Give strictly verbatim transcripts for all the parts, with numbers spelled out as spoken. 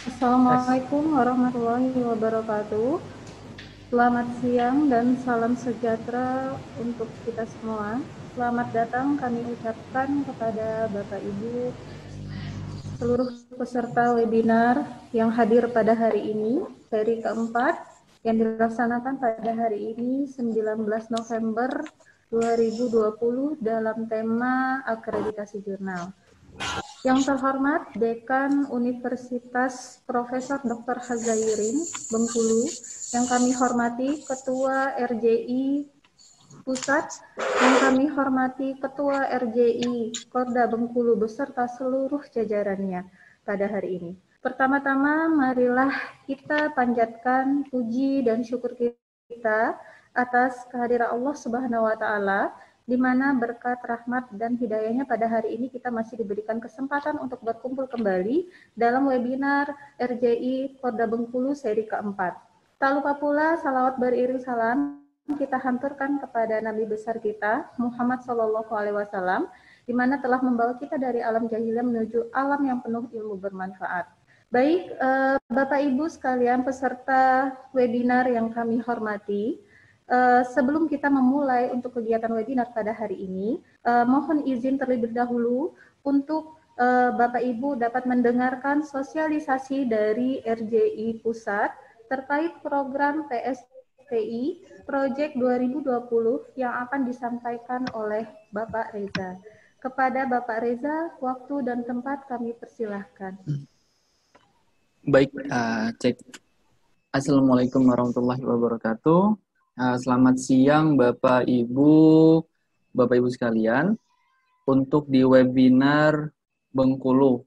Tes. Assalamualaikum warahmatullahi wabarakatuh. Selamat siang dan salam sejahtera untuk kita semua. Selamat datang kami ucapkan kepada Bapak Ibu seluruh peserta webinar yang hadir pada hari ini, seri keempat yang dilaksanakan pada hari ini sembilan belas November dua ribu dua puluh dalam tema akreditasi jurnal. Yang terhormat Dekan Universitas Profesor doktor Hazairin Bengkulu, yang kami hormati Ketua R J I Pusat, yang kami hormati Ketua R J I Korda Bengkulu beserta seluruh jajarannya pada hari ini. Pertama-tama marilah kita panjatkan puji dan syukur kita atas kehadiran Allah Subhanahu wa taala, di mana berkat rahmat dan hidayahnya pada hari ini kita masih diberikan kesempatan untuk berkumpul kembali dalam webinar R J I Korda Bengkulu seri keempat. Tak lupa pula salawat beriring salam kita hanturkan kepada Nabi besar kita Muhammad Shallallahu Alaihi Wasallam, di mana telah membawa kita dari alam jahiliyah menuju alam yang penuh ilmu bermanfaat. Baik, eh, Bapak Ibu sekalian peserta webinar yang kami hormati, eh, sebelum kita memulai untuk kegiatan webinar pada hari ini, eh, mohon izin terlebih dahulu untuk eh, Bapak Ibu dapat mendengarkan sosialisasi dari R J I Pusat terkait program P S P I Project dua ribu dua puluh yang akan disampaikan oleh Bapak Reza. Kepada Bapak Reza, waktu dan tempat kami persilahkan. Baik, uh, cek. Assalamualaikum warahmatullahi wabarakatuh. Uh, selamat siang Bapak Ibu, Bapak Ibu sekalian. Untuk di webinar Bengkulu.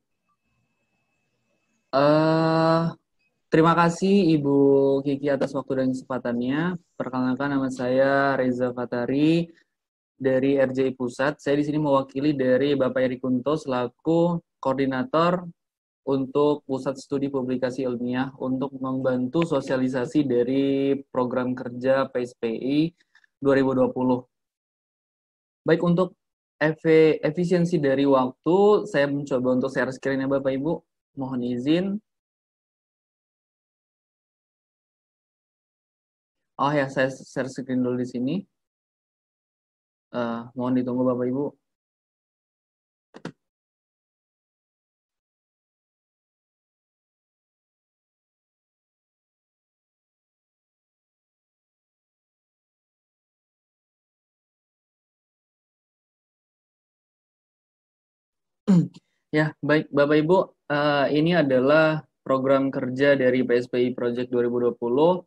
Uh, terima kasih Ibu Kiki atas waktu dan kesempatannya. Perkenalkan, nama saya Reza Fatari dari R J I Pusat. Saya di sini mewakili dari Bapak Eri Kunto selaku koordinator untuk Pusat Studi Publikasi Ilmiah untuk membantu sosialisasi dari program kerja P S P I dua ribu dua puluh. Baik, untuk efisiensi dari waktu, saya mencoba untuk share screen-nya Bapak Ibu. Mohon izin. Oh ya, saya share screen dulu di sini. Uh, mohon ditunggu Bapak Ibu. Ya, baik Bapak Ibu, uh, ini adalah program kerja dari P S P I Project dua ribu dua puluh.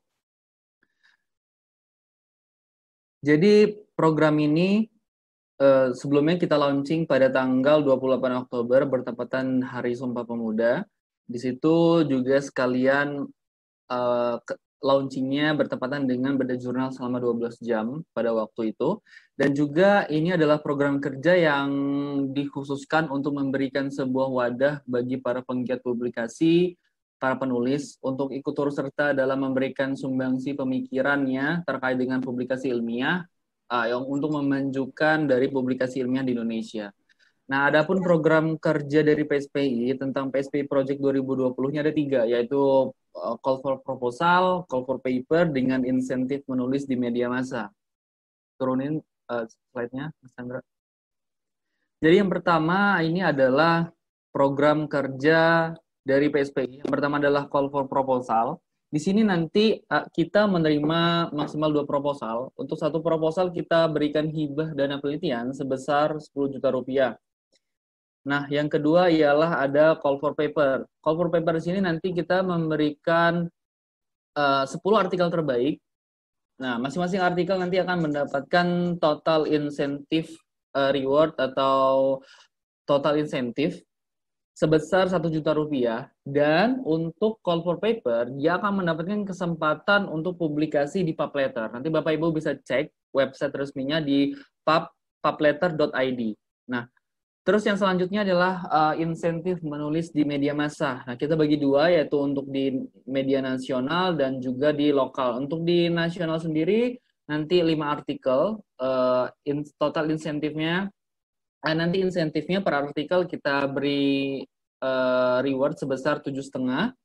Jadi program ini uh, sebelumnya kita launching pada tanggal dua puluh delapan Oktober bertepatan Hari Sumpah Pemuda. Di situ juga sekalian uh, launchingnya bertepatan dengan bedah jurnal selama dua belas jam pada waktu itu. Dan juga ini adalah program kerja yang dikhususkan untuk memberikan sebuah wadah bagi para penggiat publikasi, para penulis, untuk ikut turut serta dalam memberikan sumbangsi pemikirannya terkait dengan publikasi ilmiah, uh, yang untuk memajukan dari publikasi ilmiah di Indonesia. Nah, adapun program kerja dari P S P I tentang P S P I Project dua ribu dua puluh-nya ada tiga, yaitu uh, call for proposal, call for paper, dengan insentif menulis di media massa. Turunin uh, slide-nya, Mas Chandra. Jadi yang pertama ini adalah program kerja dari P S P I. Yang pertama adalah call for proposal. Di sini nanti uh, kita menerima maksimal dua proposal. Untuk satu proposal kita berikan hibah dana penelitian sebesar sepuluh juta rupiah. Nah, yang kedua ialah ada call for paper. Call for paper di sini nanti kita memberikan uh, sepuluh artikel terbaik. Nah, masing-masing artikel nanti akan mendapatkan total insentif uh, reward atau total insentif sebesar satu juta rupiah. Dan untuk call for paper, dia akan mendapatkan kesempatan untuk publikasi di PubLetter. Nanti Bapak Ibu bisa cek website resminya di pub publetter dot i d. Nah, terus yang selanjutnya adalah uh, insentif menulis di media massa. Nah, kita bagi dua, yaitu untuk di media nasional dan juga di lokal. Untuk di nasional sendiri, nanti lima artikel, uh, in, total insentifnya, uh, nanti insentifnya per artikel kita beri uh, reward sebesar tujuh setengah.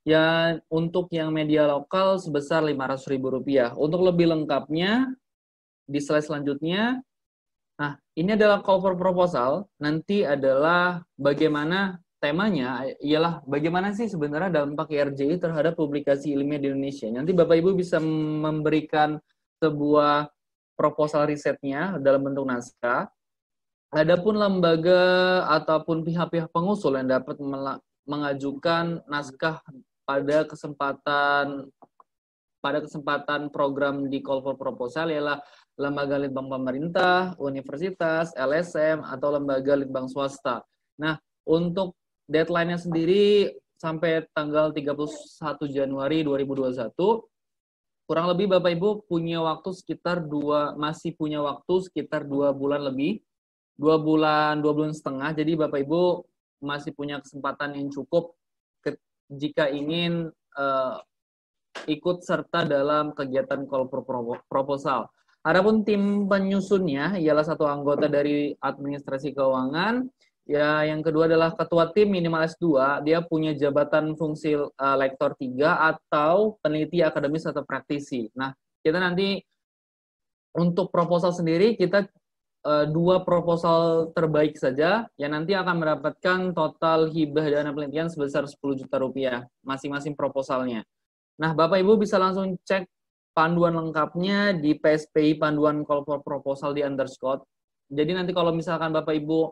Ya, untuk yang media lokal sebesar lima ratus ribu rupiah. Untuk lebih lengkapnya, di slide selanjutnya, nah, ini adalah cover proposal, nanti adalah bagaimana temanya, ialah bagaimana sih sebenarnya dampak I R J I terhadap publikasi ilmiah di Indonesia. Nanti Bapak Ibu bisa memberikan sebuah proposal risetnya dalam bentuk naskah. Adapun lembaga ataupun pihak-pihak pengusul yang dapat mengajukan naskah pada kesempatan pada kesempatan program di call for proposal ialah lembaga litbang pemerintah, universitas, L S M, atau lembaga litbang swasta. Nah, untuk deadline-nya sendiri sampai tanggal tiga puluh satu Januari dua ribu dua puluh satu, kurang lebih Bapak Ibu punya waktu sekitar dua, masih punya waktu sekitar dua bulan lebih, dua bulan, dua bulan setengah. Jadi Bapak Ibu masih punya kesempatan yang cukup ke, jika ingin uh, ikut serta dalam kegiatan call for proposal. Adapun tim penyusunnya ialah satu anggota dari administrasi keuangan. Ya, yang kedua adalah ketua tim minimal S dua, dia punya jabatan fungsi uh, lektor tiga atau peneliti akademis atau praktisi. Nah, kita nanti untuk proposal sendiri kita uh, dua proposal terbaik saja yang nanti akan mendapatkan total hibah dana penelitian sebesar sepuluh juta rupiah masing-masing proposalnya. Nah, Bapak Ibu bisa langsung cek panduan lengkapnya di P S P I panduan call for proposal di underscore. Jadi nanti kalau misalkan Bapak Ibu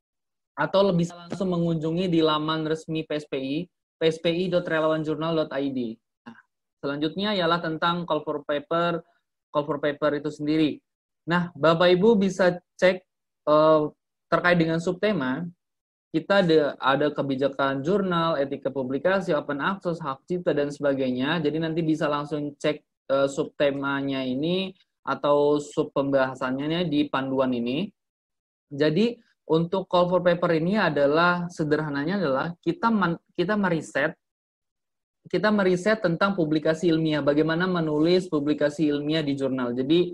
atau bisa langsung mengunjungi di laman resmi P S P I, p s p i dot relawan jurnal dot i d. Nah, selanjutnya ialah tentang call for paper, call for paper itu sendiri. Nah, Bapak Ibu bisa cek uh, terkait dengan subtema. Kita ada, ada kebijakan jurnal, etika publikasi, open access, hak cipta, dan sebagainya. Jadi nanti bisa langsung cek uh, subtemanya ini atau sub pembahasannya di panduan ini. Jadi untuk call for paper ini adalah sederhananya adalah kita man, kita meriset kita meriset tentang publikasi ilmiah, bagaimana menulis publikasi ilmiah di jurnal. Jadi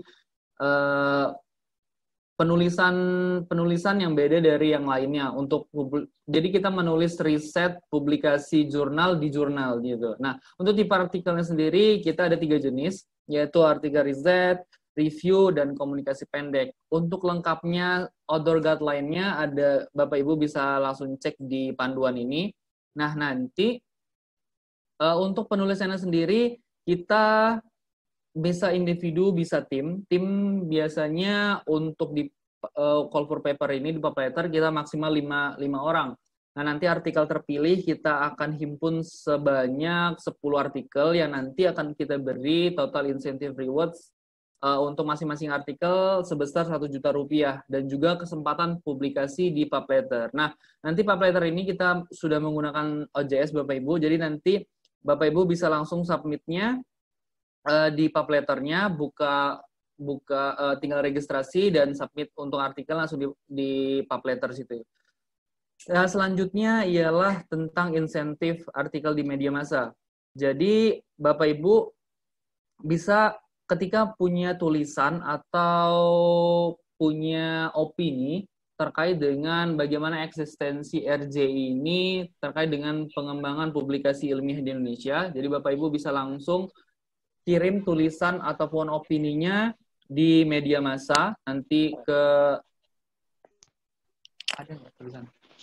uh, penulisan penulisan yang beda dari yang lainnya untuk jadi kita menulis riset publikasi jurnal di jurnal gitu. Nah, untuk tipe artikelnya sendiri kita ada tiga jenis, yaitu artikel riset, review, dan komunikasi pendek. Untuk lengkapnya outdoor guideline-nya ada, Bapak Ibu bisa langsung cek di panduan ini. Nah, nanti uh, untuk penulisannya sendiri kita bisa individu, bisa tim. Tim biasanya untuk di uh, call for paper ini, di paper kita maksimal lima, lima orang. Nah, nanti artikel terpilih kita akan himpun sebanyak sepuluh artikel yang nanti akan kita beri total incentive rewards uh, untuk masing-masing artikel sebesar satu juta rupiah. Dan juga kesempatan publikasi di paper. Nah, nanti paper ini kita sudah menggunakan O J S Bapak Ibu, jadi nanti Bapak Ibu bisa langsung submit-nya Uh, di publetternya, buka buka uh, tinggal registrasi dan submit untuk artikel langsung di, di publetter situ. Nah, selanjutnya ialah tentang insentif artikel di media massa. Jadi Bapak Ibu bisa ketika punya tulisan atau punya opini terkait dengan bagaimana eksistensi R J I ini terkait dengan pengembangan publikasi ilmiah di Indonesia. Jadi Bapak Ibu bisa langsung kirim tulisan ataupun opininya di media massa nanti ke ada nggak tulisan?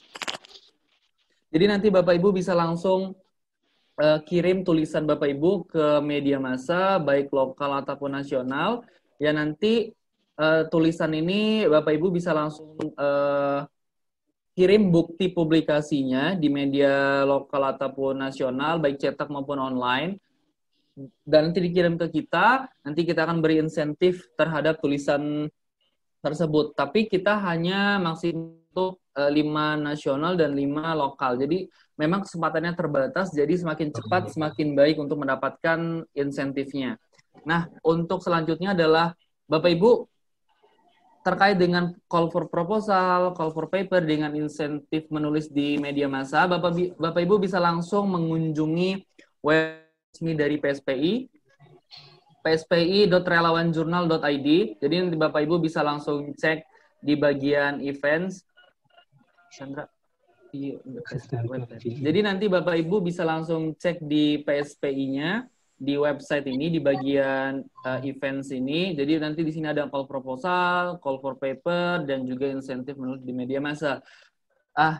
Jadi nanti Bapak Ibu bisa langsung uh, kirim tulisan Bapak Ibu ke media massa baik lokal ataupun nasional. Ya nanti uh, tulisan ini Bapak Ibu bisa langsung uh, kirim bukti publikasinya di media lokal ataupun nasional baik cetak maupun online. Dan nanti dikirim ke kita, nanti kita akan beri insentif terhadap tulisan tersebut. Tapi kita hanya maksimal untuk lima nasional dan lima lokal. Jadi memang kesempatannya terbatas, jadi semakin cepat semakin baik untuk mendapatkan insentifnya. Nah, untuk selanjutnya adalah Bapak Ibu terkait dengan call for proposal, call for paper dengan insentif menulis di media massa, Bapak Bapak Ibu bisa langsung mengunjungi web resmi dari P S P I, p s p i dot relawan jurnal dot i d. Jadi nanti Bapak Ibu bisa langsung cek di bagian events. Sandra. Iya, jadi nanti Bapak Ibu bisa langsung cek di P S P I-nya di website ini di bagian uh, events ini. Jadi nanti di sini ada call proposal, call for paper, dan juga insentif menulis di media massa. Ah,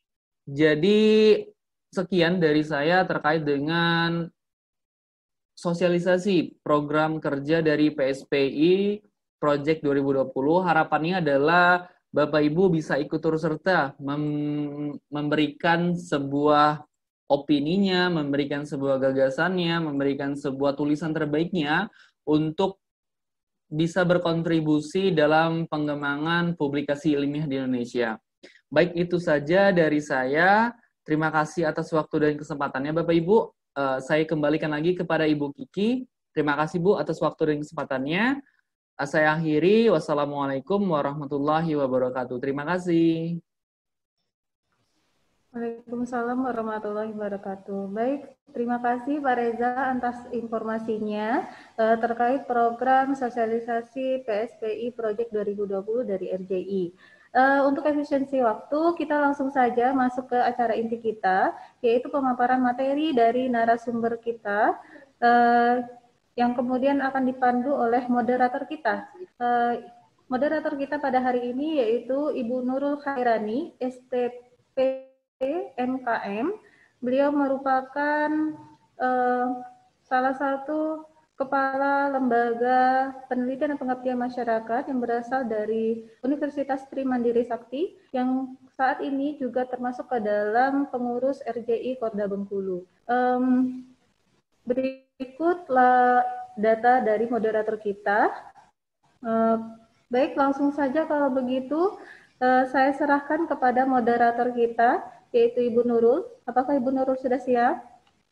jadi sekian dari saya terkait dengan sosialisasi program kerja dari P S P I Project dua ribu dua puluh. Harapannya adalah Bapak Ibu bisa ikut turut serta mem- memberikan sebuah opininya, memberikan sebuah gagasannya, memberikan sebuah tulisan terbaiknya untuk bisa berkontribusi dalam pengembangan publikasi ilmiah di Indonesia. Baik, itu saja dari saya. Terima kasih atas waktu dan kesempatannya Bapak Ibu. Uh, saya kembalikan lagi kepada Ibu Kiki. Terima kasih Bu atas waktu dan kesempatannya. Saya akhiri, wassalamualaikum warahmatullahi wabarakatuh. Terima kasih. Waalaikumsalam warahmatullahi wabarakatuh. Baik, terima kasih Pak Reza atas informasinya eh, terkait program sosialisasi P S P I Project dua ribu dua puluh dari R J I. Uh, untuk efisiensi waktu, kita langsung saja masuk ke acara inti kita, yaitu pemaparan materi dari narasumber kita, uh, yang kemudian akan dipandu oleh moderator kita. Uh, moderator kita pada hari ini yaitu Ibu Nurul Khairani, S T P M K M. Beliau merupakan uh, salah satu kepala lembaga penelitian dan pengabdian masyarakat yang berasal dari Universitas Trimandiri Sakti yang saat ini juga termasuk ke dalam pengurus R J I Korda Bengkulu. Um, berikutlah data dari moderator kita. Uh, baik, langsung saja kalau begitu uh, saya serahkan kepada moderator kita, yaitu Ibu Nurul. Apakah Ibu Nurul sudah siap?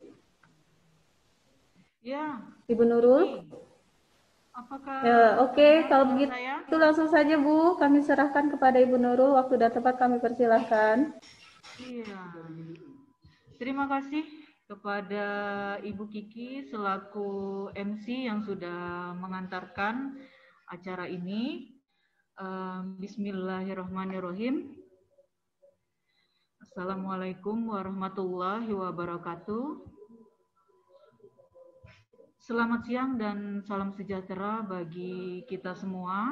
Ya. Ibu Nurul? Apakah ya, Oke, okay. Kalau begitu saya? langsung saja Bu, kami serahkan kepada Ibu Nurul. Waktu dan tempat kami persilahkan. Iya. Terima kasih kepada Ibu Kiki selaku M C yang sudah mengantarkan acara ini. Bismillahirrahmanirrahim. Assalamualaikum warahmatullahi wabarakatuh. Selamat siang dan salam sejahtera bagi kita semua.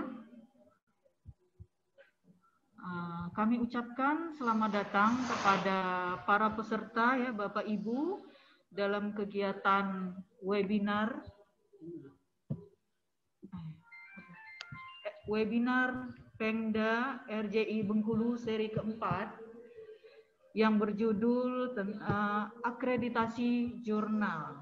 Kami ucapkan selamat datang kepada para peserta ya Bapak Ibu dalam kegiatan webinar webinar Pemda R J I Bengkulu seri keempat yang berjudul uh, akreditasi jurnal.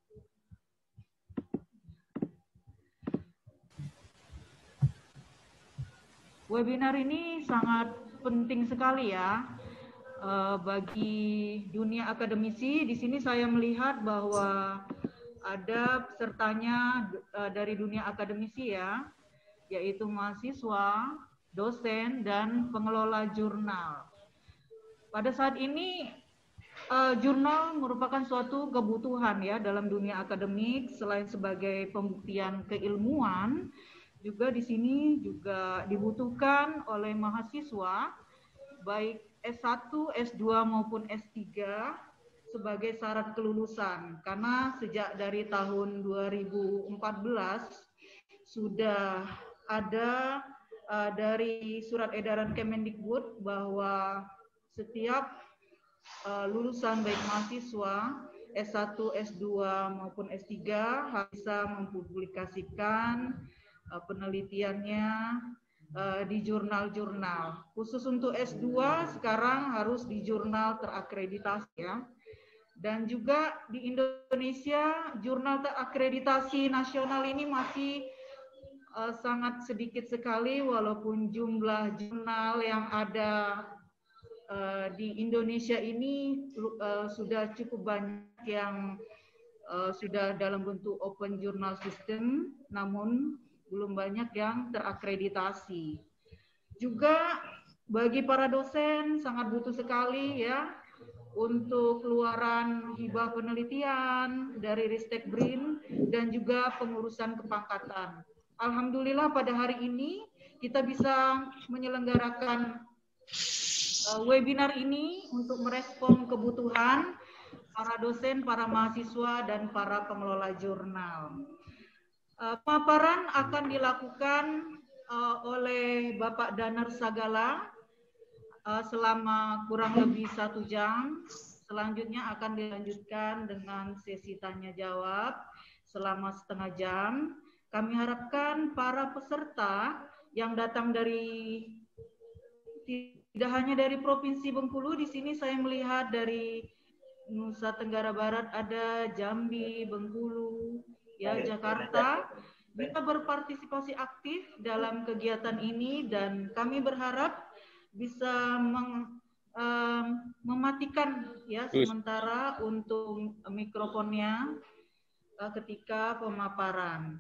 Webinar ini sangat penting sekali ya uh, bagi dunia akademisi. Di sini saya melihat bahwa ada pesertanya uh, dari dunia akademisi ya, yaitu mahasiswa, dosen, dan pengelola jurnal. Pada saat ini uh, jurnal merupakan suatu kebutuhan ya dalam dunia akademik. Selain sebagai pembuktian keilmuan, juga di sini juga dibutuhkan oleh mahasiswa baik S satu, S dua maupun S tiga sebagai syarat kelulusan. Karena sejak dari tahun dua ribu empat belas sudah ada uh, dari surat edaran Kemendikbud bahwa setiap uh, lulusan baik mahasiswa S satu, S dua maupun S tiga bisa mempublikasikan penelitiannya uh, di jurnal-jurnal. Khusus untuk S dua sekarang harus di jurnal terakreditasi ya. Dan juga di Indonesia jurnal terakreditasi nasional ini masih uh, sangat sedikit sekali walaupun jumlah jurnal yang ada uh, di Indonesia ini uh, sudah cukup banyak yang uh, sudah dalam bentuk open journal system, namun belum banyak yang terakreditasi. Juga bagi para dosen sangat butuh sekali ya untuk keluaran hibah penelitian dari Ristek B R I N dan juga pengurusan kepangkatan. Alhamdulillah pada hari ini kita bisa menyelenggarakan uh, webinar ini untuk merespon kebutuhan para dosen, para mahasiswa, dan para pengelola jurnal. Uh, pemaparan akan dilakukan uh, oleh Bapak Danar Sagala uh, selama kurang lebih satu jam. Selanjutnya akan dilanjutkan dengan sesi tanya jawab selama setengah jam. Kami harapkan para peserta yang datang dari tidak hanya dari Provinsi Bengkulu, di sini saya melihat dari Nusa Tenggara Barat ada Jambi, Bengkulu, ya Jakarta, bisa berpartisipasi aktif dalam kegiatan ini, dan kami berharap bisa meng, um, mematikan ya sementara untuk mikrofonnya uh, ketika pemaparan.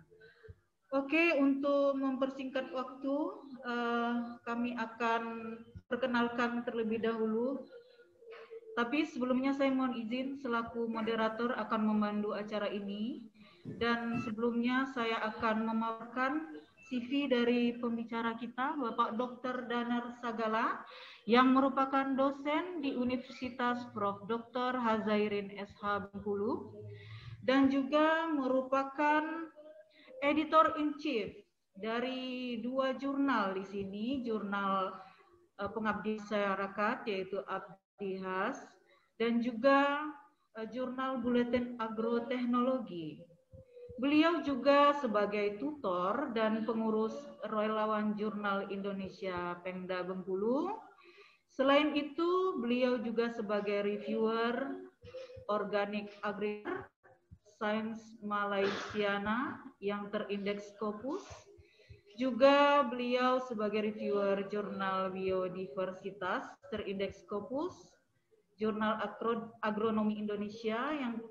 Oke, untuk mempersingkat waktu, uh, kami akan perkenalkan terlebih dahulu. Tapi sebelumnya saya mohon izin selaku moderator akan memandu acara ini. Dan sebelumnya saya akan memaparkan C V dari pembicara kita, Bapak Doktor Danar Sagala, yang merupakan dosen di Universitas Profesor Doktor Hazairin S H Bengkulu, dan juga merupakan Editor-in-Chief dari dua jurnal di sini, jurnal uh, Pengabdian Masyarakat yaitu Abdihas, dan juga uh, jurnal Buletin Agroteknologi. Beliau juga sebagai tutor dan pengurus relawan Jurnal Indonesia Pemda Bengkulu. Selain itu, beliau juga sebagai reviewer Organic Agri Sains Malaysiana yang terindeks Scopus. Juga beliau sebagai reviewer jurnal Biodiversitas terindeks Scopus, jurnal Agro Agronomi Indonesia yang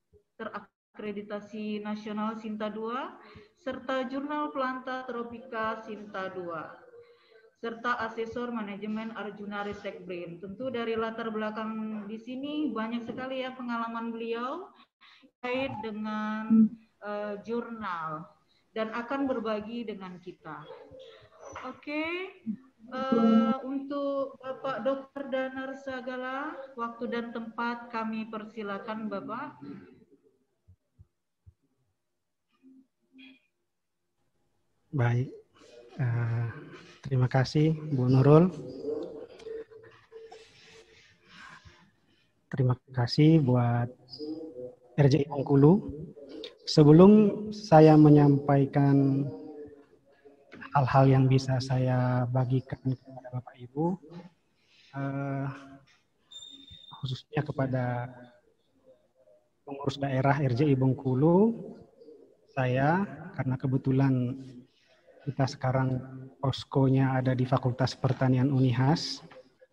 terakreditasi nasional Sinta dua, serta jurnal Planta Tropika Sinta dua, serta asesor manajemen Arjuna Ristek Brain. Tentu dari latar belakang di sini banyak sekali ya pengalaman beliau terkait dengan uh, jurnal dan akan berbagi dengan kita. Oke, okay. uh, untuk Bapak Doktor Danar Sagala, waktu dan tempat kami persilakan Bapak. Baik, uh, terima kasih Bu Nurul. Terima kasih buat R J I Bengkulu. Sebelum saya menyampaikan hal-hal yang bisa saya bagikan kepada Bapak Ibu, eh, khususnya kepada pengurus daerah R J I Bengkulu, saya karena kebetulan kita sekarang poskonya ada di Fakultas Pertanian Unihas,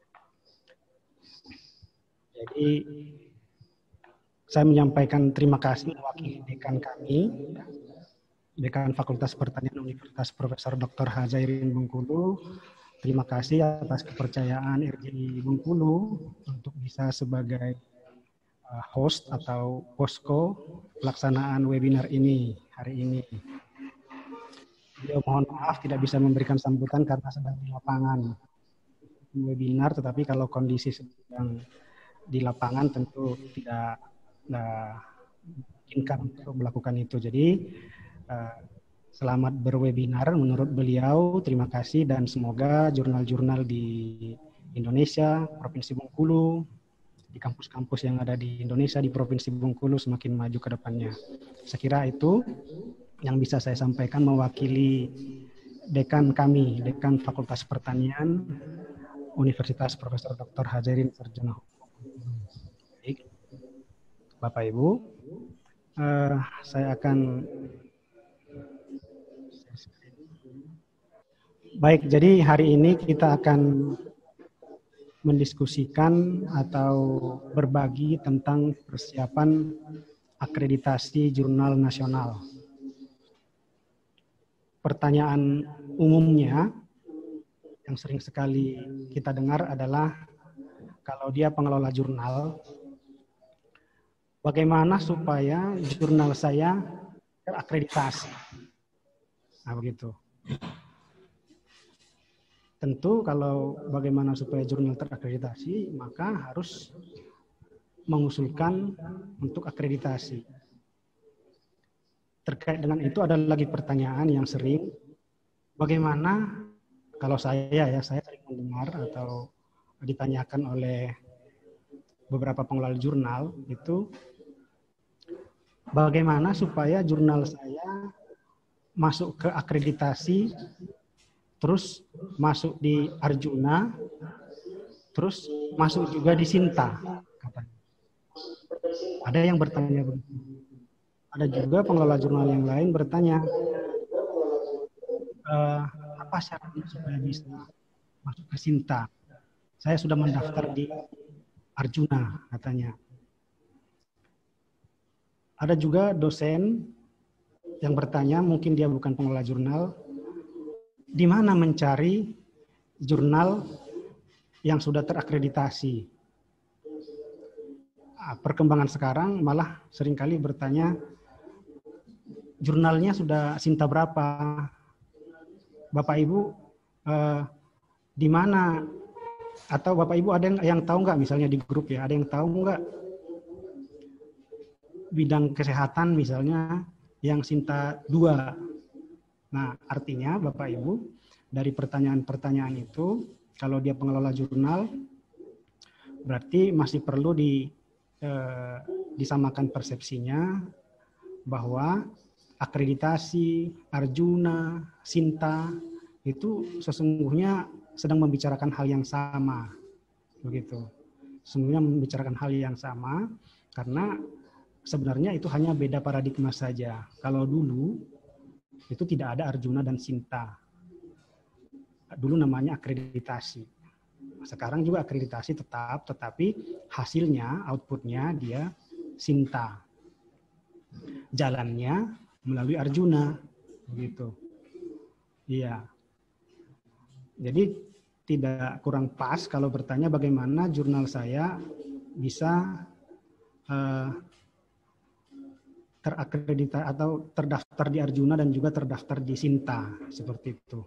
jadi saya menyampaikan terima kasih mewakili dekan kami, Dekan Fakultas Pertanian Universitas Profesor Doktor Hazairin Bengkulu. Terima kasih atas kepercayaan R J I Bengkulu untuk bisa sebagai host atau posko pelaksanaan webinar ini hari ini. Beliau mohon maaf tidak bisa memberikan sambutan karena sedang di lapangan webinar, tetapi kalau kondisi sedang di lapangan tentu tidak Nah, memungkinkan untuk melakukan itu. Jadi uh, selamat berwebinar menurut beliau. Terima kasih dan semoga jurnal-jurnal di Indonesia, Provinsi Bengkulu, di kampus-kampus yang ada di Indonesia, di Provinsi Bengkulu semakin maju ke depannya. Saya kira itu yang bisa saya sampaikan mewakili dekan kami, Dekan Fakultas Pertanian Universitas Profesor Doktor Hazairin Sarjana Hukum. Bapak Ibu, uh, saya akan baik. Jadi hari ini kita akan mendiskusikan atau berbagi tentang persiapan akreditasi jurnal nasional. Pertanyaan umumnya yang sering sekali kita dengar adalah kalau dia pengelola jurnal, bagaimana supaya jurnal saya terakreditasi? Nah, begitu. tentu kalau bagaimana supaya jurnal terakreditasi, maka harus mengusulkan untuk akreditasi. Terkait dengan itu ada lagi pertanyaan yang sering, bagaimana kalau saya ya, saya sering mendengar atau ditanyakan oleh beberapa pengelola jurnal itu, bagaimana supaya jurnal saya masuk ke akreditasi, terus masuk di Arjuna, terus masuk juga di Sinta, katanya. Ada yang bertanya begitu. Ada juga pengelola jurnal yang lain bertanya, e, apa syaratnya supaya bisa masuk ke Sinta? Saya sudah mendaftar di Arjuna, katanya. Ada juga dosen yang bertanya, mungkin dia bukan pengelola jurnal, di mana mencari jurnal yang sudah terakreditasi? Perkembangan sekarang malah seringkali bertanya, jurnalnya sudah Sinta berapa? Bapak Ibu eh, di mana? Atau Bapak Ibu ada yang, yang tahu nggak, misalnya di grup ya, ada yang tahu nggak bidang kesehatan misalnya yang Sinta dua? Nah, artinya Bapak Ibu dari pertanyaan-pertanyaan itu, kalau dia pengelola jurnal, berarti masih perlu di eh, disamakan persepsinya bahwa akreditasi, Arjuna, Sinta itu sesungguhnya sedang membicarakan hal yang sama, begitu. Sesungguhnya membicarakan hal yang sama karena sebenarnya itu hanya beda paradigma saja. Kalau dulu itu tidak ada Arjuna dan Sinta, dulu namanya akreditasi. Sekarang juga akreditasi tetap, tetapi hasilnya, outputnya dia Sinta. Jalannya melalui Arjuna, begitu. Iya. Jadi tidak kurang pas kalau bertanya bagaimana jurnal saya bisa uh, terakreditasi atau terdaftar di Arjuna dan juga terdaftar di Sinta, seperti itu.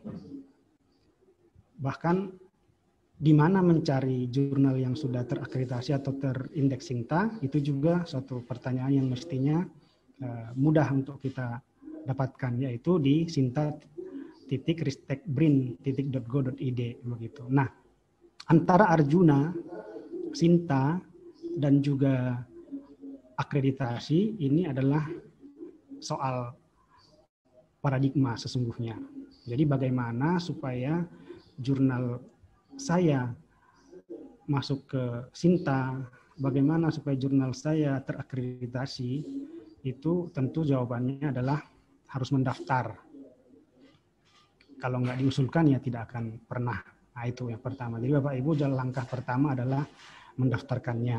Bahkan di mana mencari jurnal yang sudah terakreditasi atau terindeks Sinta, itu juga suatu pertanyaan yang mestinya uh, mudah untuk kita dapatkan, yaitu di sinta titik ristek brin titik go titik id, begitu. Nah, antara Arjuna, Sinta, dan juga akreditasi ini adalah soal paradigma sesungguhnya. Jadi bagaimana supaya jurnal saya masuk ke Sinta, bagaimana supaya jurnal saya terakreditasi, itu tentu jawabannya adalah harus mendaftar. Kalau nggak diusulkan ya tidak akan pernah. Nah, itu yang pertama. Jadi Bapak Ibu, jalan langkah pertama adalah mendaftarkannya.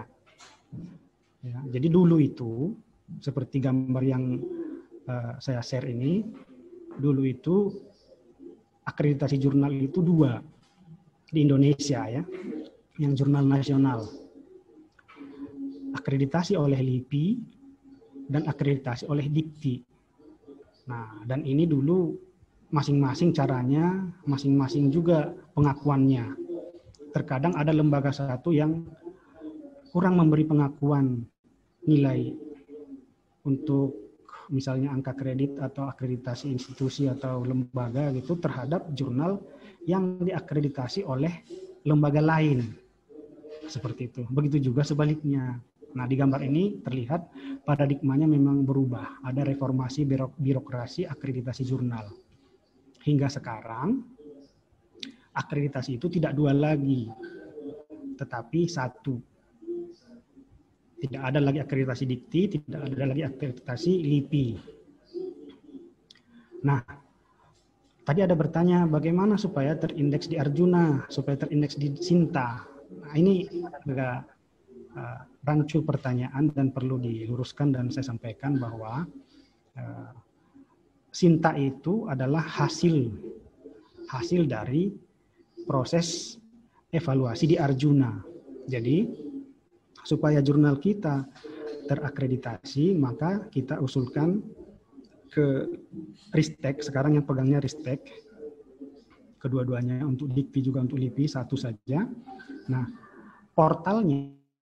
Ya, jadi dulu itu seperti gambar yang uh, saya share ini, dulu itu akreditasi jurnal itu dua di Indonesia ya, yang jurnal nasional. Akreditasi oleh L I P I dan akreditasi oleh Dikti. Nah, dan ini dulu masing-masing caranya, masing-masing juga pengakuannya. Terkadang ada lembaga satu yang kurang memberi pengakuan nilai untuk misalnya angka kredit atau akreditasi institusi atau lembaga gitu terhadap jurnal yang diakreditasi oleh lembaga lain. Seperti itu. Begitu juga sebaliknya. Nah, di gambar ini terlihat paradigmanya memang berubah. Ada reformasi birokrasi akreditasi jurnal. Hingga sekarang, akreditasi itu tidak dua lagi, tetapi satu. Tidak ada lagi akreditasi Dikti, tidak ada lagi akreditasi L I P I. Nah, tadi ada bertanya bagaimana supaya terindeks di Arjuna, supaya terindeks di Sinta. Nah, ini agak uh, rancu pertanyaan dan perlu diluruskan dan saya sampaikan bahwa uh, Sinta itu adalah hasil hasil dari proses evaluasi di Arjuna. Jadi supaya jurnal kita terakreditasi, maka kita usulkan ke Ristek, sekarang yang pegangnya Ristek, kedua-duanya, untuk dikti juga untuk lipi satu saja. Nah, portalnya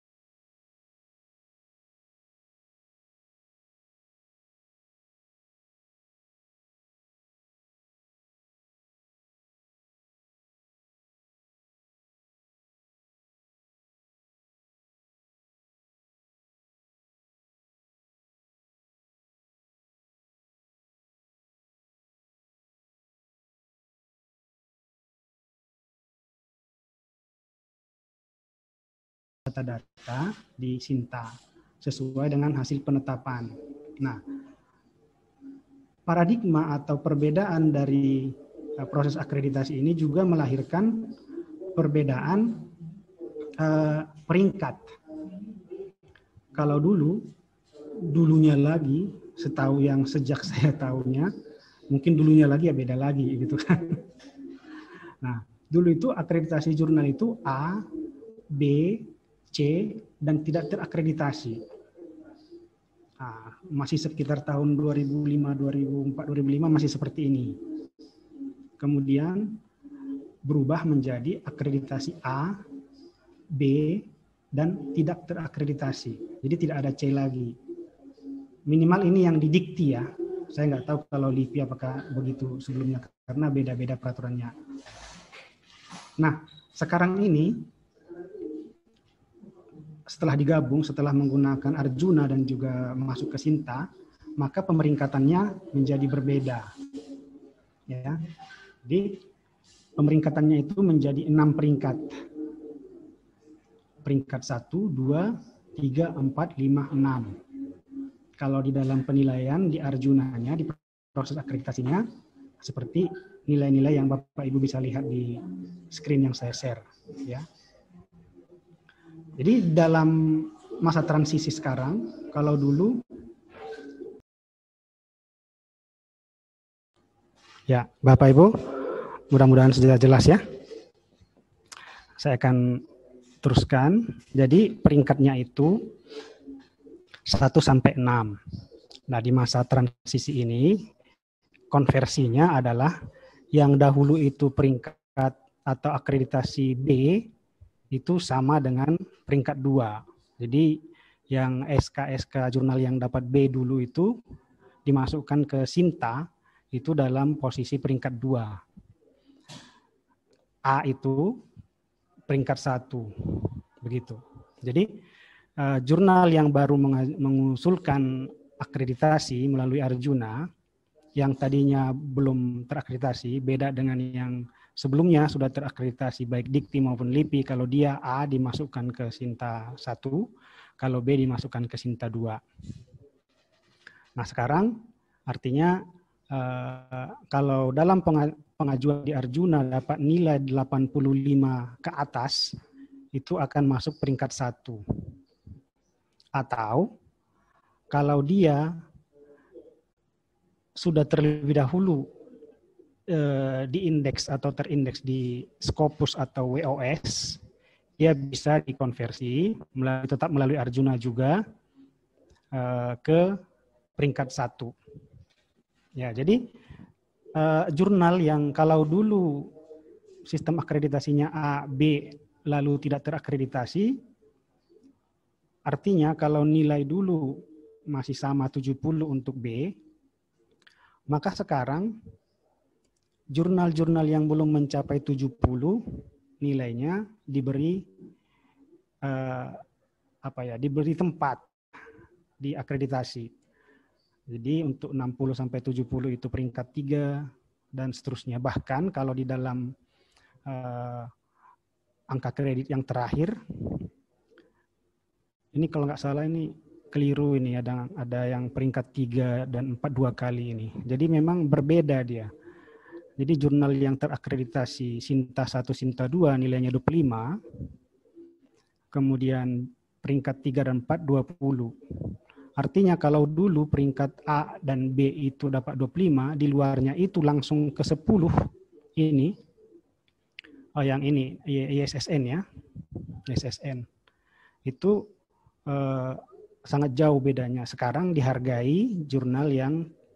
data-data di Sinta sesuai dengan hasil penetapan. Nah, paradigma atau perbedaan dari uh, proses akreditasi ini juga melahirkan perbedaan uh, peringkat. Kalau dulu, dulunya lagi, setahu yang sejak saya tahunya, mungkin dulunya lagi ya beda lagi gitu kan. Nah, dulu itu akreditasi jurnal itu A, B, C, dan tidak terakreditasi. Nah, masih sekitar tahun dua ribu lima, dua ribu empat, dua ribu lima masih seperti ini. Kemudian berubah menjadi akreditasi A, B, dan tidak terakreditasi. Jadi tidak ada C lagi. Minimal ini yang didikti ya. Saya nggak tahu kalau LIPI apakah begitu sebelumnya, karena beda-beda peraturannya. Nah, sekarang ini setelah digabung, setelah menggunakan Arjuna dan juga masuk ke Sinta, maka pemeringkatannya menjadi berbeda. Ya, jadi pemeringkatannya itu menjadi enam peringkat. Peringkat satu, dua, tiga, empat, lima, enam. Kalau di dalam penilaian di Arjunanya, di proses akreditasinya, seperti nilai-nilai yang Bapak Ibu bisa lihat di screen yang saya share. Ya. Jadi dalam masa transisi sekarang, kalau dulu, ya Bapak Ibu, mudah-mudahan sudah jelas ya. Saya akan teruskan. Jadi peringkatnya itu satu sampai enam. Nah, di masa transisi ini, konversinya adalah yang dahulu itu peringkat atau akreditasi B, itu sama dengan peringkat dua. Jadi yang S K S K jurnal yang dapat B dulu itu dimasukkan ke Sinta itu dalam posisi peringkat dua. A itu peringkat satu. Begitu. Jadi uh, jurnal yang baru mengusulkan akreditasi melalui Arjuna yang tadinya belum terakreditasi, beda dengan yang sebelumnya sudah terakreditasi baik dikti maupun lipi. Kalau dia A dimasukkan ke Sinta satu, kalau B dimasukkan ke Sinta dua. Nah sekarang artinya eh, kalau dalam pengajuan di Arjuna dapat nilai delapan puluh lima ke atas, itu akan masuk peringkat satu. Atau kalau dia sudah terlebih dahulu di indeks atau terindeks di Scopus atau W O S, dia bisa dikonversi melalui, tetap melalui Arjuna juga uh, ke peringkat satu. Ya, jadi uh, jurnal yang kalau dulu sistem akreditasinya A, B, lalu tidak terakreditasi, artinya kalau nilai dulu masih sama tujuh puluh untuk B, maka sekarang jurnal-jurnal yang belum mencapai tujuh puluh nilainya diberi uh, apa ya, diberi tempat di akreditasi. Jadi untuk enam puluh sampai tujuh puluh itu peringkat tiga dan seterusnya. Bahkan kalau di dalam uh, angka kredit yang terakhir, ini kalau nggak salah ini keliru, ini ada ada yang peringkat tiga dan empat dua kali ini. Jadi memang berbeda dia. Jadi jurnal yang terakreditasi Sinta satu, Sinta dua nilainya dua puluh lima, kemudian peringkat tiga dan empat dua puluh. Artinya kalau dulu peringkat A dan B itu dapat dua puluh lima, di luarnya itu langsung ke sepuluh ini, oh yang ini I S S N ya, I S S N, itu eh, sangat jauh bedanya. Sekarang dihargai jurnal yang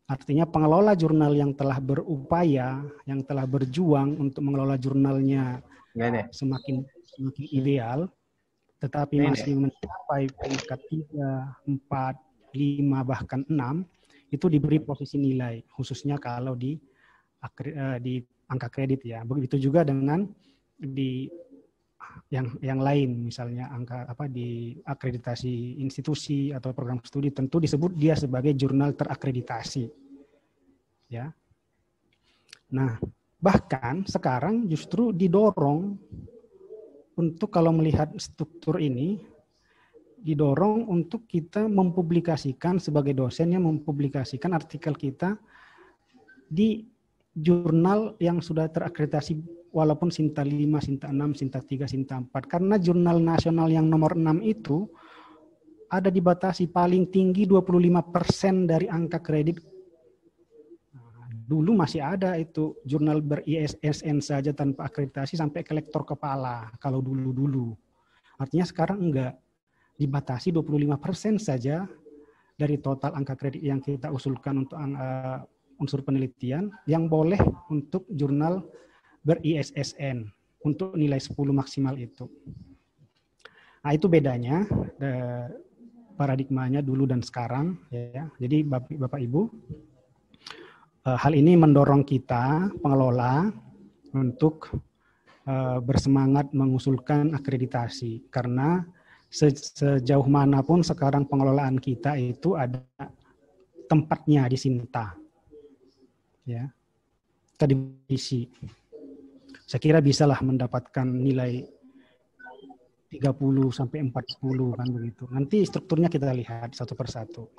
Artinya pengelola jurnal yang telah berupaya, yang telah berjuang untuk mengelola jurnalnya semakin semakin ideal, tetapi masih mencapai peringkat tiga, empat, lima, bahkan enam, itu diberi posisi nilai, khususnya kalau di, di angka kredit ya. Begitu juga dengan di yang yang lain, misalnya angka apa di akreditasi institusi atau program studi, tentu disebut dia sebagai jurnal terakreditasi. Ya. Nah, bahkan sekarang justru didorong untuk, kalau melihat struktur ini, didorong untuk kita mempublikasikan, sebagai dosen yang mempublikasikan artikel kita di jurnal yang sudah terakreditasi, walaupun Sinta lima, Sinta enam, Sinta tiga, Sinta empat. Karena jurnal nasional yang nomor enam itu ada dibatasi paling tinggi dua puluh lima persen dari angka kredit. Nah, dulu masih ada itu jurnal ber-I S S N saja tanpa akreditasi sampai ke lektor kepala, kalau dulu-dulu. Artinya sekarang enggak, dibatasi dua puluh lima persen saja dari total angka kredit yang kita usulkan untuk uh, unsur penelitian yang boleh untuk jurnal ber-I S S N untuk nilai sepuluh maksimal itu. Nah, itu bedanya paradigmanya dulu dan sekarang ya. Jadi Bapak, Bapak Ibu, hal ini mendorong kita pengelola untuk bersemangat mengusulkan akreditasi, karena sejauh manapun sekarang pengelolaan kita itu ada tempatnya di Sinta. Ya, akademisi. Saya kira bisalah mendapatkan nilai tiga puluh sampai empat puluh kan begitu. Nanti strukturnya kita lihat satu persatu.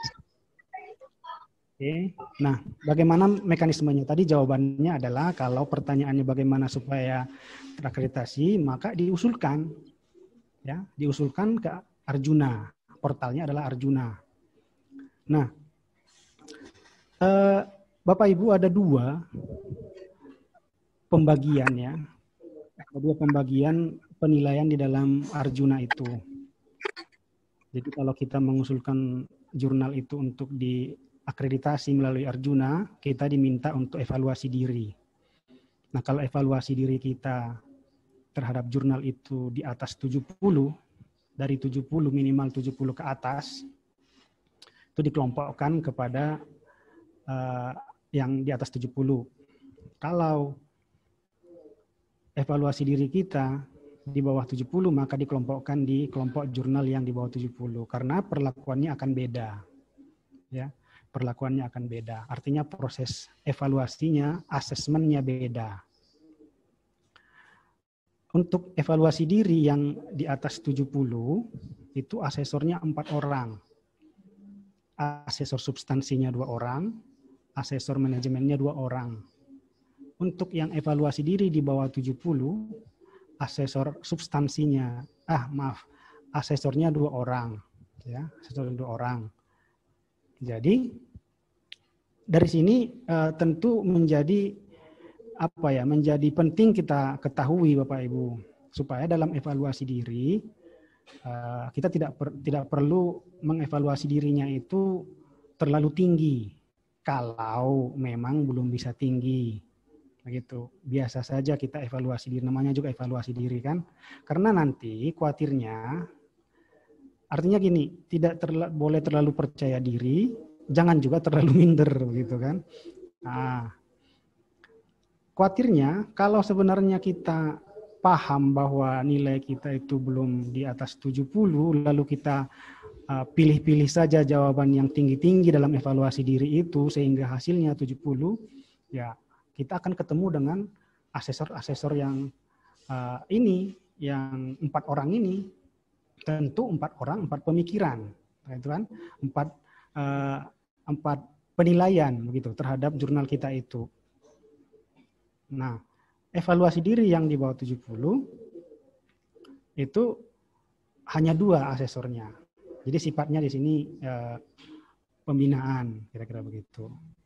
Oke. Nah, bagaimana mekanismenya? Tadi jawabannya adalah kalau pertanyaannya bagaimana supaya terakreditasi, maka diusulkan ya, diusulkan ke Arjuna. Portalnya adalah Arjuna. Nah, eh, Bapak Ibu, ada dua pembagian ya, ada dua pembagian penilaian di dalam Arjuna itu. Jadi kalau kita mengusulkan jurnal itu untuk diakreditasi melalui Arjuna, kita diminta untuk evaluasi diri. Nah, kalau evaluasi diri kita terhadap jurnal itu di atas tujuh puluh, dari tujuh puluh minimal tujuh puluh ke atas, itu dikelompokkan kepada uh, yang di atas tujuh puluh. Kalau evaluasi diri kita di bawah tujuh puluh, maka dikelompokkan di kelompok jurnal yang di bawah tujuh puluh, karena perlakuannya akan beda. Ya, perlakuannya akan beda. Artinya proses evaluasinya, asesmennya beda. Untuk evaluasi diri yang di atas tujuh puluh, itu asesornya empat orang. Asesor substansinya dua orang, asesor manajemennya dua orang. Untuk yang evaluasi diri di bawah tujuh puluh, asesor substansinya, ah maaf, asesornya dua orang, ya, asesor dua orang. Jadi dari sini uh, tentu menjadi apa ya, menjadi penting kita ketahui Bapak Ibu, supaya dalam evaluasi diri uh, kita tidak per, tidak perlu mengevaluasi dirinya itu terlalu tinggi. Kalau memang belum bisa tinggi, begitu. Biasa saja kita evaluasi diri, namanya juga evaluasi diri kan. Karena nanti khawatirnya, artinya gini, tidak terla, boleh terlalu percaya diri, jangan juga terlalu minder, begitu kan. Nah, khawatirnya kalau sebenarnya kita paham bahwa nilai kita itu belum di atas tujuh puluh, lalu kita pilih-pilih saja jawaban yang tinggi-tinggi dalam evaluasi diri itu sehingga hasilnya tujuh puluh, ya kita akan ketemu dengan asesor-asesor yang uh, ini, yang empat orang ini, tentu empat orang, empat pemikiran, itu kan, empat, uh, empat penilaian begitu terhadap jurnal kita itu. Nah, evaluasi diri yang di bawah tujuh puluh itu hanya dua asesornya. Jadi sifatnya di sini eh, pembinaan, kira-kira begitu.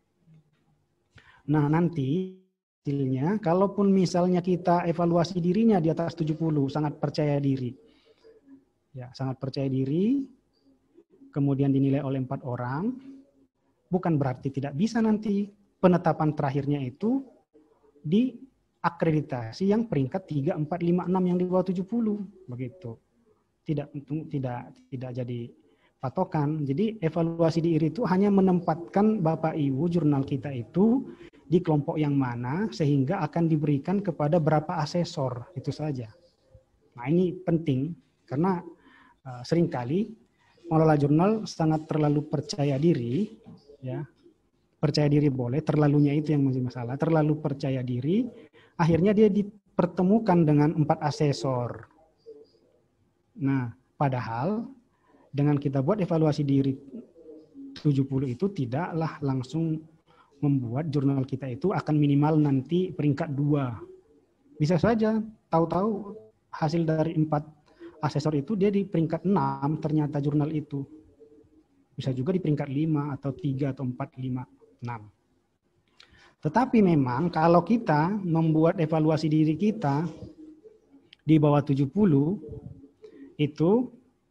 Nah, nanti hasilnya, kalaupun misalnya kita evaluasi dirinya di atas tujuh puluh, sangat percaya diri. Ya, sangat percaya diri, kemudian dinilai oleh empat orang, bukan berarti tidak bisa nanti penetapan terakhirnya itu di akreditasi yang peringkat tiga, empat, lima, enam yang di bawah tujuh puluh begitu. Tidak tidak tidak jadi patokan. Jadi evaluasi di I R I itu hanya menempatkan Bapak Ibu jurnal kita itu di kelompok yang mana sehingga akan diberikan kepada berapa asesor, itu saja. Nah, ini penting karena uh, seringkali pengelola jurnal sangat terlalu percaya diri, ya. Percaya diri boleh, terlalunya itu yang menjadi masalah. Terlalu percaya diri, akhirnya dia dipertemukan dengan empat asesor. Nah, padahal dengan kita buat evaluasi diri tujuh puluh itu tidaklah langsung membuat jurnal kita itu akan minimal nanti peringkat dua. Bisa saja tahu-tahu hasil dari empat asesor itu dia di peringkat enam ternyata jurnal itu. Bisa juga di peringkat lima atau tiga atau empat, lima, enam. Tetapi memang kalau kita membuat evaluasi diri kita di bawah tujuh puluh itu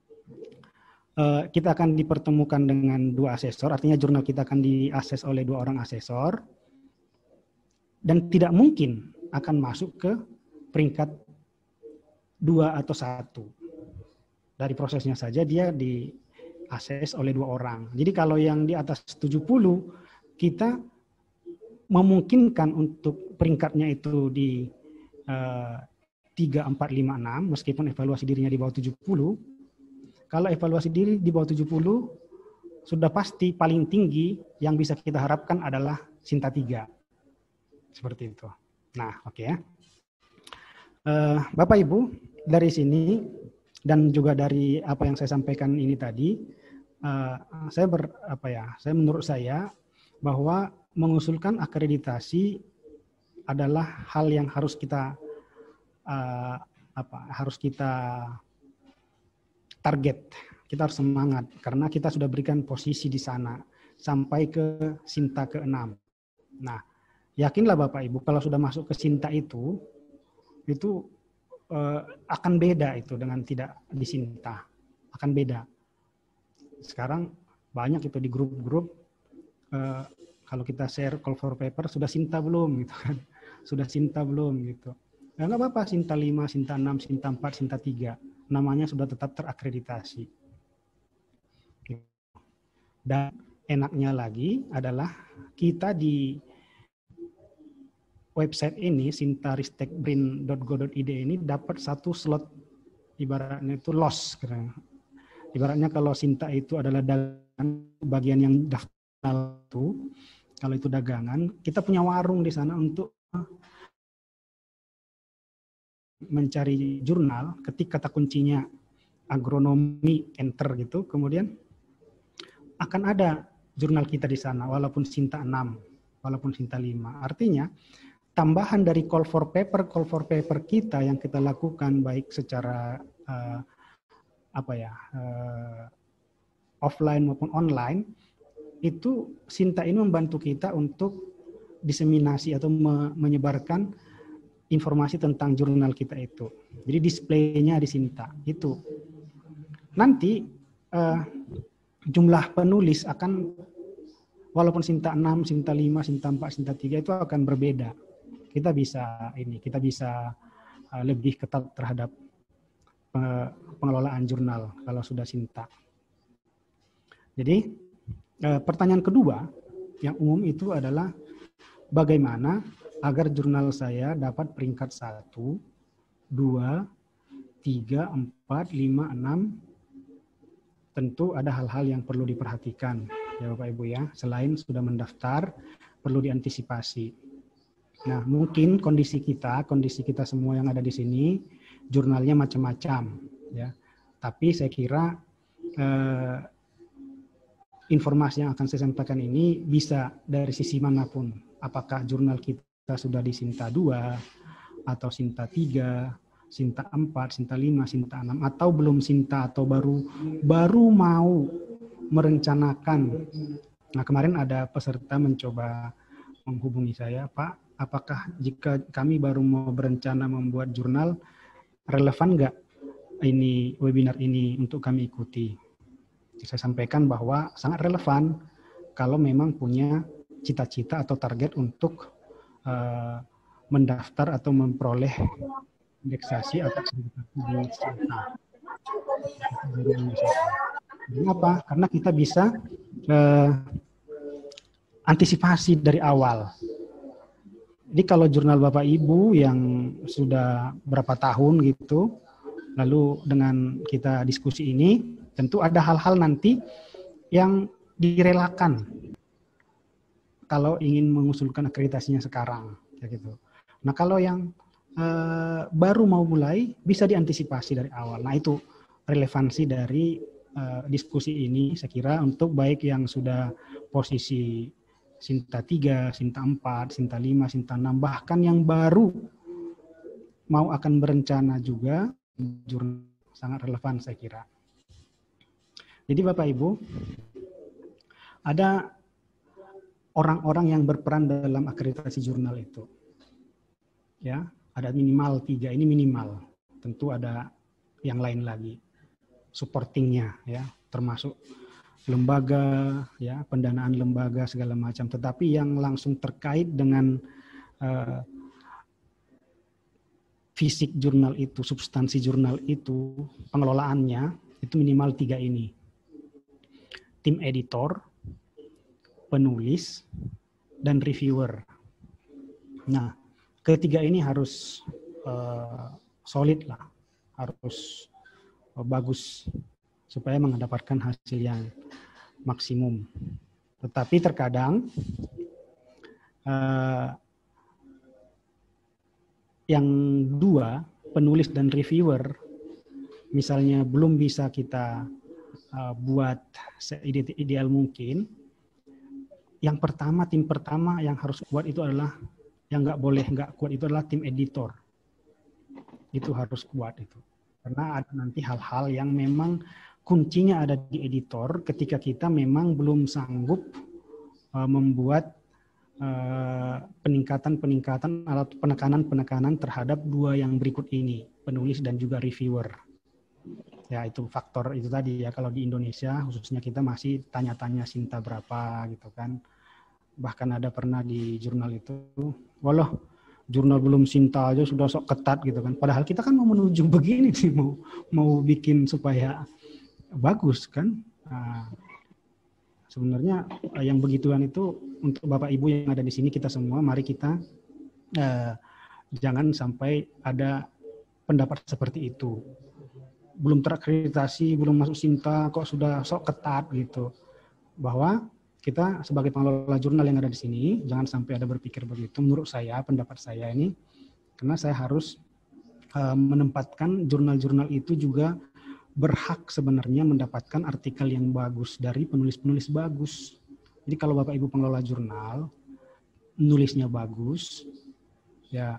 kita akan dipertemukan dengan dua asesor, artinya jurnal kita akan diakses oleh dua orang asesor, dan tidak mungkin akan masuk ke peringkat dua atau satu. Dari prosesnya saja dia diakses oleh dua orang. Jadi kalau yang di atas tujuh puluh, kita memungkinkan untuk peringkatnya itu di uh, tiga, empat, lima, enam, meskipun evaluasi dirinya di bawah tujuh puluh. Kalau evaluasi diri di bawah tujuh puluh, sudah pasti paling tinggi yang bisa kita harapkan adalah Sinta tiga. Seperti itu. Nah, oke okay ya. Uh, Bapak Ibu, dari sini dan juga dari apa yang saya sampaikan ini tadi, uh, saya ber, apa ya, saya menurut saya bahwa mengusulkan akreditasi adalah hal yang harus kita uh, apa, harus kita target. Kita harus semangat karena kita sudah berikan posisi di sana sampai ke Sinta keenam. Nah, yakinlah Bapak Ibu kalau sudah masuk ke Sinta itu itu eh, akan beda itu dengan tidak di Sinta. Akan beda. Sekarang banyak itu di grup-grup eh, kalau kita share call for paper sudah Sinta belum gitu kan. Sudah Sinta belum gitu. Ya enggak apa-apa Sinta lima, Sinta enam, Sinta empat, Sinta tiga. Namanya sudah tetap terakreditasi. Dan enaknya lagi adalah kita di website ini sintaristekbrin dot go dot i d ini dapat satu slot, ibaratnya itu loss. Ibaratnya kalau Sinta itu adalah dagangan, bagian yang daftar itu, kalau itu dagangan, kita punya warung di sana untuk mencari jurnal, ketik kata kuncinya agronomi, enter gitu, kemudian akan ada jurnal kita di sana, walaupun Sinta enam, walaupun Sinta lima. Artinya, tambahan dari call for paper, call for paper kita yang kita lakukan baik secara uh, apa ya, uh, offline maupun online, itu Sinta ini membantu kita untuk diseminasi atau me menyebarkan informasi tentang jurnal kita itu. Jadi displaynya di Sinta itu. Nanti uh, jumlah penulis akan walaupun Sinta enam, Sinta lima, Sinta empat, Sinta tiga itu akan berbeda. Kita bisa ini, kita bisa uh, lebih ketat terhadap uh, pengelolaan jurnal kalau sudah Sinta. Jadi uh, pertanyaan kedua yang umum itu adalah bagaimana agar jurnal saya dapat peringkat satu, dua, tiga, empat, lima, enam. Tentu ada hal-hal yang perlu diperhatikan ya Bapak Ibu ya. Selain sudah mendaftar, perlu diantisipasi. Nah, mungkin kondisi kita, kondisi kita semua yang ada di sini, jurnalnya macam-macam ya. Tapi saya kira eh, informasi yang akan saya sampaikan ini bisa dari sisi manapun. Apakah jurnal kita kita sudah di Sinta dua, atau Sinta tiga, Sinta empat, Sinta lima, Sinta enam, atau belum Sinta, atau baru baru mau merencanakan. Nah, kemarin ada peserta mencoba menghubungi saya, Pak, apakah jika kami baru mau berencana membuat jurnal, relevan nggak ini webinar ini untuk kami ikuti? Saya sampaikan bahwa sangat relevan, kalau memang punya cita-cita atau target untuk uh, mendaftar atau memperoleh indeksasi atau di Sinta. Kenapa? Karena kita bisa uh, antisipasi dari awal. Jadi kalau jurnal Bapak Ibu yang sudah berapa tahun gitu, lalu dengan kita diskusi ini, tentu ada hal-hal nanti yang direlakan kalau ingin mengusulkan akreditasinya sekarang, kayak gitu. Nah kalau yang uh, baru mau mulai bisa diantisipasi dari awal. Nah itu relevansi dari uh, diskusi ini, saya kira untuk baik yang sudah posisi Sinta tiga, Sinta empat, Sinta lima, Sinta enam, bahkan yang baru mau akan berencana juga, jurnal sangat relevan saya kira. Jadi Bapak Ibu, ada orang-orang yang berperan dalam akreditasi jurnal itu. Ya, ada minimal tiga, ini minimal. Tentu ada yang lain lagi. Supportingnya ya, termasuk lembaga, ya, pendanaan lembaga segala macam. Tetapi yang langsung terkait dengan uh, fisik jurnal itu, substansi jurnal itu, pengelolaannya itu minimal tiga ini. Tim editor, penulis, dan reviewer. Nah, ketiga ini harus uh, solid lah, harus uh, bagus supaya mendapatkan hasil yang maksimum. Tetapi terkadang uh, yang dua, penulis dan reviewer, misalnya belum bisa kita uh, buat seideal mungkin. Yang pertama, tim pertama yang harus kuat itu adalah, yang nggak boleh nggak kuat itu adalah tim editor. Itu harus kuat itu. Karena ada nanti hal-hal yang memang kuncinya ada di editor ketika kita memang belum sanggup uh, membuat uh, peningkatan-peningkatan atau penekanan-penekanan terhadap dua yang berikut ini, penulis dan juga reviewer. Ya itu faktor itu tadi ya, kalau di Indonesia khususnya kita masih tanya-tanya Sinta berapa gitu kan. Bahkan ada pernah di jurnal itu, walah jurnal belum Sinta aja sudah sok ketat gitu kan. Padahal kita kan mau menuju begini sih, mau mau bikin supaya bagus kan. Nah, sebenarnya yang begituan itu untuk Bapak Ibu yang ada di sini, kita semua mari kita eh, jangan sampai ada pendapat seperti itu. Belum terakreditasi, belum masuk Sinta kok sudah sok ketat gitu. Bahwa kita sebagai pengelola jurnal yang ada di sini jangan sampai ada berpikir begitu. Menurut saya, pendapat saya ini, karena saya harus uh, menempatkan jurnal-jurnal itu juga berhak sebenarnya mendapatkan artikel yang bagus dari penulis-penulis bagus. Jadi kalau Bapak Ibu pengelola jurnal, nulisnya bagus, ya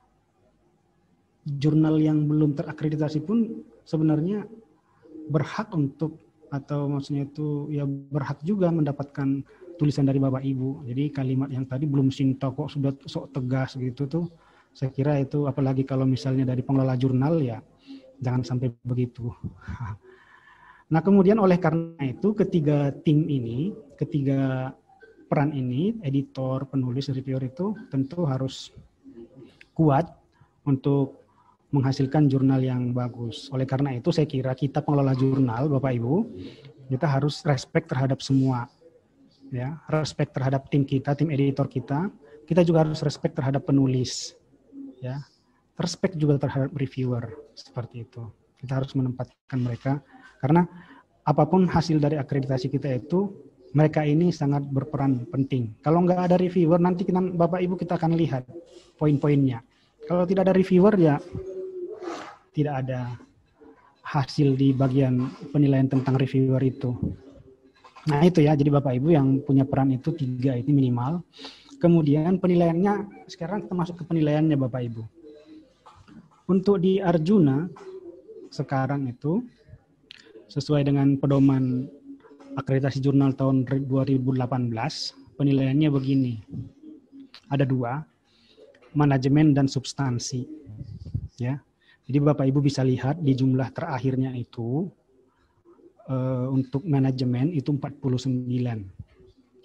jurnal yang belum terakreditasi pun sebenarnya berhak untuk, atau maksudnya itu ya berhak juga mendapatkan tulisan dari Bapak Ibu. Jadi kalimat yang tadi belum Sinta kok sudah sok tegas gitu tuh, saya kira itu apalagi kalau misalnya dari pengelola jurnal ya jangan sampai begitu. Nah kemudian oleh karena itu ketiga tim ini, ketiga peran ini, editor, penulis, reviewer itu tentu harus kuat untuk menghasilkan jurnal yang bagus. Oleh karena itu saya kira kita pengelola jurnal, Bapak Ibu, kita harus respect terhadap semua. Ya, respect terhadap tim kita, tim editor kita. Kita juga harus respect terhadap penulis. Ya. Respect juga terhadap reviewer, seperti itu. Kita harus menempatkan mereka karena apapun hasil dari akreditasi kita itu, mereka ini sangat berperan penting. Kalau nggak ada reviewer, nanti kita, Bapak Ibu kita akan lihat poin-poinnya. Kalau tidak ada reviewer ya tidak ada hasil di bagian penilaian tentang reviewer itu. Nah itu ya, jadi Bapak Ibu yang punya peran itu tiga itu minimal. Kemudian penilaiannya, sekarang kita masuk ke penilaiannya Bapak Ibu. Untuk di Arjuna sekarang itu sesuai dengan pedoman akreditasi jurnal tahun dua ribu delapan belas, penilaiannya begini. Ada dua, manajemen dan substansi. Ya. Jadi Bapak Ibu bisa lihat di jumlah terakhirnya itu uh, untuk manajemen itu empat puluh sembilan.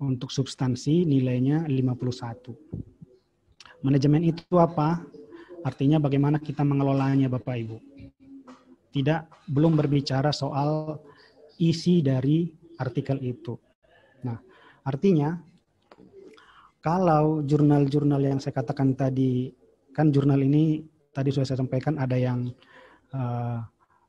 Untuk substansi nilainya lima puluh satu. Manajemen itu apa? Artinya bagaimana kita mengelolanya Bapak Ibu. Tidak, belum berbicara soal isi dari artikel itu. Nah, artinya kalau jurnal-jurnal yang saya katakan tadi, kan jurnal ini tadi sudah saya sampaikan ada yang uh,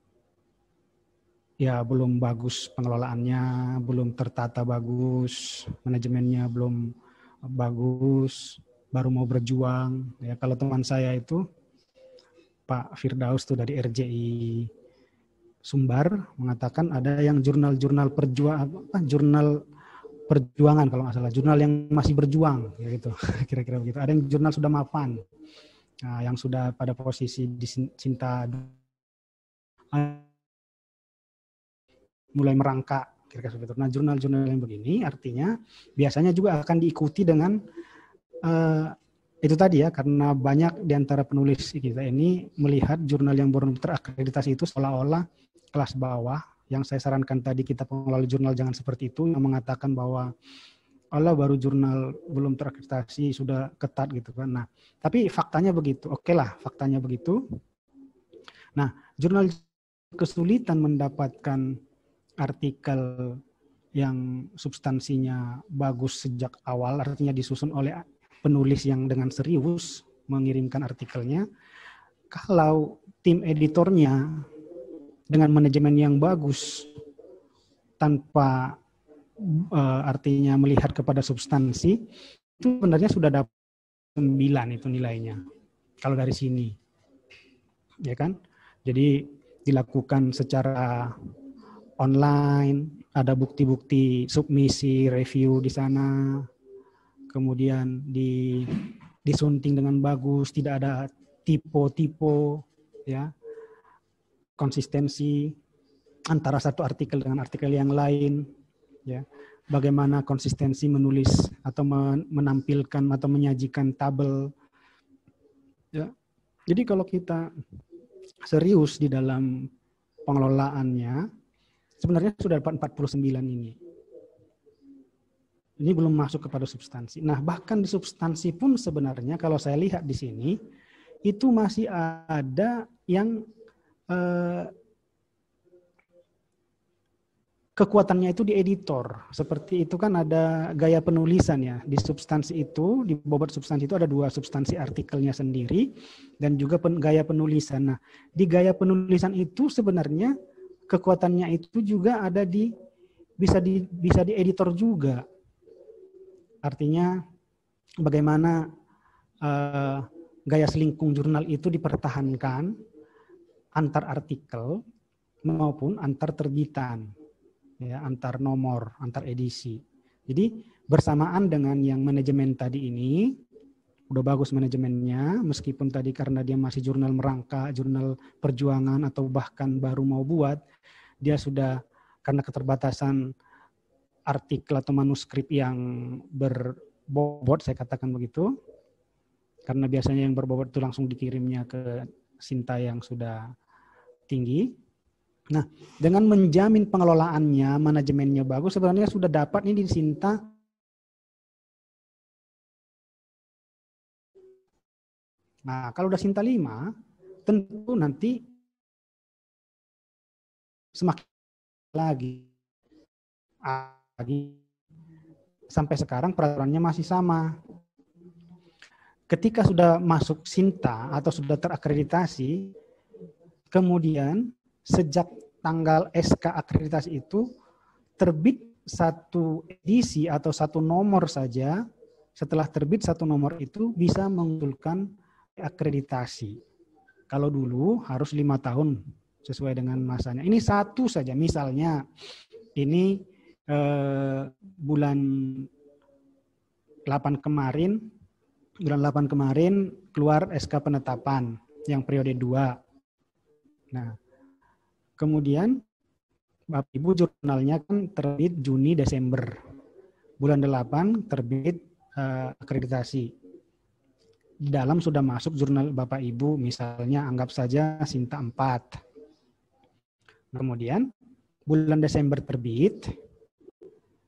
ya belum bagus pengelolaannya, belum tertata bagus, manajemennya belum bagus, baru mau berjuang. Ya, kalau teman saya itu Pak Firdaus tuh dari R J I Sumbar mengatakan ada yang jurnal-jurnal perjuangan, apa, jurnal perjuangan kalau nggak salah, jurnal yang masih berjuang, ya gitu, kira-kira begitu. Ada yang jurnal sudah mapan, nah, yang sudah pada posisi di cinta mulai merangkak, kira-kira seperti itu. Nah, jurnal-jurnal yang begini artinya biasanya juga akan diikuti dengan uh, itu tadi ya, karena banyak di antara penulis kita ini melihat jurnal yang belum terakreditasi itu seolah-olah kelas bawah. Yang saya sarankan tadi kita pengelola jurnal jangan seperti itu, yang mengatakan bahwa Allah baru jurnal belum terakreditasi sudah ketat gitu kan. Nah, tapi faktanya begitu. Oke lah, faktanya begitu. Nah, jurnal kesulitan mendapatkan artikel yang substansinya bagus sejak awal, artinya disusun oleh penulis yang dengan serius mengirimkan artikelnya. Kalau tim editornya dengan manajemen yang bagus tanpa uh, artinya melihat kepada substansi, itu sebenarnya sudah dapat sembilan itu nilainya kalau dari sini, ya kan. Jadi dilakukan secara online, ada bukti-bukti submisi review di sana, kemudian di disunting dengan bagus, tidak ada tipe-tipe, ya, konsistensi antara satu artikel dengan artikel yang lain, ya, bagaimana konsistensi menulis atau menampilkan atau menyajikan tabel, ya. Jadi kalau kita serius di dalam pengelolaannya, sebenarnya sudah dapat empat puluh sembilan ini. Ini belum masuk kepada substansi. Nah, bahkan di substansi pun sebenarnya kalau saya lihat di sini, itu masih ada yang eh, kekuatannya itu di editor. Seperti itu kan ada gaya penulisan ya. Di substansi itu, di bobot substansi itu ada dua substansi artikelnya sendiri dan juga pen, gaya penulisan. Nah, di gaya penulisan itu sebenarnya kekuatannya itu juga ada di bisa di bisa di editor juga. Artinya bagaimana uh, gaya selingkung jurnal itu dipertahankan antar artikel maupun antar terbitan, ya, antar nomor, antar edisi. Jadi bersamaan dengan yang manajemen tadi ini, udah bagus manajemennya, meskipun tadi karena dia masih jurnal merangkak, jurnal perjuangan atau bahkan baru mau buat, dia sudah karena keterbatasan artikel atau manuskrip yang berbobot, saya katakan begitu, karena biasanya yang berbobot itu langsung dikirimnya ke Sinta yang sudah tinggi. Nah, dengan menjamin pengelolaannya, manajemennya bagus, sebenarnya sudah dapat ini di Sinta Nah, kalau udah Sinta lima, tentu nanti semakin lagi. lagi. Sampai sekarang peraturannya masih sama. Ketika sudah masuk Sinta atau sudah terakreditasi, kemudian sejak tanggal S K akreditasi itu terbit satu edisi atau satu nomor saja, setelah terbit satu nomor itu bisa mengusulkan akreditasi. Kalau dulu harus lima tahun sesuai dengan masanya. Ini satu saja, misalnya ini eh, bulan delapan kemarin, bulan delapan kemarin keluar S K penetapan yang periode dua. Nah, kemudian Bapak Ibu jurnalnya kan terbit Juni Desember. Bulan delapan terbit eh, akreditasi. Di dalam sudah masuk jurnal Bapak Ibu, misalnya anggap saja Sinta empat. Kemudian bulan Desember terbit,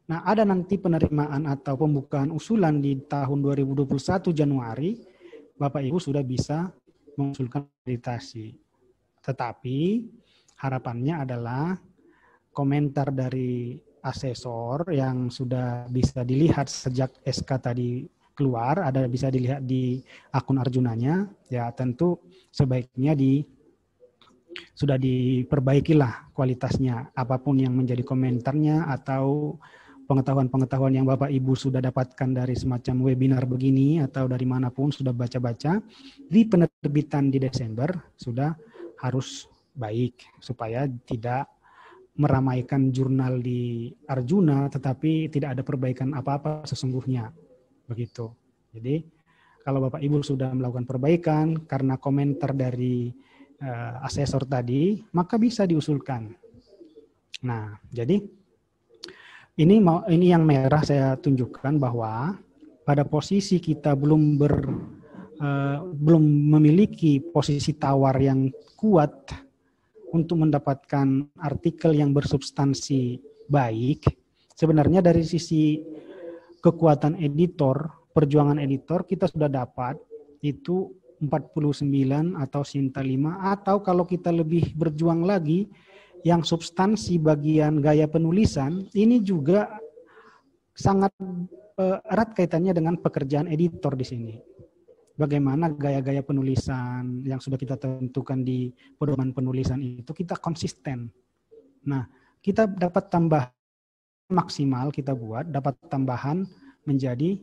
Nah, ada nanti penerimaan atau pembukaan usulan di tahun dua ribu dua puluh satu Januari, Bapak Ibu sudah bisa mengusulkan akreditasi. Tetapi harapannya adalah komentar dari asesor yang sudah bisa dilihat sejak S K tadi keluar, ada bisa dilihat di akun Arjunanya, ya tentu sebaiknya di sudah diperbaikilah kualitasnya, apapun yang menjadi komentarnya atau pengetahuan-pengetahuan yang Bapak Ibu sudah dapatkan dari semacam webinar begini atau dari manapun sudah baca-baca, di penerbitan di Desember sudah harus baik supaya tidak meramaikan jurnal di Arjuna tetapi tidak ada perbaikan apa-apa sesungguhnya. Begitu. Jadi kalau Bapak Ibu sudah melakukan perbaikan karena komentar dari uh, asesor tadi, maka bisa diusulkan. Nah, jadi ini mau ini yang merah saya tunjukkan bahwa pada posisi kita belum ber uh, belum memiliki posisi tawar yang kuat untuk mendapatkan artikel yang bersubstansi baik, sebenarnya dari sisi kekuatan editor, perjuangan editor kita sudah dapat itu empat puluh sembilan atau Sinta lima, atau kalau kita lebih berjuang lagi yang substansi bagian gaya penulisan ini juga sangat uh, erat kaitannya dengan pekerjaan editor di sini. Bagaimana gaya-gaya penulisan yang sudah kita tentukan di pedoman penulisan itu kita konsisten. Nah, kita dapat tambah maksimal kita buat, dapat tambahan menjadi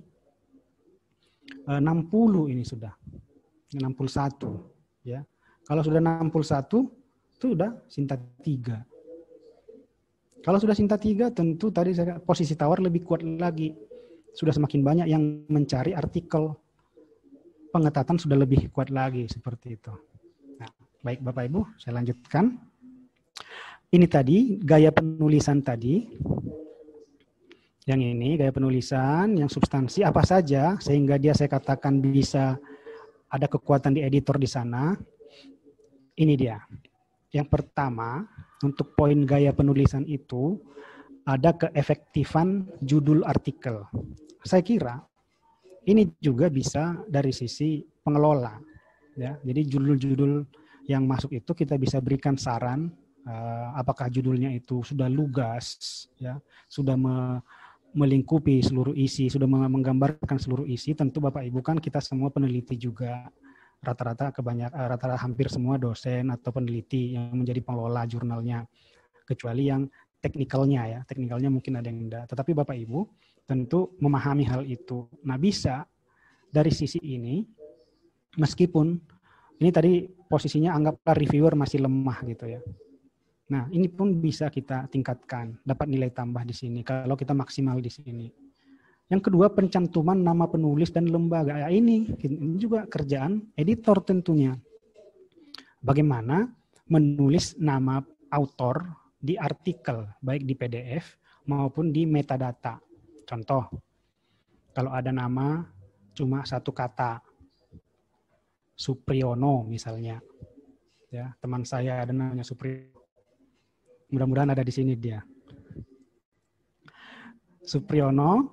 enam puluh ini sudah. enam puluh satu. Ya. Kalau sudah enam puluh satu, itu sudah Sinta tiga. Kalau sudah Sinta tiga, tentu tadi saya posisi tawar lebih kuat lagi. Sudah semakin banyak yang mencari artikel. Pengetatan sudah lebih kuat lagi seperti itu. Nah, baik Bapak Ibu, saya lanjutkan. Ini tadi gaya penulisan tadi. Yang ini gaya penulisan, yang substansi apa saja sehingga dia saya katakan bisa ada kekuatan di editor di sana. Ini dia. Yang pertama, untuk poin gaya penulisan itu ada keefektifan judul artikel. Saya kira ini juga bisa dari sisi pengelola, ya. Jadi judul-judul yang masuk itu kita bisa berikan saran, uh, apakah judulnya itu sudah lugas, ya, sudah me, melingkupi seluruh isi, sudah menggambarkan seluruh isi. Tentu Bapak Ibu kan kita semua peneliti juga, rata-rata kebanyak, uh, rata-rata hampir semua dosen atau peneliti yang menjadi pengelola jurnalnya, kecuali yang teknikalnya ya, teknikalnya mungkin ada yang enggak. Tetapi Bapak Ibu tentu memahami hal itu. Nah, bisa dari sisi ini, meskipun ini tadi posisinya anggaplah reviewer masih lemah gitu ya. Nah, ini pun bisa kita tingkatkan, dapat nilai tambah di sini kalau kita maksimal di sini. Yang kedua, pencantuman nama penulis dan lembaga. Ya, ini, ini juga kerjaan editor tentunya. Bagaimana menulis nama autor di artikel, baik di P D F maupun di metadata. Contoh, kalau ada nama cuma satu kata, Supriyono misalnya, ya teman saya ada namanya Supriyono, mudah-mudahan ada di sini dia. Supriyono,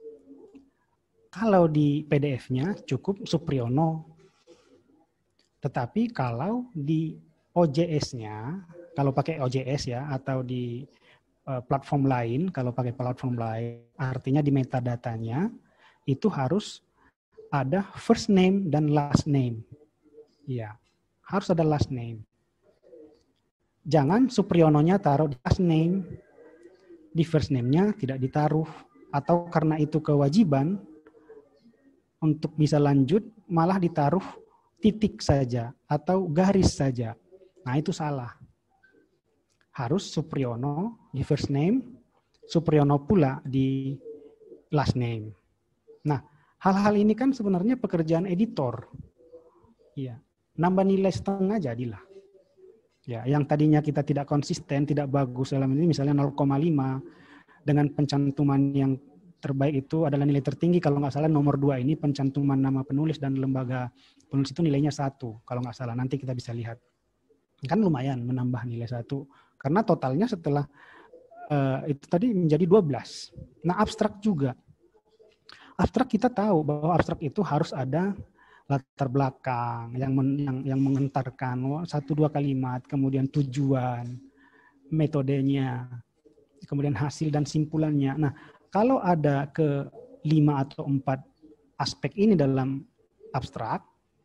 kalau di P D F-nya cukup Supriyono, tetapi kalau di O J S-nya, kalau pakai O J S ya, atau di platform lain, kalau pakai platform lain, artinya di metadatanya itu harus ada first name dan last name. Ya, harus ada last name. Jangan Supriyono-nya taruh di last name, di first name-nya tidak ditaruh, atau karena itu kewajiban untuk bisa lanjut malah ditaruh titik saja atau garis saja. Nah, itu salah. Harus Supriyono di first name, Supriyono pula di last name. Nah, hal-hal ini kan sebenarnya pekerjaan editor. Iya, nambah nilai setengah jadilah. Ya, yang tadinya kita tidak konsisten, tidak bagus dalam ini misalnya nol koma lima dengan pencantuman yang terbaik itu adalah nilai tertinggi, kalau nggak salah nomor dua ini pencantuman nama penulis dan lembaga penulis itu nilainya satu, kalau nggak salah, nanti kita bisa lihat. Kan lumayan menambah nilai satu. Karena totalnya setelah uh, itu tadi menjadi dua belas. Nah, abstrak juga. Abstrak kita tahu bahwa abstrak itu harus ada latar belakang yang men, yang yang mengentarkan satu dua kalimat, kemudian tujuan, metodenya, kemudian hasil dan simpulannya. Nah, kalau ada ke lima atau empat aspek ini dalam abstrak,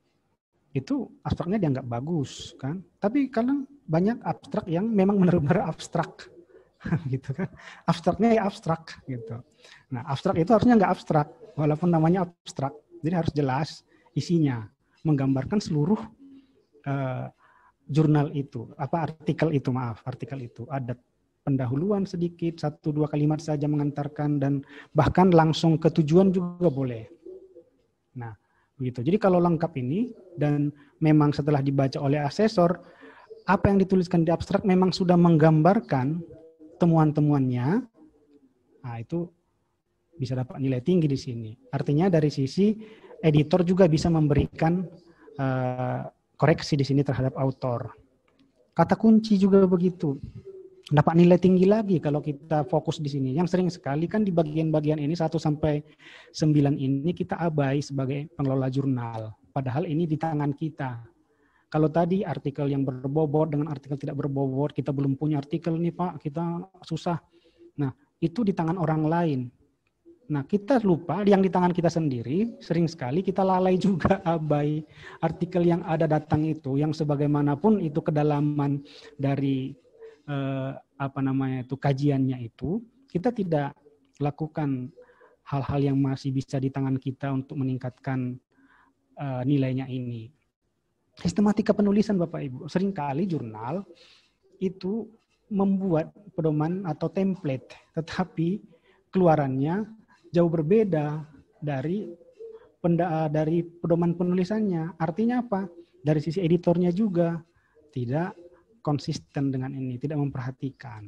itu abstraknya dianggap bagus, kan? Tapi kadang banyak abstrak yang memang benar-benar abstrak, gitu kan? Abstraknya ya abstrak, gitu. Nah, abstrak itu harusnya nggak abstrak, walaupun namanya abstrak. Jadi harus jelas isinya, menggambarkan seluruh uh, jurnal itu, apa artikel itu, maaf, artikel itu ada pendahuluan sedikit, satu dua kalimat saja mengantarkan, dan bahkan langsung ke tujuan juga boleh. Nah, begitu. Jadi kalau lengkap ini dan memang setelah dibaca oleh asesor, apa yang dituliskan di abstrak memang sudah menggambarkan temuan-temuannya, nah itu bisa dapat nilai tinggi di sini. Artinya dari sisi editor juga bisa memberikan uh, koreksi di sini terhadap autor. Kata kunci juga begitu. Dapat nilai tinggi lagi kalau kita fokus di sini. Yang sering sekali kan di bagian-bagian ini satu sampai sembilan ini kita abai sebagai pengelola jurnal. Padahal ini di tangan kita. Kalau tadi artikel yang berbobot dengan artikel tidak berbobot, kita belum punya artikel nih Pak, kita susah. Nah, itu di tangan orang lain. Nah, kita lupa yang di tangan kita sendiri, sering sekali kita lalai juga abai artikel yang ada datang itu, yang sebagaimanapun itu kedalaman dari Eh, apa namanya itu kajiannya itu, kita tidak lakukan hal-hal yang masih bisa di tangan kita untuk meningkatkan uh, nilainya ini. Sistematika penulisan Bapak Ibu, seringkali jurnal itu membuat pedoman atau template, tetapi keluarannya jauh berbeda dari penda, dari pedoman penulisannya. Artinya apa? Dari sisi editornya juga tidak konsisten dengan ini, tidak memperhatikan.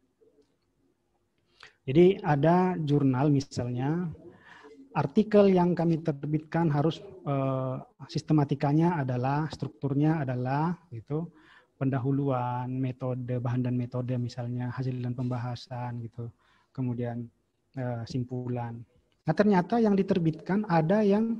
Jadi ada jurnal misalnya, artikel yang kami terbitkan harus eh, sistematikanya adalah, strukturnya adalah gitu, pendahuluan, metode, bahan dan metode misalnya, hasil dan pembahasan gitu, kemudian eh, simpulan. Nah ternyata yang diterbitkan ada yang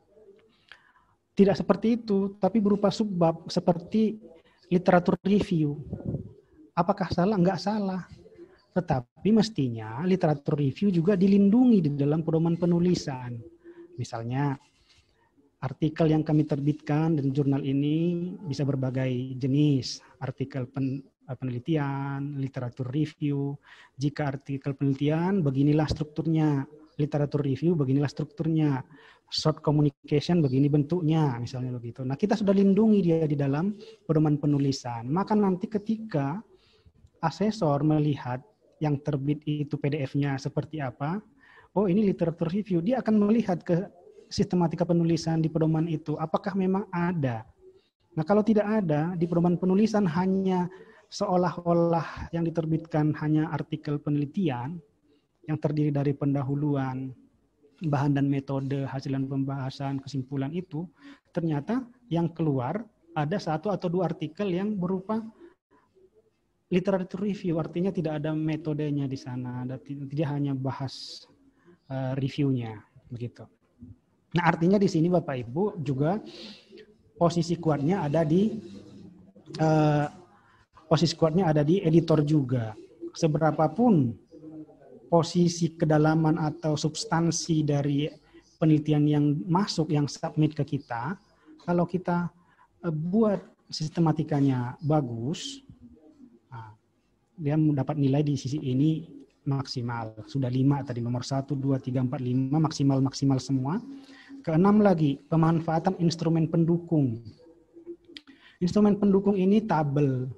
tidak seperti itu, tapi berupa subbab seperti literatur review. Apakah salah? Enggak salah. Tetapi mestinya literatur review juga dilindungi di dalam pedoman penulisan. Misalnya artikel yang kami terbitkan dan jurnal ini bisa berbagai jenis. Artikel pen, penelitian, literatur review. Jika artikel penelitian, beginilah strukturnya. Literatur review, beginilah strukturnya. Short communication, begini bentuknya, misalnya begitu. Nah, kita sudah lindungi dia di dalam pedoman penulisan. Maka nanti ketika asesor melihat yang terbit itu P D F-nya seperti apa, oh ini literatur review, dia akan melihat ke sistematika penulisan di pedoman itu, apakah memang ada. Nah, kalau tidak ada, di pedoman penulisan hanya seolah-olah yang diterbitkan hanya artikel penelitian, yang terdiri dari pendahuluan, bahan dan metode, hasil dan pembahasan, kesimpulan itu, ternyata yang keluar ada satu atau dua artikel yang berupa literatur review, artinya tidak ada metodenya di sana, tidak hanya bahas uh, reviewnya, begitu. Nah artinya di sini Bapak Ibu juga posisi kuatnya ada di uh, posisi kuatnya ada di editor juga. Seberapapun posisi kedalaman atau substansi dari penelitian yang masuk, yang submit ke kita, kalau kita buat sistematikanya bagus, nah, dia mendapat nilai di sisi ini maksimal. Sudah lima tadi, nomor satu, dua, tiga, empat, lima, maksimal-maksimal semua. Keenam lagi, pemanfaatan instrumen pendukung. Instrumen pendukung ini tabel,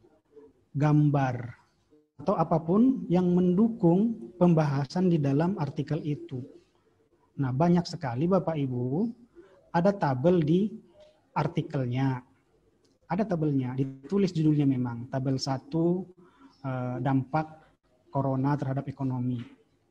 gambar, atau apapun yang mendukung pembahasan di dalam artikel itu. Nah, banyak sekali Bapak Ibu, ada tabel di artikelnya. Ada tabelnya, ditulis judulnya memang. Tabel satu, dampak corona terhadap ekonomi.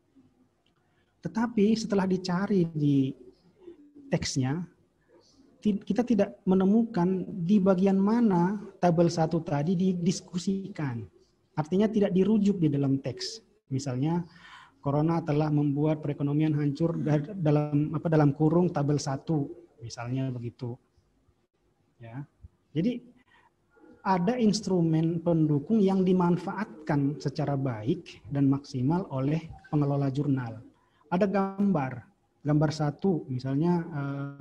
Tetapi setelah dicari di teksnya, kita tidak menemukan di bagian mana tabel satu tadi didiskusikan. artinya tidak dirujuk di dalam teks. Misalnya, corona telah membuat perekonomian hancur dalam apa dalam kurung tabel satu, misalnya begitu. Ya, jadi ada instrumen pendukung yang dimanfaatkan secara baik dan maksimal oleh pengelola jurnal. Ada gambar, gambar satu, misalnya eh,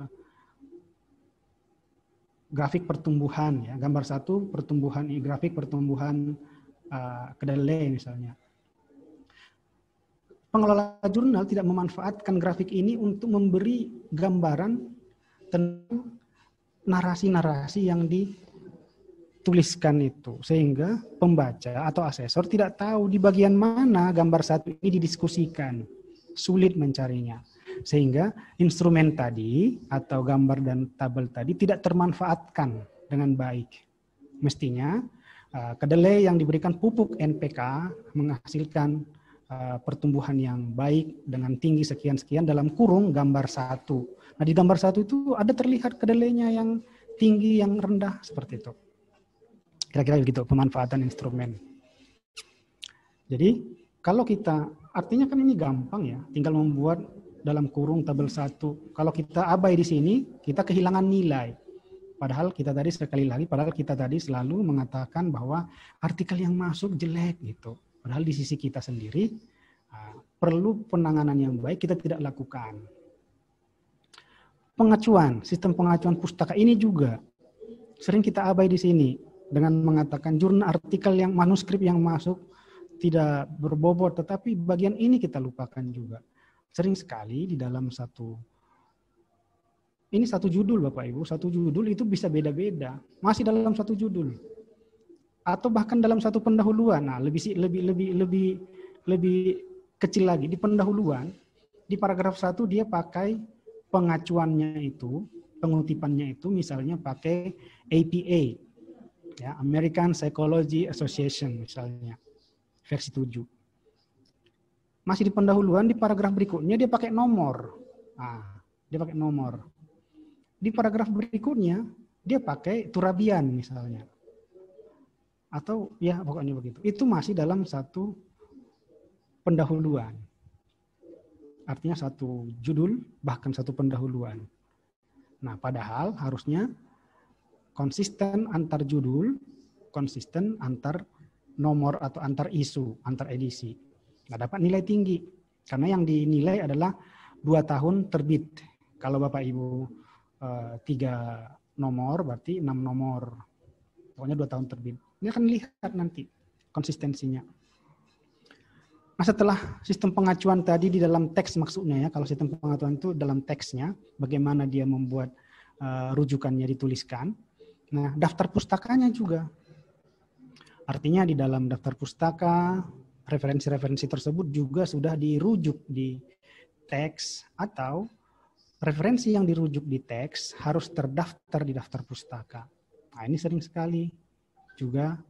grafik pertumbuhan, ya, gambar satu pertumbuhan, grafik pertumbuhan eh, kedelai misalnya. Pengelola jurnal tidak memanfaatkan grafik ini untuk memberi gambaran tentang narasi-narasi yang dituliskan itu. Sehingga pembaca atau asesor tidak tahu di bagian mana gambar satu ini didiskusikan. Sulit mencarinya. Sehingga instrumen tadi atau gambar dan tabel tadi tidak termanfaatkan dengan baik. Mestinya kedelai yang diberikan pupuk N P K menghasilkan pertumbuhan yang baik dengan tinggi sekian-sekian dalam kurung gambar satu. Nah di gambar satu itu ada terlihat kedelainya yang tinggi, yang rendah, seperti itu. Kira-kira begitu pemanfaatan instrumen. Jadi kalau kita, artinya kan ini gampang ya, tinggal membuat dalam kurung tabel satu. Kalau kita abai di sini, kita kehilangan nilai. Padahal kita tadi sekali lagi, padahal kita tadi selalu mengatakan bahwa artikel yang masuk jelek gitu. Padahal di sisi kita sendiri uh, perlu penanganan yang baik, kita tidak lakukan. Pengacuan, sistem pengacuan pustaka ini juga sering kita abai di sini dengan mengatakan jurnal artikel yang manuskrip yang masuk tidak berbobot, tetapi bagian ini kita lupakan juga. Sering sekali di dalam satu, ini satu judul Bapak Ibu, satu judul itu bisa beda-beda, masih dalam satu judul. Atau bahkan dalam satu pendahuluan, nah lebih lebih lebih lebih lebih kecil lagi di pendahuluan, di paragraf satu dia pakai pengacuannya itu, pengutipannya itu misalnya pakai A P A, ya American Psychology Association misalnya, versi tujuh. Masih di pendahuluan, di paragraf berikutnya dia pakai nomor, nah dia pakai nomor. Di paragraf berikutnya dia pakai Turabian misalnya. Atau ya pokoknya begitu. Itu masih dalam satu pendahuluan. Artinya satu judul, bahkan satu pendahuluan. Nah, padahal harusnya konsisten antar judul, konsisten antar nomor atau antar isu, antar edisi. Nggak dapat nilai tinggi. Karena yang dinilai adalah dua tahun terbit. Kalau Bapak Ibu eh, tiga nomor, berarti enam nomor. Pokoknya dua tahun terbit. Ini akan lihat nanti konsistensinya. Nah setelah sistem pengacuan tadi di dalam teks maksudnya ya, kalau sistem pengacuan itu dalam teksnya, bagaimana dia membuat uh, rujukannya dituliskan. Nah daftar pustakanya juga. Artinya di dalam daftar pustaka, referensi-referensi tersebut juga sudah dirujuk di teks atau referensi yang dirujuk di teks harus terdaftar di daftar pustaka. Nah ini sering sekali juga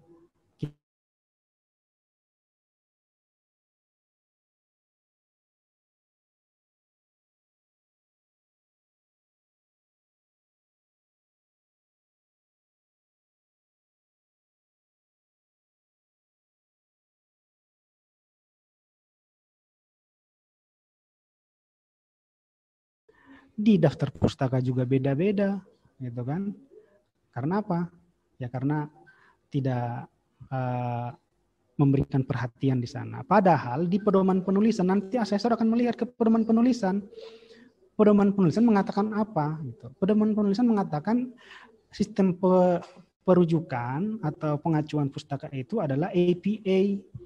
di daftar pustaka juga beda-beda, gitu kan? Karena apa? Ya karena tidak uh, memberikan perhatian di sana. Padahal di pedoman penulisan nanti asesor akan melihat ke pedoman penulisan. Pedoman penulisan mengatakan apa? Gitu. Pedoman penulisan mengatakan sistem pe, perujukan atau pengacuan pustaka itu adalah A P A,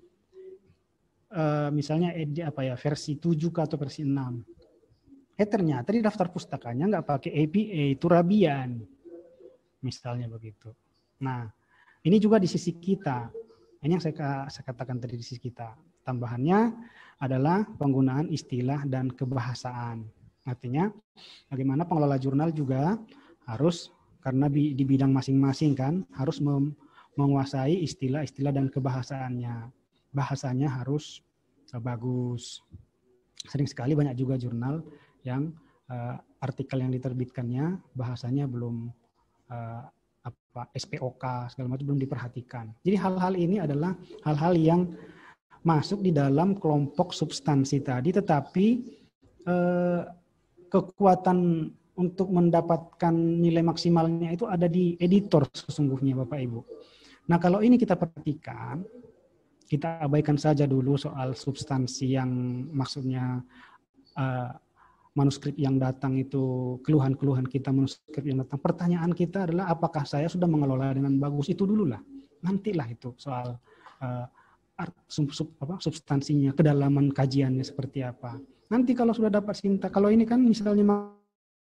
uh, misalnya apa ya versi tujuh atau versi enam. Eh ternyata di daftar pustakanya nggak pakai A P A, Turabian, misalnya begitu. Nah, ini juga di sisi kita. Ini yang saya, saya katakan tadi di sisi kita. Tambahannya adalah penggunaan istilah dan kebahasaan. Artinya, bagaimana pengelola jurnal juga harus, karena di, di bidang masing-masing kan, harus mem, menguasai istilah-istilah dan kebahasaannya. Bahasanya harus bagus. Sering sekali banyak juga jurnal yang uh, artikel yang diterbitkannya bahasanya belum uh, apa S P O K segala macam belum diperhatikan. Jadi hal-hal ini adalah hal-hal yang masuk di dalam kelompok substansi tadi, tetapi eh, kekuatan untuk mendapatkan nilai maksimalnya itu ada di editor sesungguhnya Bapak Ibu. Nah kalau ini kita perhatikan, kita abaikan saja dulu soal substansi yang maksudnya uh, manuskrip yang datang itu, keluhan-keluhan kita manuskrip yang datang. Pertanyaan kita adalah apakah saya sudah mengelola dengan bagus, itu dulu lah. Nantilah itu soal uh, art, sub, sub, apa, substansinya, kedalaman kajiannya seperti apa. Nanti kalau sudah dapat sinta, kalau ini kan misalnya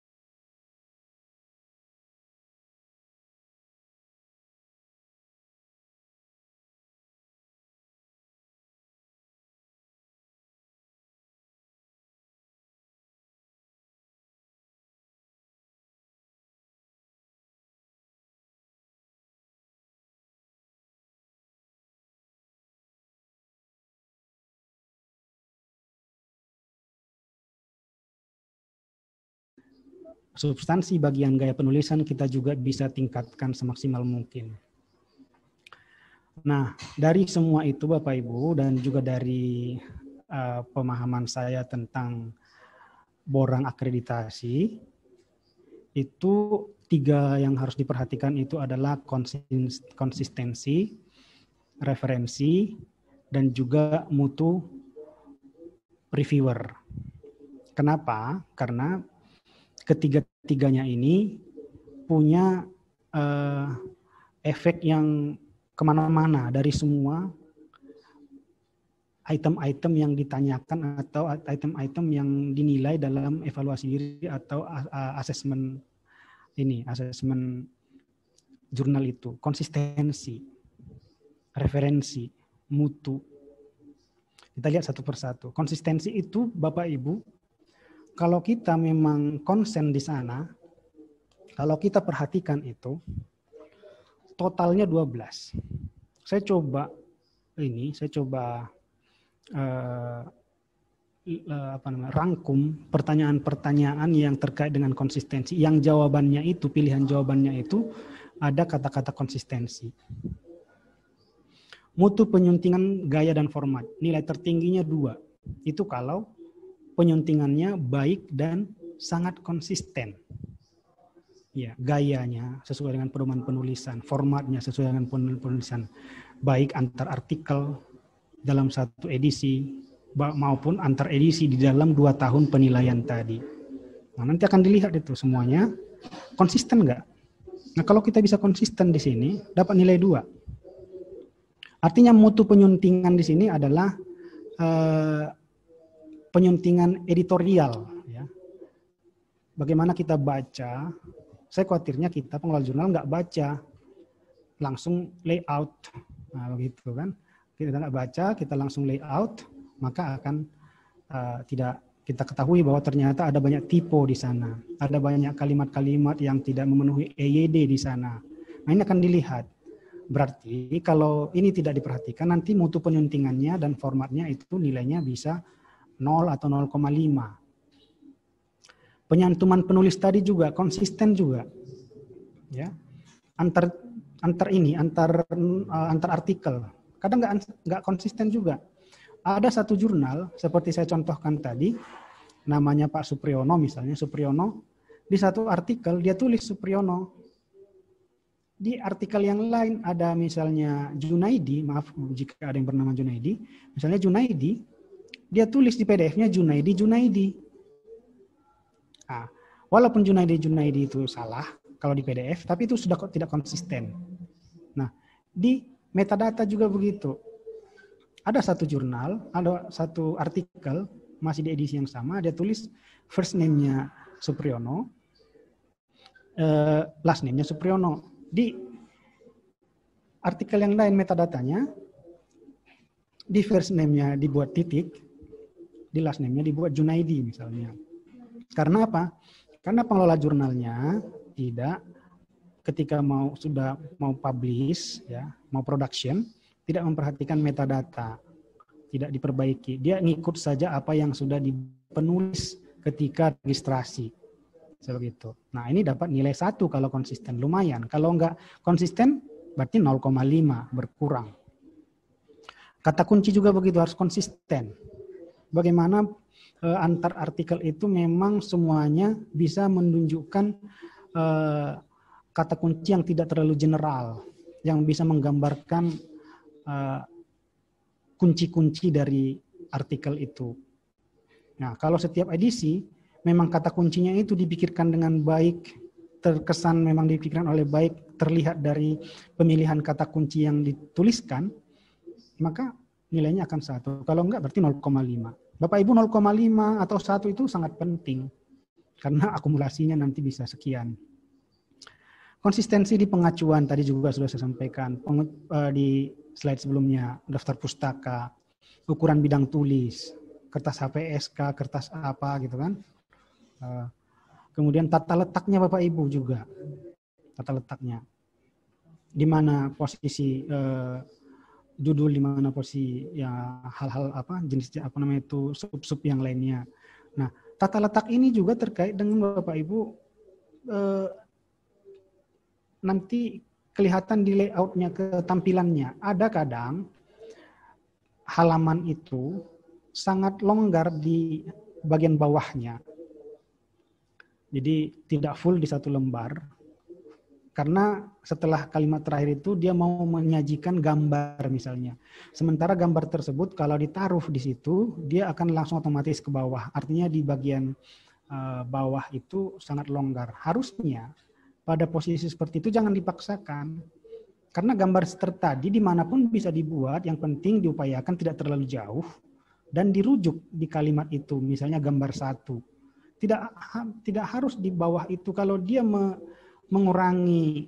substansi bagian gaya penulisan kita juga bisa tingkatkan semaksimal mungkin. Nah, dari semua itu Bapak Ibu dan juga dari uh, pemahaman saya tentang borang akreditasi, itu tiga yang harus diperhatikan itu adalah konsistensi, referensi, dan juga mutu reviewer. Kenapa? Karena ketiga-tiganya ini punya uh, efek yang kemana-mana dari semua item-item yang ditanyakan atau item-item yang dinilai dalam evaluasi diri atau uh, asesmen ini, asesmen jurnal itu. Konsistensi, referensi, mutu. Kita lihat satu persatu. Konsistensi itu Bapak Ibu, kalau kita memang konsen di sana, kalau kita perhatikan itu, totalnya dua belas. Saya coba ini, saya coba uh, uh, apa namanya, rangkum pertanyaan-pertanyaan yang terkait dengan konsistensi. Yang jawabannya itu, pilihan jawabannya itu ada kata-kata konsistensi. Mutu penyuntingan gaya dan format, nilai tertingginya dua. Itu kalau penyuntingannya baik dan sangat konsisten. Ya, gayanya sesuai dengan pedoman penulisan, formatnya sesuai dengan pedoman penulisan, baik antar artikel dalam satu edisi maupun antar edisi di dalam dua tahun penilaian tadi. Nah, nanti akan dilihat itu semuanya konsisten nggak? Nah, kalau kita bisa konsisten di sini, dapat nilai dua. Artinya mutu penyuntingan di sini adalah eh, penyuntingan editorial, ya. Bagaimana kita baca? Saya khawatirnya kita pengelola jurnal nggak baca, langsung layout, nah begitu kan? Kita nggak baca, kita langsung layout, maka akan uh, tidak kita ketahui bahwa ternyata ada banyak typo di sana, ada banyak kalimat-kalimat yang tidak memenuhi E Y D di sana. Nah ini akan dilihat. Berarti kalau ini tidak diperhatikan, nanti mutu penyuntingannya dan formatnya itu nilainya bisa nol atau nol koma lima. Penyantuman penulis tadi juga konsisten juga. Ya. Antar antar ini, antar uh, antar artikel. Kadang nggak nggak konsisten juga. Ada satu jurnal seperti saya contohkan tadi, namanya Pak Supriyono misalnya, Supriyono di satu artikel dia tulis Supriyono. Di artikel yang lain ada misalnya Junaidi, maaf jika ada yang bernama Junaidi, misalnya Junaidi, dia tulis di P D F-nya Junaidi, Junaidi. Nah, walaupun Junaidi, Junaidi itu salah kalau di P D F, tapi itu sudah tidak konsisten. Nah, di metadata juga begitu. Ada satu jurnal, ada satu artikel, masih di edisi yang sama, dia tulis first name-nya Supriyono, uh, last name-nya Supriyono. Di artikel yang lain metadatanya, di first name-nya dibuat titik, di last name-nya dibuat Junaidi misalnya. Karena apa? Karena pengelola jurnalnya tidak ketika mau sudah mau publish ya, mau production, tidak memperhatikan metadata, tidak diperbaiki. Dia ngikut saja apa yang sudah dipenulis ketika registrasi. Seperti itu. Nah, ini dapat nilai satu kalau konsisten, lumayan. Kalau enggak konsisten, berarti nol koma lima, berkurang. Kata kunci juga begitu, harus konsisten. Bagaimana eh, antar artikel itu memang semuanya bisa menunjukkan eh, kata kunci yang tidak terlalu general, yang bisa menggambarkan eh, kunci-kunci dari artikel itu. Nah, kalau setiap edisi, memang kata kuncinya itu dipikirkan dengan baik, terkesan memang dipikirkan oleh baik, terlihat dari pemilihan kata kunci yang dituliskan, maka nilainya akan satu. Kalau enggak berarti nol koma lima. Bapak Ibu nol koma lima atau satu itu sangat penting, karena akumulasinya nanti bisa sekian. Konsistensi di pengacuan tadi juga sudah saya sampaikan di slide sebelumnya, daftar pustaka, ukuran bidang tulis, kertas H P S K, kertas apa gitu kan. Kemudian tata letaknya Bapak Ibu juga, tata letaknya, di mana posisi eh, judul, di mana posisi ya hal-hal apa jenis apa namanya itu sub-sub yang lainnya. Nah, tata letak ini juga terkait dengan Bapak Ibu eh, nanti kelihatan di layoutnya, ketampilannya. Ada kadang halaman itu sangat longgar di bagian bawahnya. Jadi tidak full di satu lembar, karena setelah kalimat terakhir itu dia mau menyajikan gambar misalnya. Sementara gambar tersebut kalau ditaruh di situ, dia akan langsung otomatis ke bawah. Artinya di bagian uh, bawah itu sangat longgar. Harusnya pada posisi seperti itu jangan dipaksakan. Karena gambar tadi dimanapun bisa dibuat, yang penting diupayakan tidak terlalu jauh dan dirujuk di kalimat itu, misalnya gambar satu. Tidak tidak harus di bawah itu. Kalau dia me, mengurangi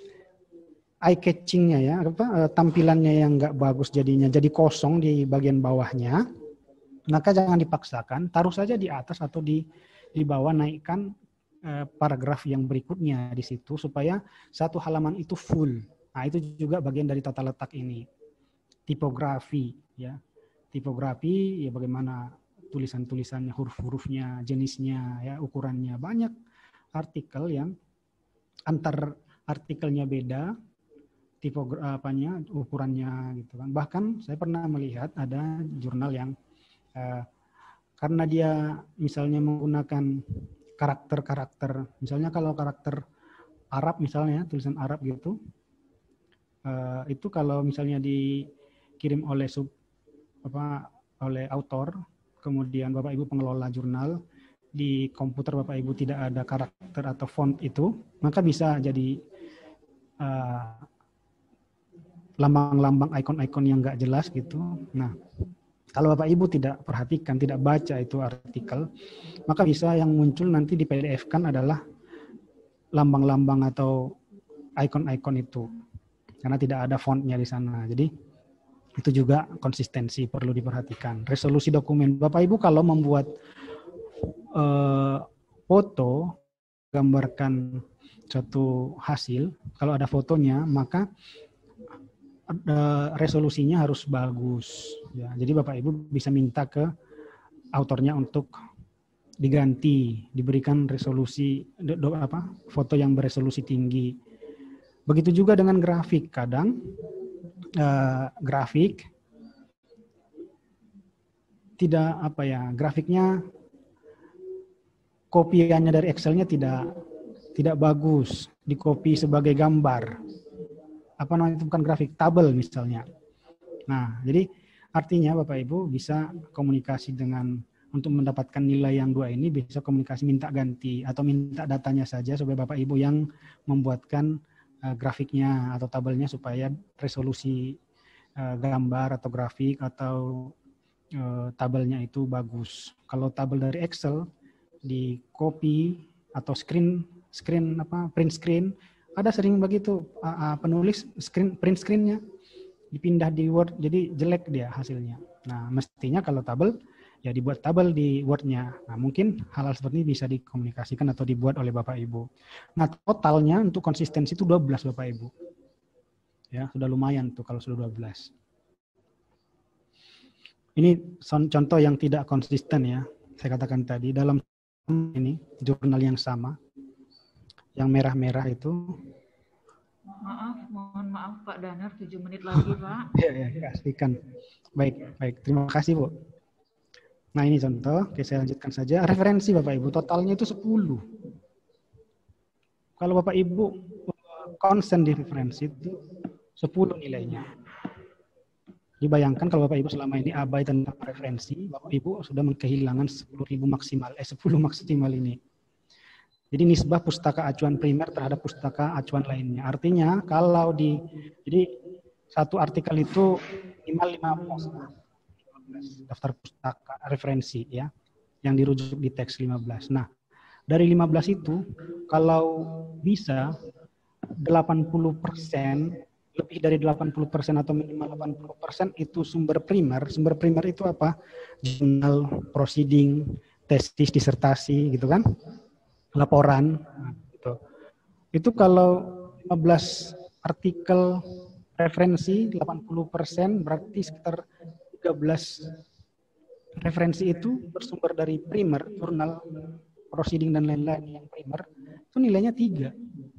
eye catching-nya ya, apa, tampilannya yang nggak bagus jadinya, jadi kosong di bagian bawahnya, maka jangan dipaksakan, taruh saja di atas atau di di bawah, naikkan eh, paragraf yang berikutnya di situ supaya satu halaman itu full. Nah, itu juga bagian dari tata letak ini. Tipografi ya. Tipografi ya, bagaimana tulisan-tulisannya, huruf-hurufnya, jenisnya, ya, ukurannya. Banyak artikel yang antar artikelnya beda, tipografanya, ukurannya gitu kan. Bahkan saya pernah melihat ada jurnal yang eh, karena dia misalnya menggunakan karakter-karakter, misalnya kalau karakter Arab misalnya, tulisan Arab gitu, eh, itu kalau misalnya dikirim oleh sub apa oleh autor, kemudian Bapak Ibu pengelola jurnal, di komputer Bapak Ibu tidak ada karakter atau font itu, maka bisa jadi uh, lambang-lambang, ikon-ikon yang nggak jelas gitu. Nah, kalau Bapak Ibu tidak perhatikan, tidak baca itu artikel, maka bisa yang muncul nanti di P D F kan adalah lambang-lambang atau ikon-ikon itu, karena tidak ada fontnya di sana. Jadi itu juga konsistensi perlu diperhatikan. Resolusi dokumen. Bapak Ibu kalau membuat uh, foto, gambarkan suatu hasil, kalau ada fotonya, maka uh, resolusinya harus bagus. Ya, jadi Bapak Ibu bisa minta ke autornya untuk diganti, diberikan resolusi do, do, apa, foto yang beresolusi tinggi. Begitu juga dengan grafik. Kadang Uh, grafik tidak apa ya, grafiknya kopiannya dari Excelnya tidak tidak bagus, dikopi sebagai gambar, apa namanya itu, bukan grafik, tabel misalnya. Nah, jadi artinya Bapak Ibu bisa komunikasi dengan, untuk mendapatkan nilai yang dua ini bisa komunikasi minta ganti atau minta datanya saja supaya Bapak Ibu yang membuatkan Uh, grafiknya atau tabelnya supaya resolusi uh, gambar atau grafik atau uh, tabelnya itu bagus. Kalau tabel dari Excel di copy atau screen screen apa print screen, ada sering begitu uh, uh, penulis screen print screennya dipindah di Word, jadi jelek dia hasilnya. Nah, mestinya kalau tabel ya dibuat tabel di Word-nya. Nah, mungkin hal-hal seperti ini bisa dikomunikasikan atau dibuat oleh Bapak Ibu. Nah, totalnya untuk konsistensi itu dua belas Bapak Ibu. Ya, sudah lumayan tuh kalau sudah dua belas. Ini contoh yang tidak konsisten ya. Saya katakan tadi, dalam ini, jurnal yang sama. Yang merah-merah itu. Maaf, mohon maaf Pak Danar, tujuh menit lagi Pak. Ya, ya, pastikan. Baik, baik. Terima kasih Bu. Nah ini contoh, oke saya lanjutkan saja. Referensi Bapak Ibu, totalnya itu sepuluh. Kalau Bapak Ibu konsen di referensi itu sepuluh nilainya. Dibayangkan kalau Bapak Ibu selama ini abai tentang referensi, Bapak Ibu sudah kehilangan sepuluh ribu maksimal, eh sepuluh maksimal ini. Jadi nisbah pustaka acuan primer terhadap pustaka acuan lainnya. Artinya kalau di, jadi satu artikel itu minimal lima belas daftar pustaka referensi ya, yang dirujuk di teks lima belas. Nah, dari lima belas itu kalau bisa delapan puluh persen, lebih dari delapan puluh persen atau minimal delapan puluh persen itu sumber primer. Sumber primer itu apa? Jurnal, proceeding, tesis, disertasi gitu kan? Laporan. Nah, gitu. Itu kalau lima belas artikel referensi delapan puluh persen berarti sekitar tiga belas referensi itu bersumber dari primer, jurnal, proceeding dan lain-lain yang primer, itu nilainya tiga.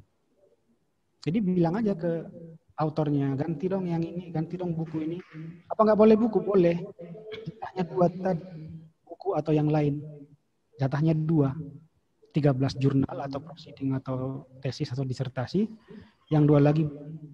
Jadi bilang aja ke autornya, ganti dong yang ini, ganti dong buku ini. Apa nggak boleh buku? Boleh. Jatahnya dua tadi, buku atau yang lain. Jatahnya dua. tiga belas jurnal atau proceeding atau tesis atau disertasi. Yang dua lagi.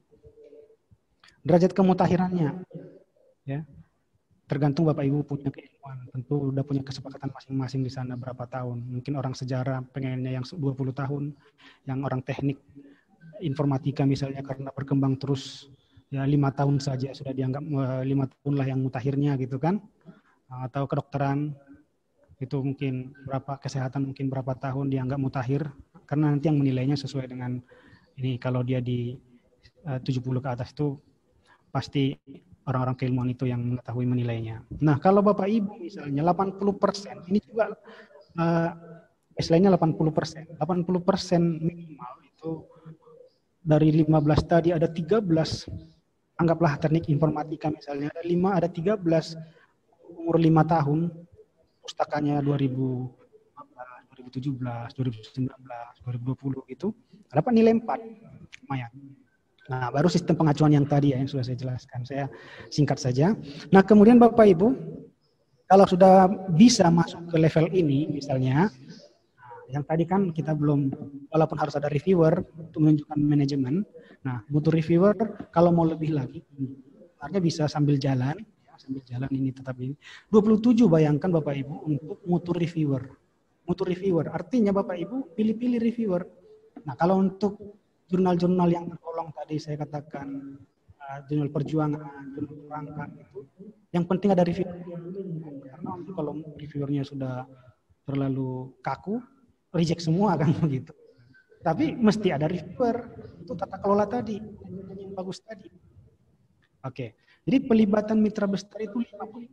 Derajat kemutahirannya. Ya. Tergantung Bapak Ibu punya keilmuan. Tentu udah punya kesepakatan masing-masing di sana berapa tahun. Mungkin orang sejarah pengennya yang dua puluh tahun. Yang orang teknik informatika misalnya karena berkembang terus ya lima tahun saja sudah dianggap lima tahun lah yang mutakhirnya gitu kan, atau kedokteran itu mungkin berapa, kesehatan mungkin berapa tahun dianggap mutakhir karena nanti yang menilainya sesuai dengan ini. Kalau dia di uh, tujuh puluh ke atas itu pasti orang-orang keilmuan itu yang mengetahui menilainya. Nah kalau Bapak Ibu misalnya delapan puluh persen ini juga uh, baseline-nya delapan puluh persen, delapan puluh persen minimal itu. Dari lima belas tadi ada tiga belas, anggaplah teknik informatika misalnya, ada lima, ada tiga belas, umur lima tahun, pustakanya dua ribu lima belas, dua ribu tujuh belas, dua ribu sembilan belas, dua ribu dua puluh gitu, dapat nilai empat, lumayan. Nah baru sistem pengacuan yang tadi ya, yang sudah saya jelaskan, saya singkat saja. Nah kemudian Bapak Ibu, kalau sudah bisa masuk ke level ini misalnya, yang tadi kan kita belum, walaupun harus ada reviewer untuk menunjukkan manajemen. Nah, butuh reviewer kalau mau lebih lagi, artinya bisa sambil jalan, ya, sambil jalan ini tetap ini. dua puluh tujuh bayangkan Bapak Ibu untuk mutu reviewer. Mutu reviewer, artinya Bapak Ibu pilih-pilih reviewer. Nah, kalau untuk jurnal-jurnal yang tergolong tadi saya katakan, uh, jurnal perjuangan, jurnal perangkat itu, yang penting ada reviewer. Karena kalau reviewernya sudah terlalu kaku, reject semua kan begitu. Tapi mesti ada reviewer, itu tata kelola tadi, yang bagus tadi. Oke, jadi pelibatan mitra bestari itu lima puluh.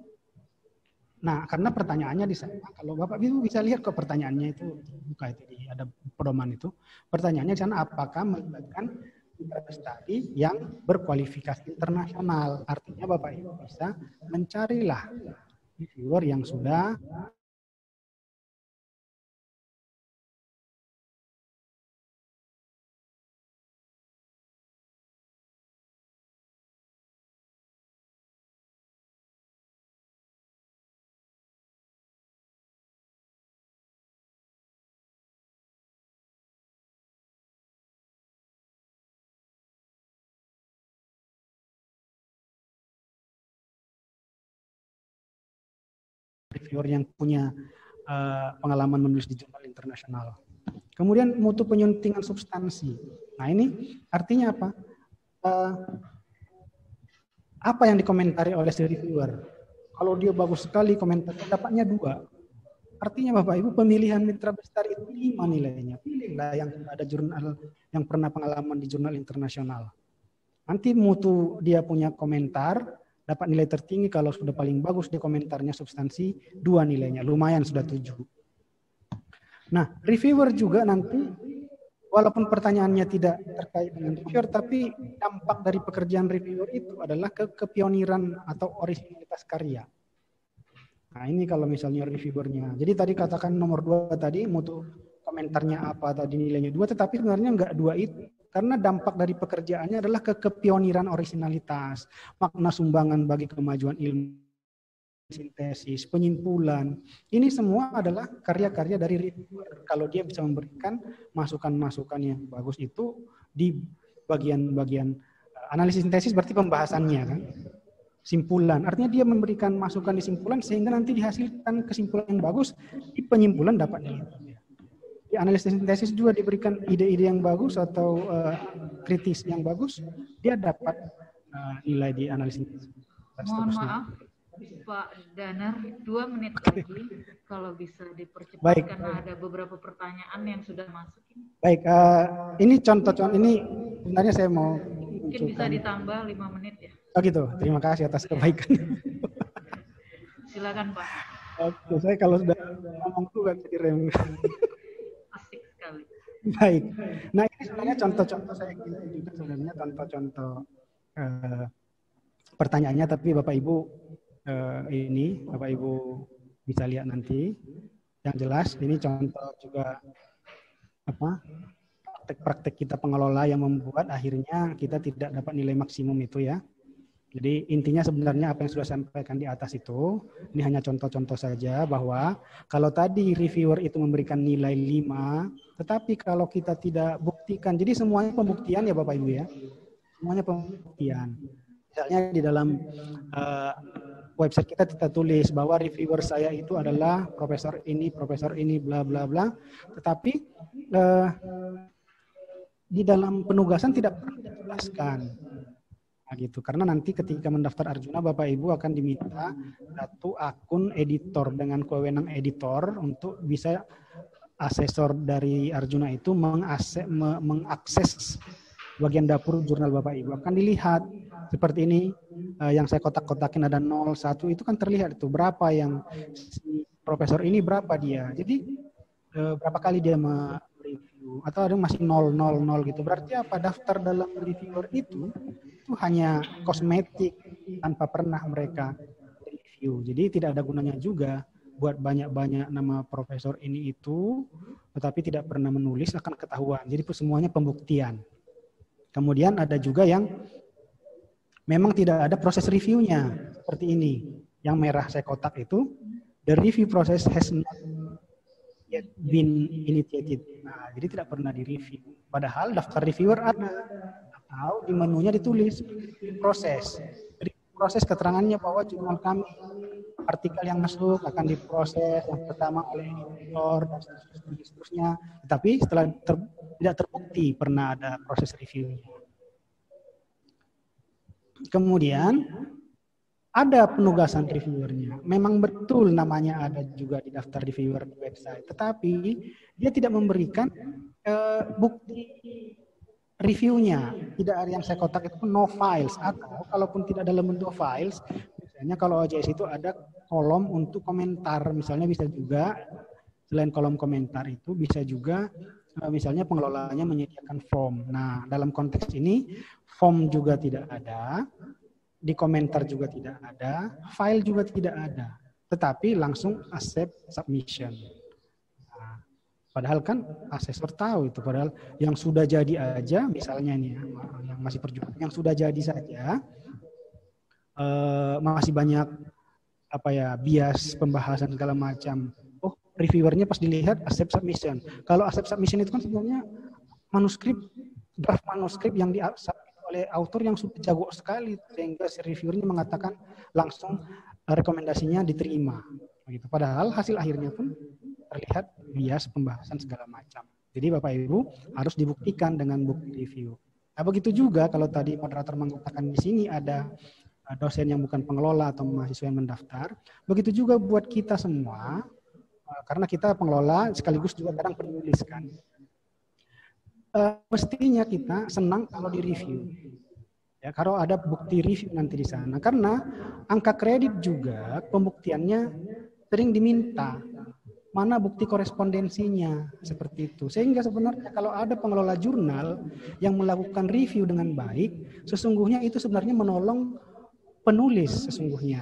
Nah, karena pertanyaannya di sana, kalau Bapak Ibu bisa lihat kok pertanyaannya itu buka itu di ada pedoman itu. Pertanyaannya di sana apakah melibatkan mitra bestari yang berkualifikasi internasional? Artinya Bapak Ibu bisa mencarilah reviewer yang sudah reviewer yang punya uh, pengalaman menulis di jurnal internasional. Kemudian mutu penyuntingan substansi. Nah ini artinya apa? Uh, apa yang dikomentari oleh si reviewer? Kalau dia bagus sekali komentarnya dapatnya dua. Artinya Bapak Ibu pemilihan mitra bestari itu lima nilainya. Pilihlah yang ada jurnal yang pernah pengalaman di jurnal internasional. Nanti mutu dia punya komentar dapat nilai tertinggi kalau sudah paling bagus di komentarnya substansi dua nilainya, lumayan sudah tujuh. Nah, reviewer juga nanti walaupun pertanyaannya tidak terkait dengan reviewer, tapi dampak dari pekerjaan reviewer itu adalah ke kepioniran atau originalitas karya. Nah ini kalau misalnya reviewernya. Jadi tadi katakan nomor dua tadi mutu komentarnya apa tadi nilainya dua, tetapi sebenarnya enggak dua itu. Karena dampak dari pekerjaannya adalah ke kepioniran originalitas, makna sumbangan bagi kemajuan ilmu, sintesis, penyimpulan. Ini semua adalah karya-karya dari reviewer. Kalau dia bisa memberikan masukan-masukan yang bagus itu di bagian-bagian analisis sintesis berarti pembahasannya kan. Simpulan, artinya dia memberikan masukan di simpulan sehingga nanti dihasilkan kesimpulan yang bagus, di penyimpulan dapat nilai. Di analisis sintesis juga diberikan ide-ide yang bagus atau uh, kritis yang bagus, dia dapat uh, nilai di analisis sintesis. Mohon maaf, Pak Danar, dua menit lagi kalau bisa dipercepat. Baik. Karena ada beberapa pertanyaan yang sudah masuk. Baik, uh, ini contoh-contoh ini sebenarnya saya mau mungkin bisa ditambah lima menit ya. Oh gitu, terima kasih atas kebaikan. Silakan Pak. Oke, saya kalau sudah ngomong tuh gak bisa direm. Asik sekali. Baik, nah ini sebenarnya contoh-contoh saya juga sebenarnya contoh-contoh uh, pertanyaannya, tapi Bapak Ibu uh, ini Bapak Ibu bisa lihat nanti. Yang jelas ini contoh juga apa praktek-praktek kita pengelola yang membuat akhirnya kita tidak dapat nilai maksimum itu ya. Jadi intinya sebenarnya apa yang sudah saya sampaikan di atas itu, ini hanya contoh-contoh saja bahwa kalau tadi reviewer itu memberikan nilai lima, tetapi kalau kita tidak buktikan, jadi semuanya pembuktian ya Bapak Ibu ya, semuanya pembuktian. Misalnya di dalam uh, website kita kita tulis bahwa reviewer saya itu adalah profesor ini, profesor ini, bla bla bla, tetapi uh, di dalam penugasan tidak pernah dijelaskan. Nah, gitu. Karena nanti ketika mendaftar Arjuna, Bapak Ibu akan diminta satu akun editor dengan kewenangan editor untuk bisa asesor dari Arjuna itu mengakses, mengakses bagian dapur jurnal Bapak Ibu. Akan dilihat seperti ini, eh, yang saya kotak-kotakin ada nol, satu, itu kan terlihat itu berapa yang si profesor ini berapa dia. Jadi eh, berapa kali dia mereview atau ada masih nol, nol, nol gitu. Berarti apa? Daftar dalam reviewer itu itu hanya kosmetik tanpa pernah mereka review. Jadi tidak ada gunanya juga buat banyak-banyak nama profesor ini itu, tetapi tidak pernah menulis akan ketahuan. Jadi semuanya pembuktian. Kemudian ada juga yang memang tidak ada proses reviewnya seperti ini. Yang merah saya kotak itu, the review process has not yet been initiated. Nah, jadi tidak pernah direview. Padahal daftar reviewer ada. Atau di menunya ditulis proses. Jadi proses keterangannya bahwa jurnal kami artikel yang masuk akan diproses yang pertama oleh editor dan seterusnya. Tetapi setelah ter, tidak terbukti pernah ada proses reviewnya. Kemudian ada penugasan reviewernya. Memang betul namanya ada juga di daftar reviewer di website. Tetapi dia tidak memberikan eh, bukti reviewnya. Tidak ada yang saya kotak itu no files, atau kalaupun tidak dalam bentuk files, misalnya kalau O J S itu ada kolom untuk komentar, misalnya bisa juga selain kolom komentar itu bisa juga misalnya pengelolanya menyediakan form. Nah, dalam konteks ini form juga tidak ada, di komentar juga tidak ada, file juga tidak ada, tetapi langsung accept submission. Padahal kan asesor tahu itu, padahal yang sudah jadi aja, misalnya nih yang masih perjuangan, yang sudah jadi saja eh, masih banyak apa ya bias pembahasan segala macam. Oh, reviewernya pas dilihat accept submission. Kalau accept submission itu kan sebenarnya manuskrip, draft manuskrip yang di-submit oleh autor yang sudah jago sekali, sehingga si reviewernya mengatakan langsung rekomendasinya diterima. Begitu. Padahal hasil akhirnya pun terlihat bias pembahasan segala macam. Jadi Bapak Ibu harus dibuktikan dengan bukti review. Nah, begitu juga kalau tadi moderator mengatakan di sini ada dosen yang bukan pengelola atau mahasiswa yang mendaftar, begitu juga buat kita semua, karena kita pengelola sekaligus juga kadang penulis kan. Uh, mestinya kita senang kalau di review. Ya, kalau ada bukti review nanti di sana, karena angka kredit juga pembuktiannya sering diminta. Mana bukti korespondensinya, seperti itu. Sehingga sebenarnya kalau ada pengelola jurnal yang melakukan review dengan baik, sesungguhnya itu sebenarnya menolong penulis sesungguhnya.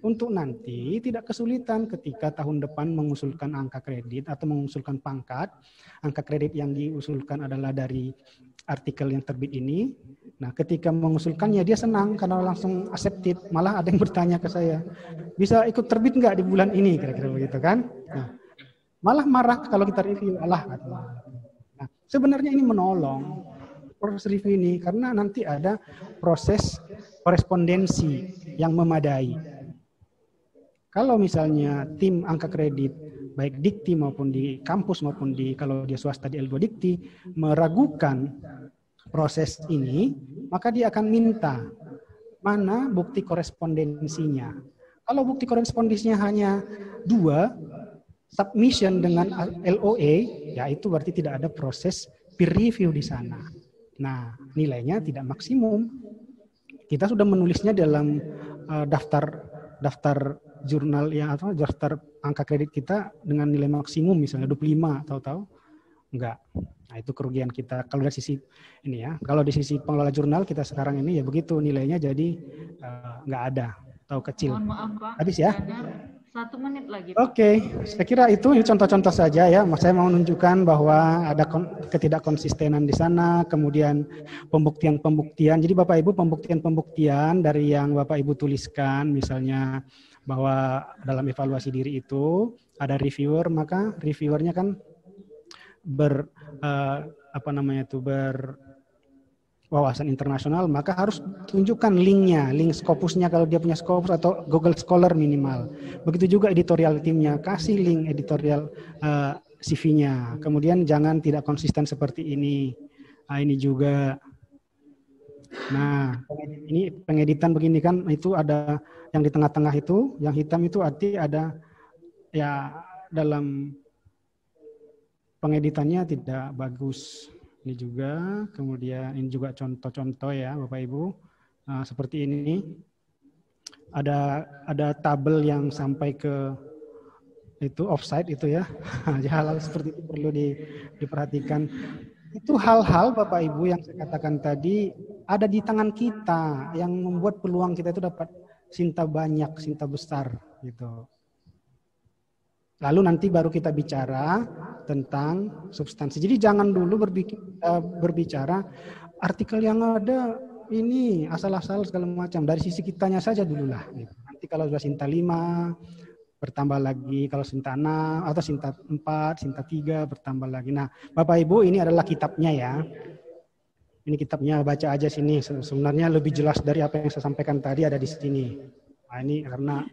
untuk nanti tidak kesulitan ketika tahun depan mengusulkan angka kredit atau mengusulkan pangkat. Angka kredit yang diusulkan adalah dari artikel yang terbit ini. Nah, ketika mengusulkannya dia senang karena langsung accepted. Malah ada yang bertanya ke saya, bisa ikut terbit nggak di bulan ini? Kira-kira begitu kan. Nah, malah marah kalau kita review. Alah. Nah, sebenarnya ini menolong proses review ini karena nanti ada proses korespondensi yang memadai. Kalau misalnya tim angka kredit, baik Dikti maupun di kampus maupun di kalau dia swasta di L dua Dikti, meragukan proses ini, maka dia akan minta mana bukti korespondensinya. Kalau bukti korespondensinya hanya dua, submission dengan L O E, ya itu berarti tidak ada proses peer review di sana. Nah, nilainya tidak maksimum. Kita sudah menulisnya dalam uh, daftar daftar jurnal yang atau daftar angka kredit kita dengan nilai maksimum misalnya dua puluh lima, tahu-tahu enggak. Nah, itu kerugian kita kalau dari sisi ini ya. Kalau di sisi pengelola jurnal kita sekarang ini ya begitu nilainya jadi uh, enggak ada atau kecil. Mohon maaf Pak. Habis ya? Satu menit lagi. Oke, okay. Saya kira itu ini contoh-contoh saja ya. Saya mau menunjukkan bahwa ada ketidakkonsistenan di sana, kemudian pembuktian-pembuktian. Jadi Bapak Ibu pembuktian-pembuktian dari yang Bapak Ibu tuliskan, misalnya bahwa dalam evaluasi diri itu ada reviewer, maka reviewernya kan ber uh, apa namanya itu ber wawasan internasional, maka harus tunjukkan linknya, link Scopusnya kalau dia punya Scopus atau Google Scholar minimal. Begitu juga editorial timnya, kasih link editorial uh, C V-nya. Kemudian jangan tidak konsisten seperti ini. Nah, ini juga. Nah, ini pengeditan begini kan, itu ada yang di tengah-tengah itu, yang hitam itu arti ada ya dalam pengeditannya tidak bagus. Ini juga, kemudian ini juga contoh-contoh ya Bapak Ibu. Nah, seperti ini. Ada ada tabel yang sampai ke itu offside itu ya. Hal-hal seperti itu perlu di, diperhatikan. Itu hal-hal Bapak Ibu yang saya katakan tadi ada di tangan kita yang membuat peluang kita itu dapat sinta banyak, sinta besar gitu. Lalu nanti baru kita bicara tentang substansi. Jadi jangan dulu berbicara, uh, berbicara artikel yang ada ini asal-asal segala macam. Dari sisi kitanya saja dululah. Gitu. Nanti kalau sudah sinta lima, bertambah lagi. Kalau sinta enam atau sinta empat, sinta tiga, bertambah lagi. Nah, Bapak Ibu ini adalah kitabnya ya. Ini kitabnya, baca aja sini. Sebenarnya lebih jelas dari apa yang saya sampaikan tadi ada di sini. Nah, ini karena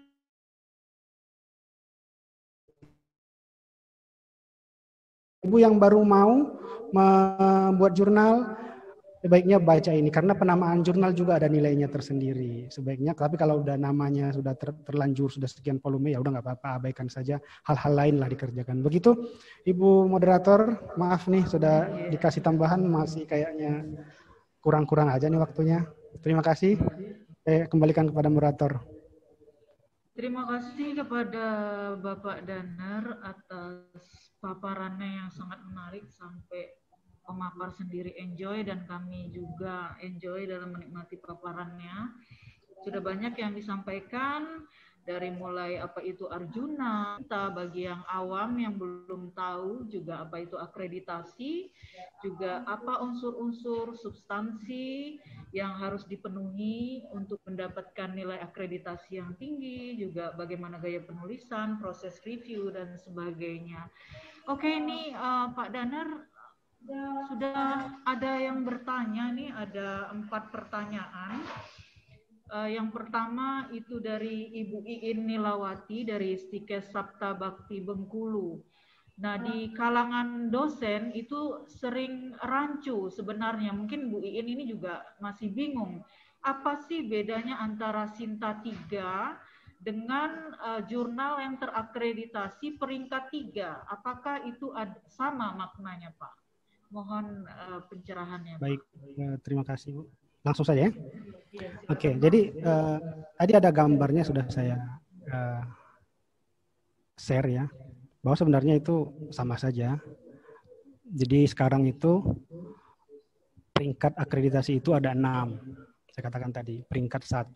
Ibu yang baru mau membuat jurnal, sebaiknya baca ini. Karena penamaan jurnal juga ada nilainya tersendiri. Sebaiknya, tapi kalau udah namanya sudah ter, terlanjur, sudah sekian volume, ya udah nggak apa-apa, abaikan saja. Hal-hal lain lah dikerjakan. Begitu, Ibu Moderator, maaf nih, sudah dikasih tambahan, masih kayaknya kurang-kurang aja nih waktunya. Terima kasih. Saya kembalikan kepada moderator. Terima kasih kepada Bapak Danar atas paparannya yang sangat menarik sampai pemapar sendiri enjoy dan kami juga enjoy dalam menikmati paparannya. Sudah banyak yang disampaikan dari mulai apa itu Arjuna, bagi yang awam yang belum tahu juga apa itu akreditasi, juga apa unsur-unsur substansi yang harus dipenuhi untuk mendapatkan nilai akreditasi yang tinggi, juga bagaimana gaya penulisan, proses review dan sebagainya. Oke, ini uh, Pak Danar sudah ada yang bertanya nih, ada empat pertanyaan. Uh, yang pertama itu dari Ibu Iin Nilawati dari Stikes Sabta Bakti Bengkulu. Nah, di kalangan dosen itu sering rancu sebenarnya. Mungkin Bu Iin ini juga masih bingung. Apa sih bedanya antara Sinta tiga dengan uh, jurnal yang terakreditasi peringkat tiga? Apakah itu ad- sama maknanya, Pak? Mohon uh, pencerahannya. Baik, uh, terima kasih, Bu. Langsung saja ya. Oke, okay, jadi uh, tadi ada gambarnya sudah saya uh, share ya, bahwa sebenarnya itu sama saja. Jadi sekarang itu peringkat akreditasi itu ada enam. Saya katakan tadi, peringkat satu,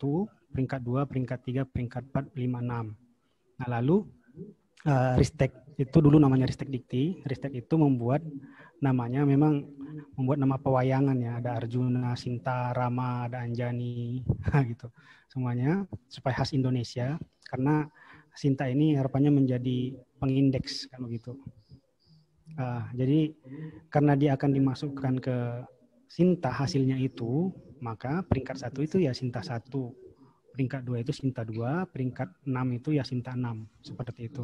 peringkat dua, peringkat tiga, peringkat empat, lima, enam. Nah lalu uh, Ristek itu dulu namanya Ristek Dikti. Ristek itu membuat namanya memang membuat nama pewayangan ya. Ada Arjuna, Sinta, Rama, ada Anjani gitu. Semuanya supaya khas Indonesia. Karena Sinta ini harapannya menjadi pengindeks kan begitu. Uh, jadi karena dia akan dimasukkan ke Sinta hasilnya itu, maka peringkat satu itu ya Sinta satu, peringkat dua itu Sinta dua, peringkat enam itu ya Sinta enam, seperti itu.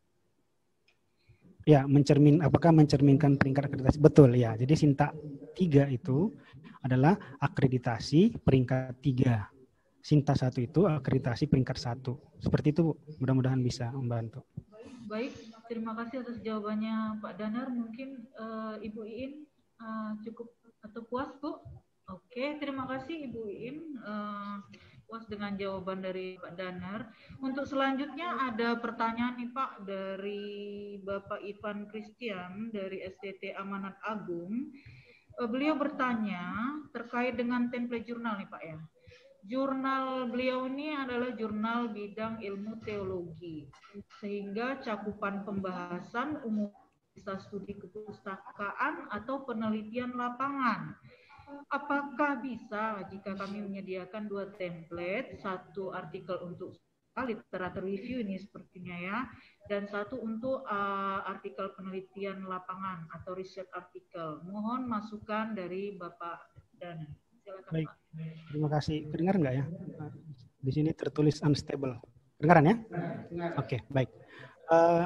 Ya, mencermin, apakah mencerminkan peringkat akreditasi? Betul ya, jadi Sinta tiga itu adalah akreditasi peringkat tiga. Sinta satu itu akreditasi peringkat satu. Seperti itu, Bu. Mudah-mudahan bisa membantu. Baik, terima kasih atas jawabannya Pak Danar. Mungkin uh, Ibu Iin uh, cukup atau puas, Bu? Oke, terima kasih Ibu Iin. Uh, puas dengan jawaban dari Pak Danar. Untuk selanjutnya ada pertanyaan nih Pak dari Bapak Ivan Christian dari S T T Amanat Agung. Uh, beliau bertanya terkait dengan template jurnal nih Pak ya. Jurnal beliau ini adalah jurnal bidang ilmu teologi, sehingga cakupan pembahasan umum bisa studi kepustakaan atau penelitian lapangan. Apakah bisa jika kami menyediakan dua template, satu artikel untuk literatur review ini sepertinya ya, dan satu untuk uh, artikel penelitian lapangan atau research artikel. Mohon masukan dari Bapak Danar. Silakan, Baik, Pak. Terima kasih. Dengar nggak ya? Di sini tertulis unstable. Dengaran ya? Oke, okay, baik. Uh,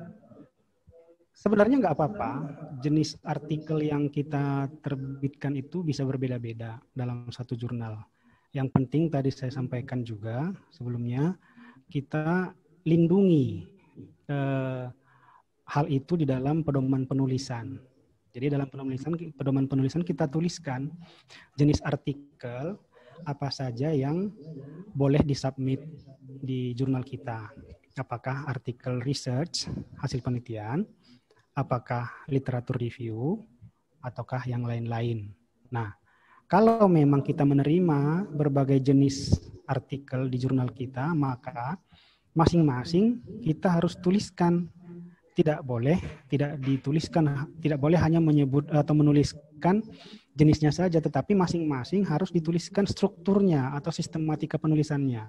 sebenarnya nggak apa-apa. Jenis artikel yang kita terbitkan itu bisa berbeda-beda dalam satu jurnal. Yang penting tadi saya sampaikan juga sebelumnya, kita lindungi uh, hal itu di dalam pedoman penulisan. Jadi dalam penulisan, pedoman penulisan kita tuliskan jenis artikel apa saja yang boleh disubmit di jurnal kita. Apakah artikel research, hasil penelitian, apakah literatur review, ataukah yang lain-lain. Nah, kalau memang kita menerima berbagai jenis artikel di jurnal kita, maka masing-masing kita harus tuliskan. Tidak boleh, tidak dituliskan, tidak boleh hanya menyebut atau menuliskan jenisnya saja, tetapi masing-masing harus dituliskan strukturnya atau sistematika penulisannya.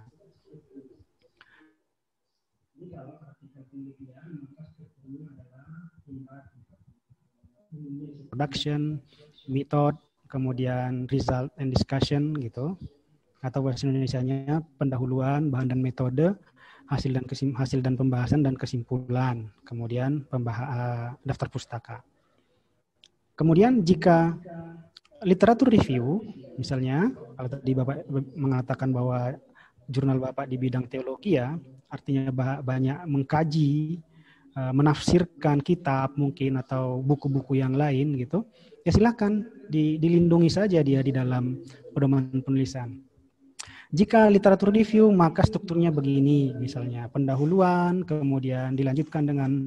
Production, method, kemudian result and discussion gitu, atau bahasa Indonesianya pendahuluan, bahan dan metode, hasil dan kesim, hasil dan pembahasan dan kesimpulan, kemudian pembahas, daftar pustaka. Kemudian jika literatur review, misalnya kalau tadi Bapak mengatakan bahwa jurnal Bapak di bidang teologi ya, artinya banyak mengkaji, menafsirkan kitab mungkin atau buku-buku yang lain gitu, ya silakan dilindungi saja dia di dalam pedoman penulisan. Jika literatur review, maka strukturnya begini, misalnya pendahuluan, kemudian dilanjutkan dengan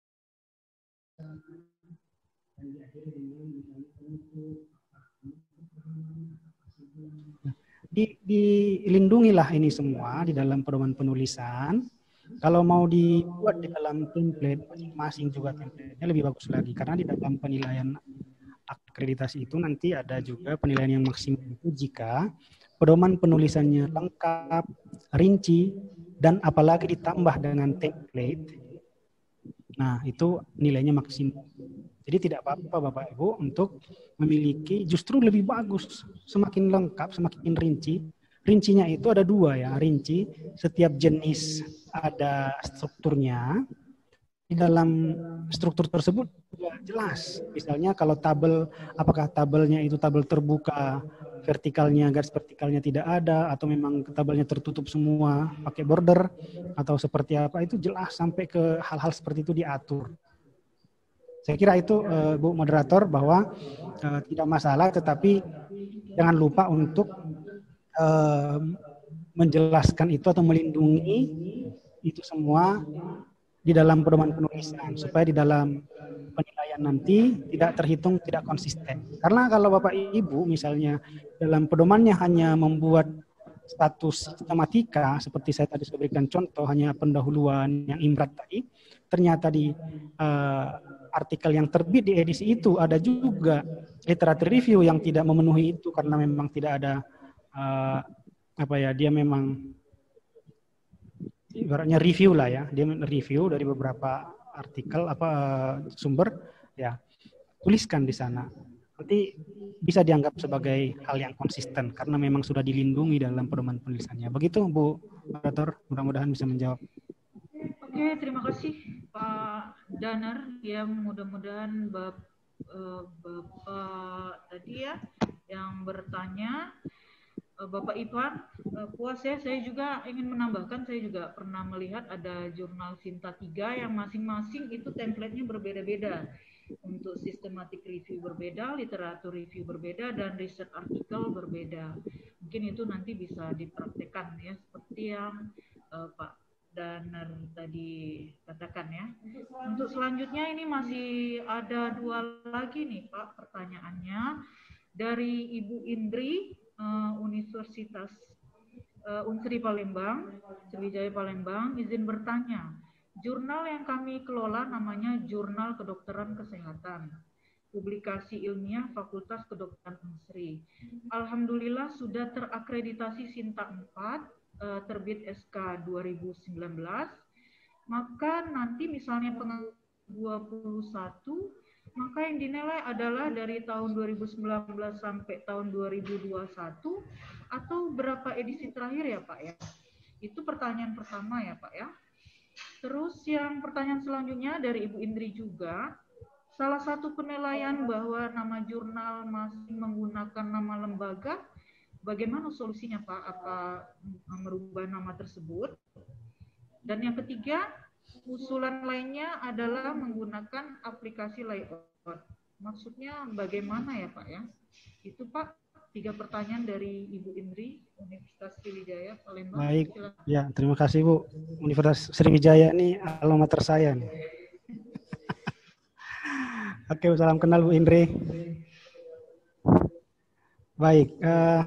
di, dilindungilah ini semua di dalam pedoman penulisan. Kalau mau dibuat di dalam template, masing-masing juga template-nya lebih bagus lagi, karena di dalam penilaian akreditasi itu nanti ada juga penilaian yang maksimal itu jika pedoman penulisannya lengkap, rinci, dan apalagi ditambah dengan template. Nah, itu nilainya maksimal. Jadi tidak apa-apa Bapak Ibu untuk memiliki justru lebih bagus, semakin lengkap, semakin rinci. Rincinya itu ada dua ya, rinci setiap jenis ada strukturnya. Di dalam struktur tersebut juga jelas. Misalnya kalau tabel, apakah tabelnya itu tabel terbuka, vertikalnya, garis vertikalnya tidak ada, atau memang tabelnya tertutup semua pakai border, atau seperti apa, itu jelas sampai ke hal-hal seperti itu diatur. Saya kira itu uh, Bu Moderator bahwa uh, tidak masalah, tetapi jangan lupa untuk uh, menjelaskan itu atau melindungi itu semua di dalam pedoman penulisan, supaya di dalam penilaian nanti tidak terhitung tidak konsisten. Karena kalau Bapak Ibu misalnya dalam pedomannya hanya membuat status sistematika seperti saya tadi sudah berikan contoh hanya pendahuluan yang imrat tadi, ternyata di uh, artikel yang terbit di edisi itu ada juga literatur review yang tidak memenuhi itu karena memang tidak ada uh, apa ya, dia memang ibaratnya review lah ya, dia review dari beberapa artikel apa sumber ya, tuliskan di sana. Nanti bisa dianggap sebagai hal yang konsisten karena memang sudah dilindungi dalam pedoman penulisannya. Begitu Bu Moderator, mudah-mudahan bisa menjawab. Oke, terima kasih Pak Danar. Ya, mudah-mudahan Bapak, Bapak tadi ya yang bertanya, Bapak Ivan puas ya. Saya juga ingin menambahkan, saya juga pernah melihat ada jurnal Sinta tiga yang masing-masing itu template-nya berbeda-beda. Untuk systematic review berbeda, literatur review berbeda, dan research artikel berbeda. Mungkin itu nanti bisa dipraktekkan ya, seperti yang uh, Pak Danar tadi katakan ya. Untuk selanjutnya ini masih ada dua lagi nih Pak pertanyaannya dari Ibu Indri, uh, Universitas uh, Unsri Palembang, Sriwijaya Palembang, izin bertanya. Jurnal yang kami kelola namanya Jurnal Kedokteran Kesehatan, publikasi ilmiah Fakultas Kedokteran Unsri. Alhamdulillah sudah terakreditasi Sinta empat, terbit S K dua ribu sembilan belas. Maka nanti misalnya pengangguran dua puluh satu, maka yang dinilai adalah dari tahun dua ribu sembilan belas sampai tahun dua ribu dua puluh satu atau berapa edisi terakhir ya Pak ya? Itu pertanyaan pertama ya Pak ya. Terus yang pertanyaan selanjutnya dari Ibu Indri juga, salah satu penilaian bahwa nama jurnal masih menggunakan nama lembaga, bagaimana solusinya Pak? Apa merubah nama tersebut? Dan yang ketiga, usulan lainnya adalah menggunakan aplikasi layout. Maksudnya bagaimana ya Pak ya? Itu Pak, tiga pertanyaan dari Ibu Indri, Universitas Sriwijaya Palembang. Baik, silakan. Ya terima kasih Bu. Universitas Sriwijaya ini alma mater saya nih. Oke, salam kenal Bu Indri. Baik, uh,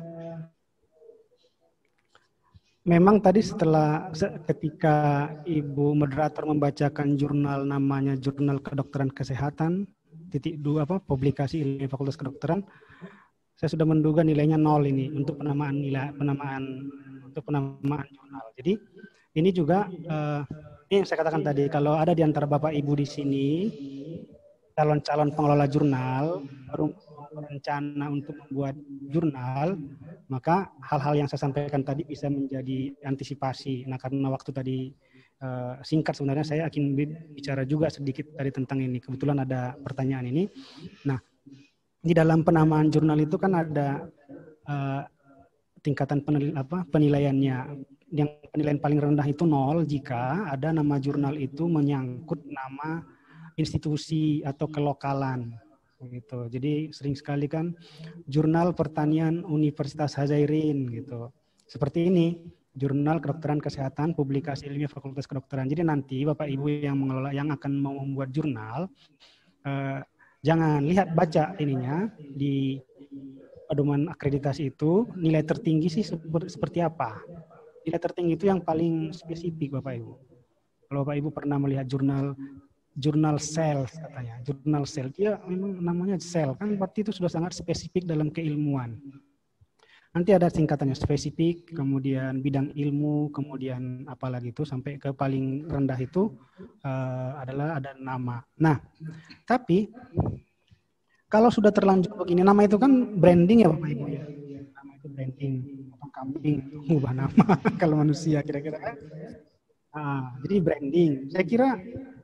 memang tadi setelah ketika Ibu moderator membacakan jurnal namanya Jurnal Kedokteran Kesehatan, titik dua apa publikasi ilmiah Fakultas Kedokteran, saya sudah menduga nilainya nol ini untuk penamaan nilai penamaan untuk penamaan jurnal. Jadi ini juga uh, ini yang saya katakan tadi, kalau ada di antara Bapak Ibu di sini calon-calon pengelola jurnal baru berencana untuk membuat jurnal, maka hal-hal yang saya sampaikan tadi bisa menjadi antisipasi. Nah, karena waktu tadi uh, singkat sebenarnya saya akan bicara juga sedikit tadi tentang ini. Kebetulan ada pertanyaan ini. Nah, di dalam penamaan jurnal itu kan ada uh, tingkatan penil, apa, penilaiannya. Yang penilaian paling rendah itu nol jika ada nama jurnal itu menyangkut nama institusi atau kelokalan. Gitu. Jadi sering sekali kan Jurnal Pertanian Universitas Hadzairin gitu. Seperti ini, Jurnal Kedokteran Kesehatan, publikasi ilmiah Fakultas Kedokteran. Jadi nanti Bapak Ibu yang mengelola yang akan mau membuat jurnal, uh, jangan lihat baca ininya di pedoman akreditasi itu nilai tertinggi sih seperti apa. Nilai tertinggi itu yang paling spesifik Bapak Ibu. Kalau Bapak Ibu pernah melihat jurnal jurnal Cell katanya, jurnal Cell dia memang namanya Cell kan berarti itu sudah sangat spesifik dalam keilmuan. Nanti ada tingkatannya spesifik, kemudian bidang ilmu, kemudian apalagi itu sampai ke paling rendah itu uh, adalah ada nama. Nah, tapi kalau sudah terlanjur begini, nama itu kan branding ya Bapak Ibu ya. Nama itu branding, potong kambing, mengubah nama kalau manusia kira-kira kan. Nah, jadi branding. Saya kira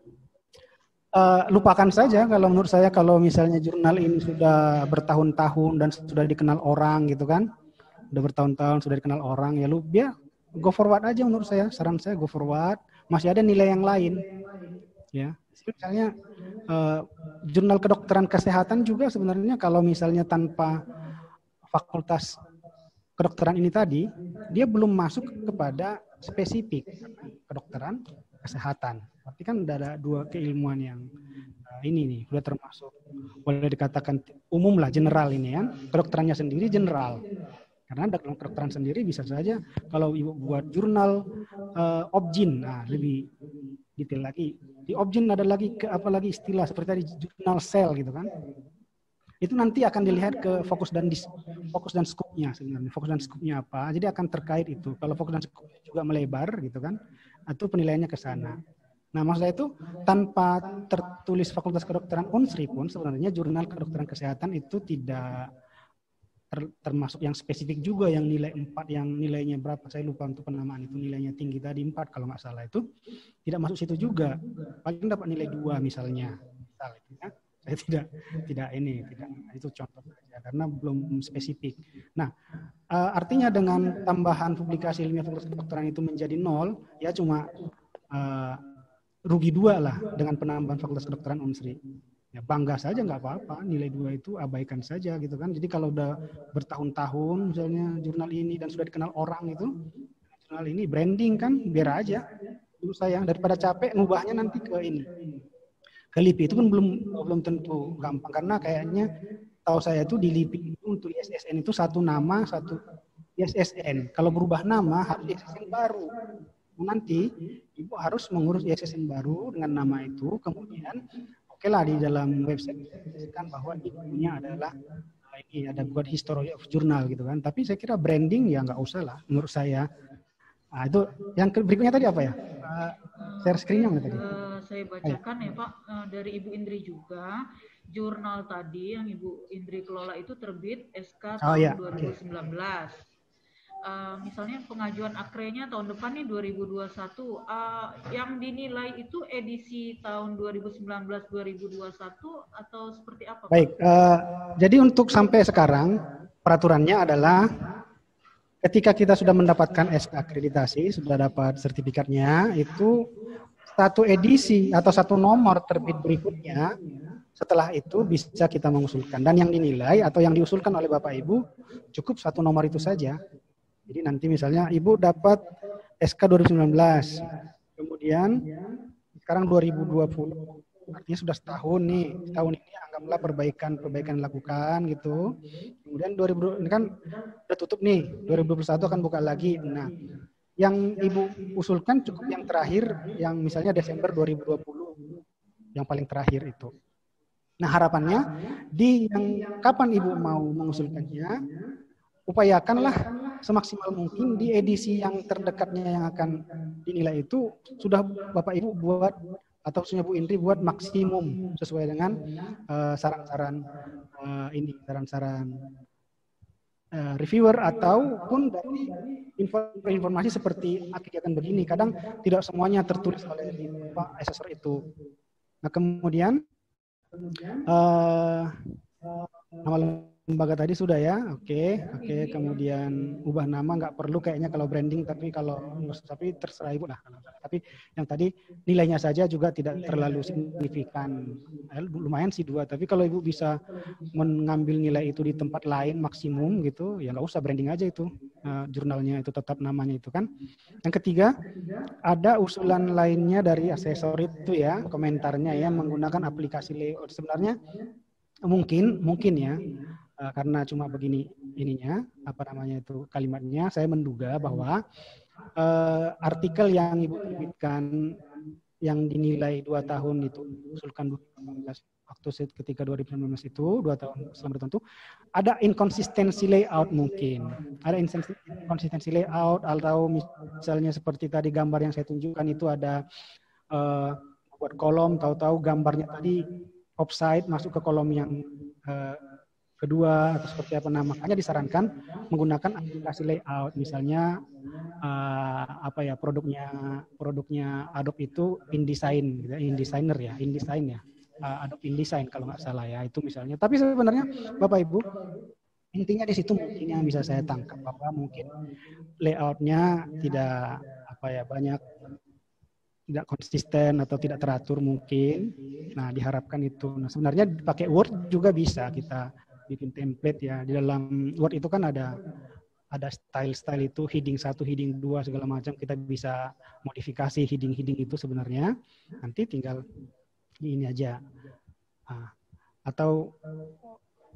uh, lupakan saja kalau menurut saya kalau misalnya jurnal ini sudah bertahun-tahun dan sudah dikenal orang gitu kan. Udah bertahun-tahun sudah dikenal orang, ya lu dia go forward aja menurut saya. Saran saya go forward, masih ada nilai yang lain. Ya, misalnya uh, jurnal kedokteran kesehatan juga sebenarnya kalau misalnya tanpa fakultas kedokteran ini tadi, dia belum masuk kepada spesifik kedokteran kesehatan. Berarti kan ada dua keilmuan yang uh, ini nih, sudah termasuk boleh dikatakan umum lah, general ini ya. Kedokterannya sendiri general. Karena dalam kedokteran sendiri bisa saja kalau ibu buat jurnal uh, Obgyn, nah lebih detail lagi. Di Obgyn ada lagi ke apa lagi istilah seperti tadi jurnal sel gitu kan. Itu nanti akan dilihat ke fokus dan dis, fokus dan skupnya sebenarnya. Fokus dan skupnya apa? Jadi akan terkait itu. Kalau fokus dan skupnya juga melebar gitu kan, atau penilaiannya ke sana. Nah, maksudnya itu tanpa tertulis Fakultas Kedokteran Unsri pun sebenarnya jurnal kedokteran kesehatan itu tidak ter, termasuk yang spesifik juga yang nilai empat, yang nilainya berapa saya lupa untuk penamaan itu, nilainya tinggi tadi empat kalau nggak salah, itu tidak masuk situ juga. Paling dapat nilai dua misalnya. Misalnya ya. Saya tidak tidak ini, tidak itu contoh saja karena belum spesifik. Nah, uh, artinya dengan tambahan publikasi ilmiah Fakultas Kedokteran itu menjadi nol, ya cuma uh, rugi dua lah dengan penambahan Fakultas Kedokteran Unsri. Ya bangga saja nggak apa-apa, nilai dua itu abaikan saja gitu kan. Jadi kalau udah bertahun-tahun misalnya jurnal ini dan sudah dikenal orang itu, jurnal ini branding kan biar aja. Dulu saya daripada capek ngubahnya nanti ke ini. Ke L I P I itu pun belum belum tentu gampang karena kayaknya tahu saya itu di L I P I itu untuk I S S N itu satu nama, satu I S S N. Kalau berubah nama harus I S S N baru. Nanti ibu harus mengurus I S S N baru dengan nama itu, kemudian oke okay lah di dalam website disebutkan bahwa ibunya adalah ini ada buat history of journal gitu kan, tapi saya kira branding ya nggak usah lah menurut saya. Nah, itu yang berikutnya tadi apa ya? Uh, share screen-nya mana tadi? Uh, saya bacakan Ayo. ya Pak, uh, dari Ibu Indri juga, jurnal tadi yang Ibu Indri kelola itu terbit S K tahun oh, ya. dua ribu sembilan belas. Okay. Uh, misalnya pengajuan akrenya tahun depan nih dua ribu dua puluh satu, uh, yang dinilai itu edisi tahun dua ribu sembilan belas dua ribu dua puluh satu atau seperti apa? Baik, uh, jadi untuk sampai sekarang peraturannya adalah ketika kita sudah mendapatkan S K akreditasi, sudah dapat sertifikatnya, itu satu edisi atau satu nomor terbit berikutnya, setelah itu bisa kita mengusulkan. Dan yang dinilai atau yang diusulkan oleh Bapak Ibu cukup satu nomor itu saja. Jadi nanti misalnya Ibu dapat S K dua ribu sembilan belas, kemudian sekarang dua ribu dua puluh, artinya sudah setahun nih, setahun ini anggaplah perbaikan-perbaikan dilakukan gitu. Kemudian dua ribu ini kan udah tutup nih, dua ribu dua puluh satu akan buka lagi. Nah, yang Ibu usulkan cukup yang terakhir, yang misalnya Desember dua ribu dua puluh, yang paling terakhir itu. Nah, harapannya di yang kapan Ibu mau mengusulkannya, upayakanlah semaksimal mungkin di edisi yang terdekatnya yang akan dinilai itu sudah Bapak Ibu buat atau khususnya Bu Indri buat maksimum sesuai dengan uh, saran-saran uh, ini, saran-saran uh, reviewer ataupun dari info, informasi seperti kegiatan begini. Kadang tidak semuanya tertulis oleh Pak asesor itu. Nah kemudian uh, nama lembaga tadi sudah ya, oke, okay, oke. Okay. Kemudian ubah nama nggak perlu kayaknya kalau branding, tapi kalau tapi terserah Ibu lah. Tapi yang tadi nilainya saja juga tidak terlalu signifikan, eh, lumayan sih dua. Tapi kalau Ibu bisa mengambil nilai itu di tempat lain maksimum gitu, ya nggak usah branding aja itu, uh, jurnalnya itu tetap namanya itu kan. Yang ketiga ada usulan lainnya dari asesor itu ya, komentarnya ya menggunakan aplikasi layout. Sebenarnya mungkin mungkin ya. Uh, karena cuma begini ininya, apa namanya itu kalimatnya, saya menduga bahwa uh, artikel yang Ibu terbitkan yang dinilai dua tahun itu, usulkan dua ribu sembilan belas, waktu ketika dua ribu sembilan belas itu, dua tahun selama tertentu, ada inkonsistensi layout mungkin. Ada inkonsistensi layout, atau misalnya seperti tadi gambar yang saya tunjukkan itu ada uh, buat kolom, tahu-tahu gambarnya tadi offside, masuk ke kolom yang uh, kedua atau seperti apa. Nah, makanya disarankan menggunakan aplikasi layout, misalnya uh, apa ya produknya produknya Adobe itu InDesign, gitu, InDesigner ya, InDesign ya, uh, Adobe InDesign kalau nggak salah ya itu misalnya. Tapi sebenarnya Bapak Ibu intinya di situ mungkin yang bisa saya tangkap bahwa mungkin layoutnya tidak apa ya banyak tidak konsisten atau tidak teratur mungkin. Nah diharapkan itu. Nah sebenarnya pakai Word juga bisa kita bikin template ya. Di dalam Word itu kan ada ada style-style itu, heading satu, heading dua, segala macam. Kita bisa modifikasi heading-heading itu sebenarnya. Nanti tinggal ini aja. Nah, atau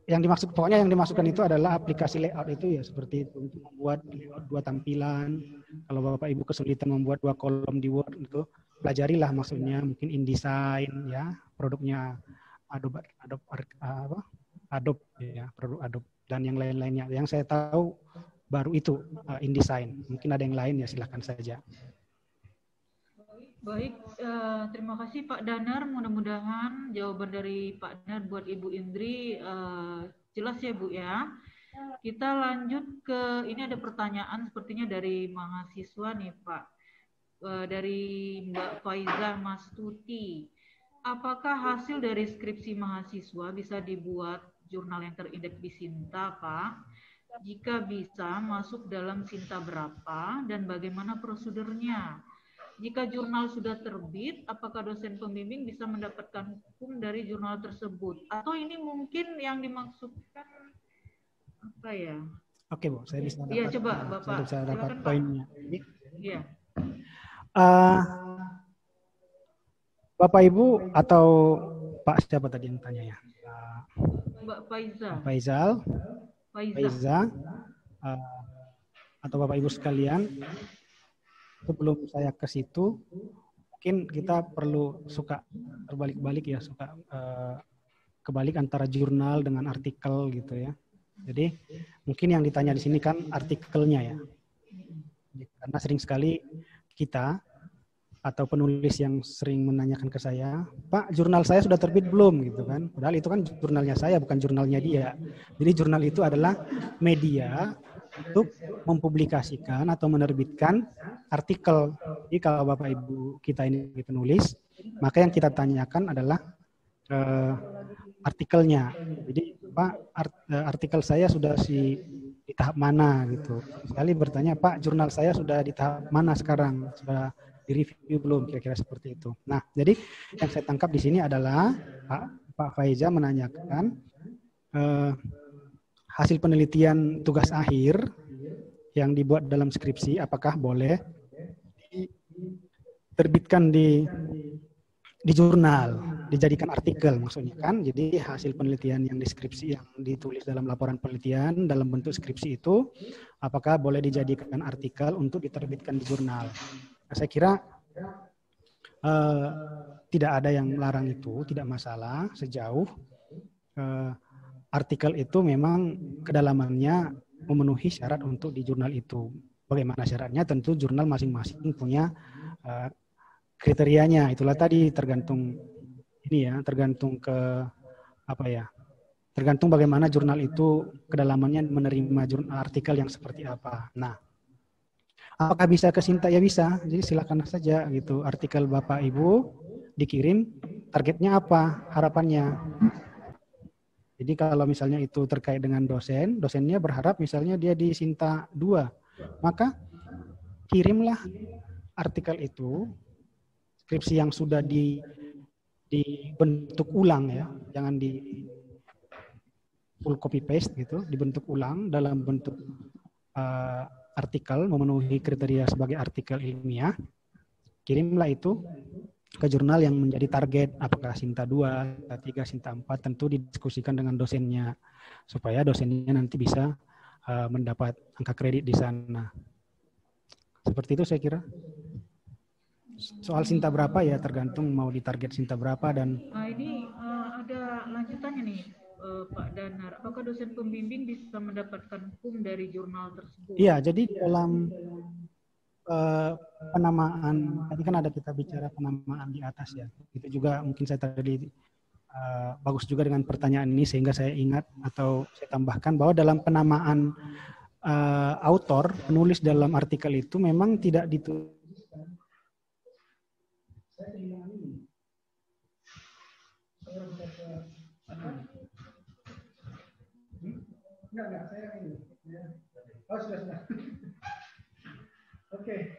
yang dimaksud pokoknya yang dimasukkan itu adalah aplikasi layout itu ya seperti itu untuk membuat layout dua tampilan. Kalau Bapak Ibu kesulitan membuat dua kolom di Word itu pelajarilah maksudnya mungkin InDesign ya, produknya Adobe Adobe apa? Adobe ya, produk Adobe dan yang lain-lainnya. Yang saya tahu baru itu uh, InDesign. Mungkin ada yang lain ya, silakan saja. Baik, uh, terima kasih Pak Danar. Mudah-mudahan jawaban dari Pak Danar buat Ibu Indri uh, jelas ya Bu ya. Kita lanjut ke, ini ada pertanyaan sepertinya dari mahasiswa nih Pak. Uh, dari Mbak Faiza Mastuti. Apakah hasil dari skripsi mahasiswa bisa dibuat jurnal yang terindeks di Sinta Pak? Jika bisa, masuk dalam Sinta berapa dan bagaimana prosedurnya? Jika jurnal sudah terbit, apakah dosen pembimbing bisa mendapatkan hukum dari jurnal tersebut? Atau ini mungkin yang dimaksudkan apa ya? Oke Bu, saya bisa dapat. Iya coba Bapak. Saya bisa dapat Silakan, poinnya. Iya. Uh, Bapak Ibu atau Pak siapa tadi yang tanya ya? Uh, Mbak Faiza. Pak Faizal. Faiza. Faiza. Uh, atau Bapak Ibu sekalian. Sebelum saya ke situ, mungkin kita perlu suka terbalik-balik ya, suka uh, kebalik antara jurnal dengan artikel gitu ya. Jadi mungkin yang ditanya di sini kan artikelnya ya. Karena sering sekali kita atau penulis yang sering menanyakan ke saya, Pak, jurnal saya sudah terbit belum gitu kan? Padahal itu kan jurnalnya saya, bukan jurnalnya dia. Jadi jurnal itu adalah media untuk mempublikasikan atau menerbitkan artikel. Jadi kalau Bapak Ibu kita ini penulis, maka yang kita tanyakan adalah uh, artikelnya. Jadi Pak, art, uh, artikel saya sudah si, di tahap mana gitu. Sekali bertanya, Pak, jurnal saya sudah di tahap mana sekarang? Sudah direview belum? Kira-kira seperti itu. Nah, jadi yang saya tangkap di sini adalah Pak, Pak Faiza menanyakan uh, hasil penelitian tugas akhir yang dibuat dalam skripsi apakah boleh diterbitkan di di jurnal, dijadikan artikel maksudnya kan. Jadi hasil penelitian yang di skripsi yang ditulis dalam laporan penelitian dalam bentuk skripsi itu apakah boleh dijadikan artikel untuk diterbitkan di jurnal. Nah, saya kira uh, tidak ada yang melarang itu, tidak masalah sejauh uh, artikel itu memang kedalamannya memenuhi syarat untuk di jurnal itu. Bagaimana syaratnya? Tentu jurnal masing-masing punya uh, kriterianya. Itulah tadi tergantung ini ya, tergantung ke apa ya? Tergantung bagaimana jurnal itu kedalamannya menerima jurnal artikel yang seperti apa. Nah, apakah bisa ke Sinta? Ya bisa. Jadi silakan saja gitu. Artikel Bapak Ibu dikirim, targetnya apa? Harapannya. Jadi kalau misalnya itu terkait dengan dosen, dosennya berharap misalnya dia di Sinta dua, maka kirimlah artikel itu, skripsi yang sudah di, dibentuk ulang ya, jangan di full copy paste gitu, dibentuk ulang dalam bentuk uh, artikel, memenuhi kriteria sebagai artikel ilmiah, kirimlah itu ke jurnal yang menjadi target, apakah Sinta dua, Sinta tiga, Sinta empat, tentu didiskusikan dengan dosennya supaya dosennya nanti bisa uh, mendapat angka kredit di sana. Seperti itu saya kira. Soal Sinta berapa ya tergantung mau ditarget Sinta berapa dan. Nah ini uh, ada lanjutannya nih uh, Pak Danar. Apakah dosen pembimbing bisa mendapatkan hukum dari jurnal tersebut? Iya, jadi dalam Uh, penamaan, tadi kan ada kita bicara penamaan di atas ya. Itu juga mungkin saya tadi uh, bagus juga dengan pertanyaan ini sehingga saya ingat atau saya tambahkan bahwa dalam penamaan uh, autor, penulis dalam artikel itu memang tidak ditulis. Enggak, enggak, saya ini. Oh, sudah, sudah. Oke. Okay.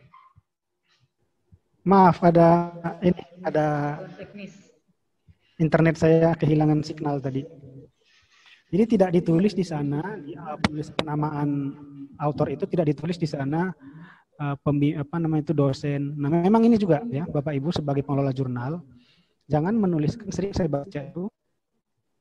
Maaf, ada ini ada teknis. Internet saya kehilangan signal tadi. Jadi tidak ditulis di sana di penulis penamaan autor itu tidak ditulis di sana uh, pembi, apa namanya itu dosen. Nah, memang ini juga ya Bapak Ibu sebagai pengelola jurnal jangan menuliskan, sering saya baca itu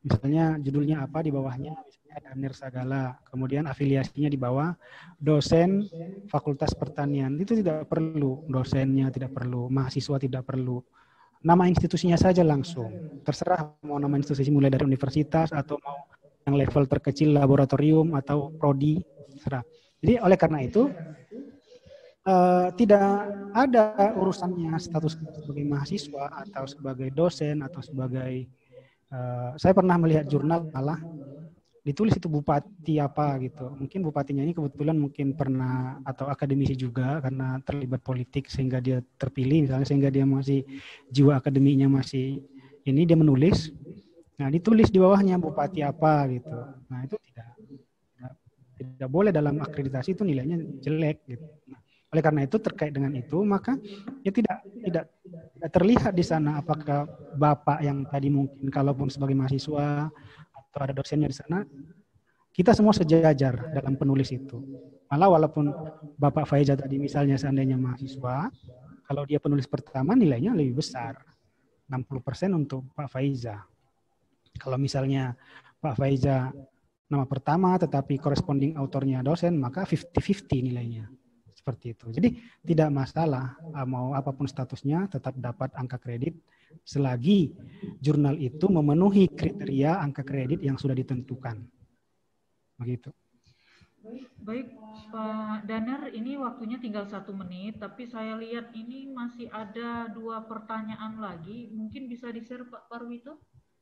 Misalnya judulnya apa, di bawahnya misalnya ada Nirsagala, kemudian afiliasinya di bawah dosen Fakultas Pertanian. Itu tidak perlu, dosennya tidak perlu, mahasiswa tidak perlu. Nama institusinya saja langsung. Terserah mau nama institusi mulai dari universitas atau mau yang level terkecil laboratorium atau prodi, terserah. Jadi oleh karena itu Uh, tidak ada urusannya status sebagai mahasiswa atau sebagai dosen atau sebagai uh, saya pernah melihat jurnal malah ditulis itu bupati apa gitu. Mungkin bupatinya ini kebetulan mungkin pernah atau akademisi juga karena terlibat politik sehingga dia terpilih misalnya, sehingga dia masih jiwa akademinya masih ini, dia menulis. Nah, ditulis di bawahnya bupati apa gitu. Nah, itu tidak tidak, tidak boleh dalam akreditasi, itu nilainya jelek gitu. Nah, oleh karena itu terkait dengan itu maka ya tidak tidak tidak terlihat di sana apakah Bapak yang tadi mungkin kalaupun sebagai mahasiswa atau ada dosennya di sana, kita semua sejajar dalam penulis itu. Malah walaupun Bapak Faiza tadi misalnya seandainya mahasiswa, kalau dia penulis pertama nilainya lebih besar, enam puluh persen untuk Pak Faiza. Kalau misalnya Pak Faiza nama pertama tetapi corresponding autornya dosen, maka lima puluh lima puluh nilainya. Seperti itu. Jadi tidak masalah mau apapun statusnya tetap dapat angka kredit selagi jurnal itu memenuhi kriteria angka kredit yang sudah ditentukan. Begitu. Baik, Pak Danar, ini waktunya tinggal satu menit, tapi saya lihat ini masih ada dua pertanyaan lagi. Mungkin bisa di-share Pak Parwito?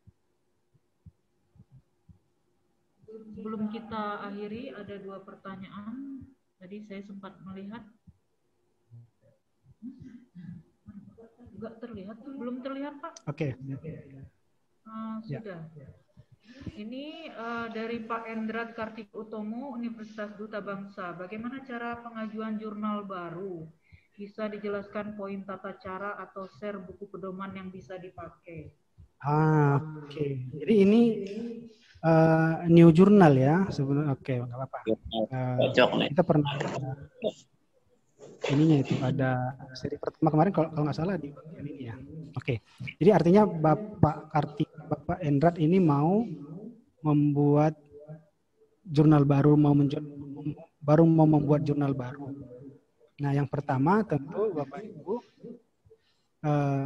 Sebelum kita akhiri, ada dua pertanyaan. Tadi saya sempat melihat, enggak terlihat, belum terlihat Pak. Oke. Okay. Uh, sudah. Ya. Ini uh, dari Pak Endrat Kartik Utomo, Universitas Duta Bangsa. Bagaimana cara pengajuan jurnal baru? Bisa dijelaskan poin tata cara atau share buku pedoman yang bisa dipakai? Ah, oke. Okay. Jadi ini Uh, new journal ya sebenarnya. Oke, okay, nggak apa-apa. Uh, kita pernah ininya itu ada seri pertama kemarin kalau kalau nggak salah di bagian ini ya. Oke, okay. Jadi artinya Bapak Kartik, Bapak Endrat ini mau membuat jurnal baru, mau menjur, baru mau membuat jurnal baru. Nah, yang pertama tentu Bapak Ibu uh,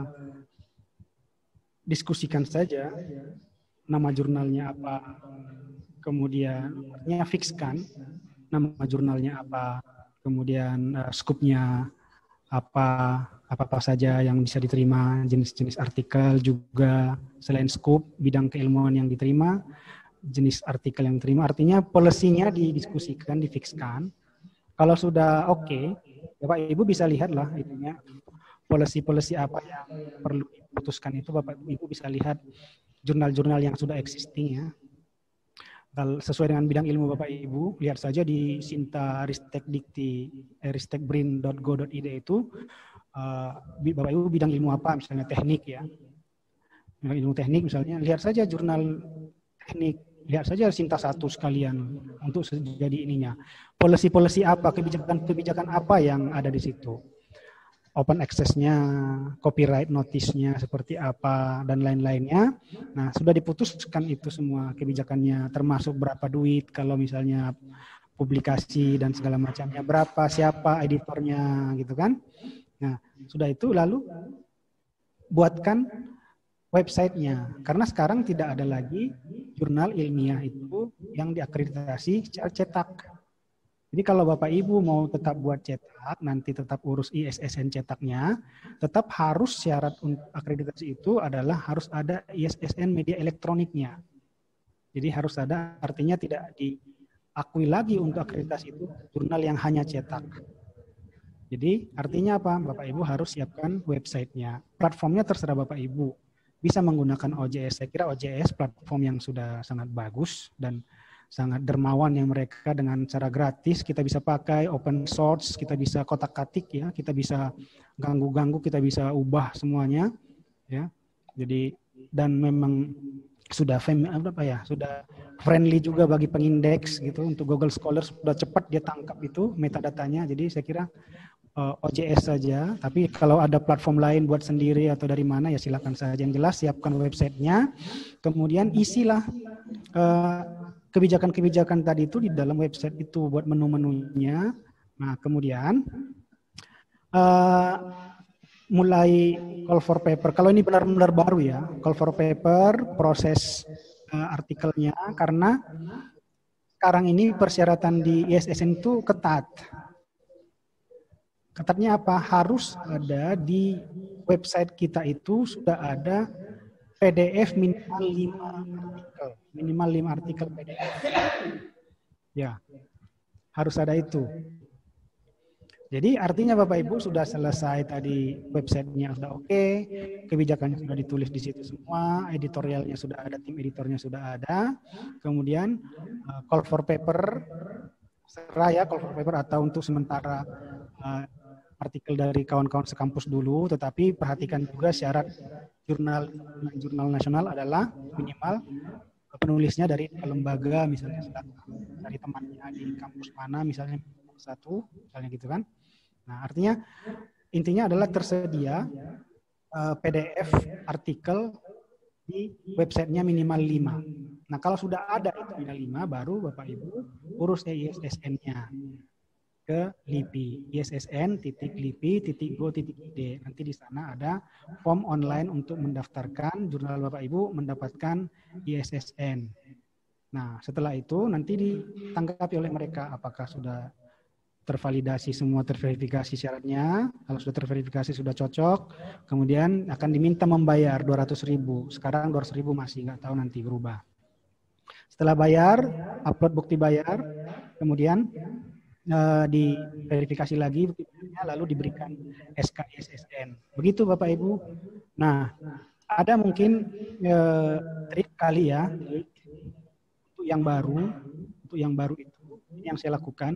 diskusikan saja nama jurnalnya apa, kemudian artinya fixkan nama jurnalnya apa, kemudian uh, skupnya apa, apa-apa saja yang bisa diterima, jenis-jenis artikel juga, selain skup, bidang keilmuan yang diterima, jenis artikel yang diterima, artinya policy-nya didiskusikan, difixkan. Kalau sudah oke, okay, Bapak Ibu bisa lihatlah itunya, policy-policy apa yang perlu diputuskan itu Bapak Ibu bisa lihat jurnal-jurnal yang sudah existing ya. Kalau sesuai dengan bidang ilmu Bapak Ibu, lihat saja di Sinta Ristek Dikti, ristek brin dot go dot i d itu, uh, Bapak Ibu bidang ilmu apa, misalnya teknik ya. Ilmu teknik misalnya, lihat saja jurnal teknik, lihat saja Sinta satu sekalian untuk jadi ininya. Policy-policy apa, kebijakan-kebijakan apa yang ada di situ. Open access-nya, copyright notice-nya seperti apa, dan lain-lainnya. Nah, sudah diputuskan itu semua kebijakannya, termasuk berapa duit, kalau misalnya publikasi dan segala macamnya, berapa, siapa editornya, gitu kan. Nah, sudah itu lalu buatkan website-nya. Karena sekarang tidak ada lagi jurnal ilmiah itu yang diakreditasi secara cetak. Jadi kalau Bapak Ibu mau tetap buat cetak, nanti tetap urus I S S N cetaknya, tetap harus syarat untuk akreditasi itu adalah harus ada I S S N media elektroniknya. Jadi harus ada, artinya tidak diakui lagi untuk akreditasi itu jurnal yang hanya cetak. Jadi artinya apa? Bapak Ibu harus siapkan websitenya. Platformnya terserah Bapak Ibu. Bisa menggunakan O J S. Saya kira O J S platform yang sudah sangat bagus dan sangat dermawan yang mereka dengan cara gratis kita bisa pakai, open source, kita bisa kotak-katik ya, kita bisa ganggu-ganggu, kita bisa ubah semuanya ya. Jadi dan memang sudah fam, apa ya, sudah friendly juga bagi pengindeks gitu. Untuk Google Scholar sudah cepat dia tangkap itu metadatanya. Jadi saya kira uh, O J S saja. Tapi kalau ada platform lain buat sendiri atau dari mana ya silakan saja. Yang jelas siapkan websitenya, kemudian isilah uh, kebijakan-kebijakan tadi itu di dalam website itu buat menu-menunya. Nah kemudian uh, mulai call for paper. Kalau ini benar-benar baru ya, call for paper, proses uh, artikelnya, karena sekarang ini persyaratan di I S S N itu ketat. Ketatnya apa? Harus ada di website kita itu sudah ada P D F minimal lima artikel. Minimal lima artikel P D F. Ya, harus ada itu. Jadi artinya Bapak Ibu sudah selesai tadi, websitenya sudah oke, kebijakannya sudah ditulis di situ semua, editorialnya sudah ada, tim editornya sudah ada, kemudian uh, call for paper, serah ya call for paper atau untuk sementara uh, artikel dari kawan-kawan sekampus dulu, tetapi perhatikan juga syarat jurnal jurnal nasional adalah minimal penulisnya dari lembaga, misalnya dari temannya di kampus mana, misalnya satu, misalnya gitu kan. Nah, artinya intinya adalah tersedia uh, P D F artikel di websitenya minimal lima. Nah, kalau sudah ada itu minimal lima, baru Bapak Ibu urus I S S N-nya ke L I P I, I S S N titik L I P I titik go titik I D. Nanti di sana ada form online untuk mendaftarkan jurnal Bapak Ibu mendapatkan I S S N. Nah, setelah itu nanti ditanggapi oleh mereka apakah sudah tervalidasi semua, terverifikasi syaratnya. Kalau sudah terverifikasi, sudah cocok, kemudian akan diminta membayar dua ratus ribu. Sekarang dua ratus ribu masih nggak tahu, nanti berubah. Setelah bayar, upload bukti bayar, kemudian uh, diverifikasi lagi bukti bayarnya, lalu diberikan S K I S S N. Begitu Bapak Ibu. Nah, ada mungkin uh, trik kali ya, untuk yang baru, untuk yang baru itu, yang saya lakukan.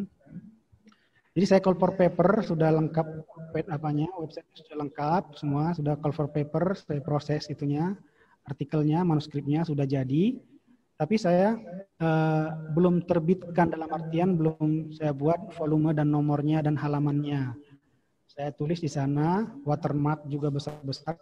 Jadi saya call for paper sudah lengkap, apanya, website sudah lengkap semua, sudah call for paper, saya proses itunya, artikelnya, manuskripnya sudah jadi, tapi saya uh, belum terbitkan, dalam artian belum saya buat volume dan nomornya dan halamannya. Saya tulis di sana, watermark juga besar-besar,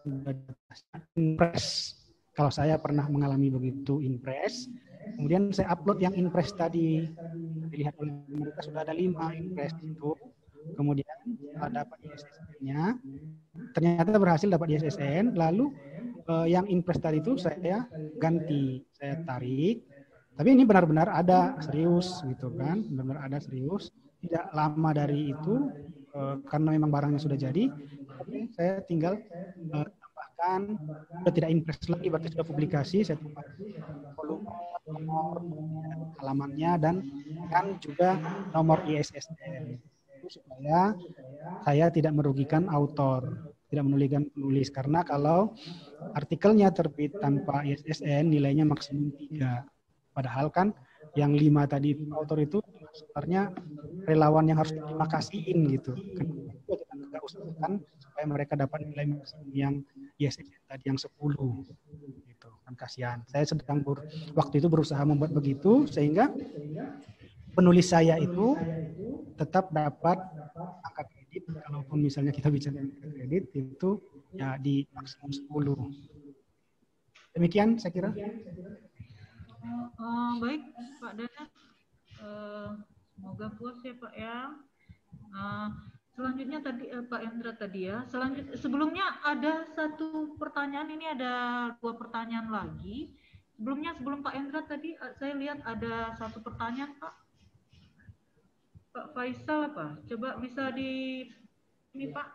impress. Kalau saya pernah mengalami begitu, impress. Kemudian saya upload yang impress tadi, dilihat oleh mereka sudah ada lima impress itu. Kemudian dapat I S S N-nya, ternyata berhasil dapat I S S N. Lalu eh, yang impress tadi itu saya ganti, saya tarik. Tapi ini benar-benar ada serius gitu kan, benar-benar ada serius. Tidak lama dari itu eh, karena memang barangnya sudah jadi. Tapi saya tinggal eh, tambahkan, sudah tidak impress lagi, berarti sudah publikasi. Saya tambahkan volume, nomor halamannya dan kan juga nomor I S S N supaya saya tidak merugikan autor, tidak merugikan penulis, karena kalau artikelnya terbit tanpa I S S N nilainya maksimum tiga, padahal kan yang lima tadi autor itu sebenarnya relawan yang harus terima kasihin gitu. Kenapa kita nggak usahakan supaya mereka dapat nilai maksimum yang I S S N tadi yang sepuluh. Kan kasihan. Saya sedang ber, waktu itu berusaha membuat begitu sehingga penulis saya itu tetap dapat angka kredit, kalaupun misalnya kita bicara angka kredit itu ya di maksimum sepuluh. Demikian saya kira. Uh, uh, baik Pak Dadan, uh, semoga puas ya Pak ya. Uh, Selanjutnya tadi eh, Pak Endra tadi ya. Selanjutnya sebelumnya ada satu pertanyaan, ini ada dua pertanyaan lagi. Sebelumnya sebelum Pak Endra tadi saya lihat ada satu pertanyaan Pak. Pak Faisal apa? Coba bisa di ini Pak.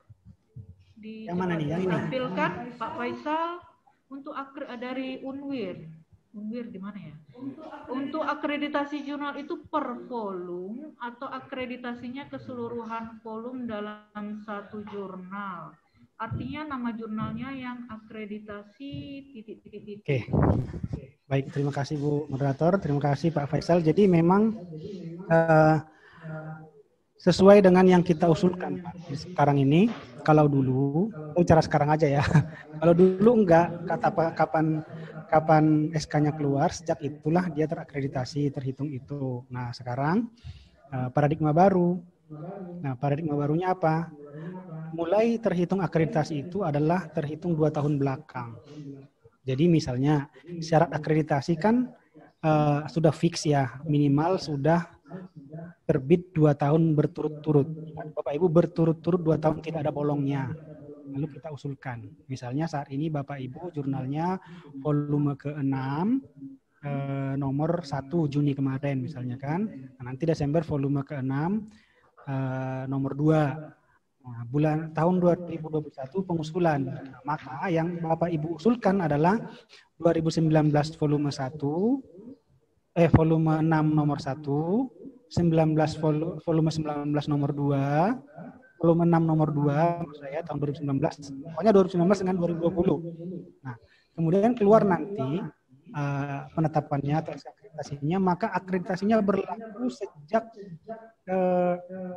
Di yang mana nih? Yang ini. Tampilkan Pak Faisal untuk akre, dari Unwir. Unwir di mana ya? Untuk akreditasi jurnal itu per volume atau akreditasinya keseluruhan volume dalam satu jurnal? Artinya nama jurnalnya yang akreditasi titik-titik. Oke, baik, terima kasih Bu Moderator, terima kasih Pak Faisal. Jadi memang uh, sesuai dengan yang kita usulkan Pak sekarang ini. Kalau dulu, bicara sekarang aja ya. Kalau dulu enggak, kata Pak, kapan kapan S K-nya keluar, sejak itulah dia terakreditasi, terhitung itu. Nah sekarang paradigma baru, Nah, paradigma barunya apa? Mulai terhitung akreditasi itu adalah terhitung dua tahun belakang. Jadi misalnya syarat akreditasi kan uh, sudah fix ya, minimal sudah terbit dua tahun berturut-turut. Bapak Ibu berturut-turut dua tahun tidak ada bolongnya. Lalu kita usulkan. Misalnya saat ini Bapak Ibu jurnalnya volume keenam eh, nomor satu Juni kemarin misalnya kan. Nah, nanti Desember volume keenam eh, nomor dua. Nah, bulan tahun dua ribu dua puluh satu pengusulan. Nah, maka yang Bapak Ibu usulkan adalah dua ribu sembilan belas volume satu eh volume enam nomor satu, sembilan belas volume, volume sembilan belas nomor dua, volume enam nomor dua menurut saya tahun dua ribu sembilan belas. Pokoknya dua ribu sembilan belas dengan dua ribu dua puluh. Nah, kemudian keluar nanti uh, penetapannya atau akreditasinya, maka akreditasinya berlaku sejak uh,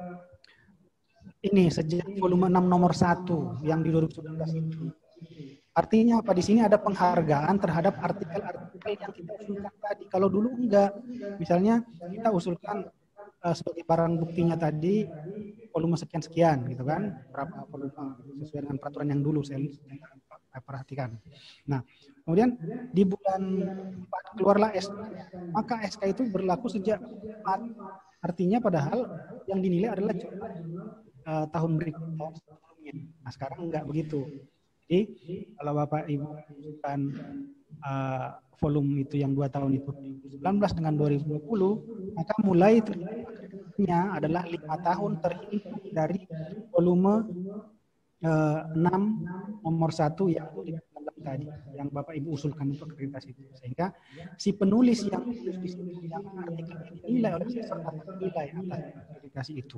ini sejak volume enam nomor satu yang di dua ribu sembilan belas itu. Artinya apa? Di sini ada penghargaan terhadap artikel-artikel yang kita usulkan tadi. Kalau dulu enggak, misalnya kita usulkan uh, sebagai barang buktinya tadi volume sekian-sekian gitu kan, berapa volume sesuai dengan peraturan yang dulu saya, saya perhatikan. Nah, kemudian di bulan empat keluarlah S K, maka S K itu berlaku sejak empat. Artinya padahal yang dinilai adalah uh, tahun berikutnya. Nah, sekarang enggak begitu. Jadi kalau Bapak Ibu usulkan uh, volume itu yang dua tahun itu dua ribu sembilan belas dengan dua ribu dua puluh, maka mulai terhitungnya adalah lima tahun terhitung dari volume uh, enam nomor satu yang tadi yang Bapak Ibu usulkan untuk akreditasi itu. Sehingga si penulis yang tulis di sini yang artikel dinilai oleh serta nilai atas akreditasi itu.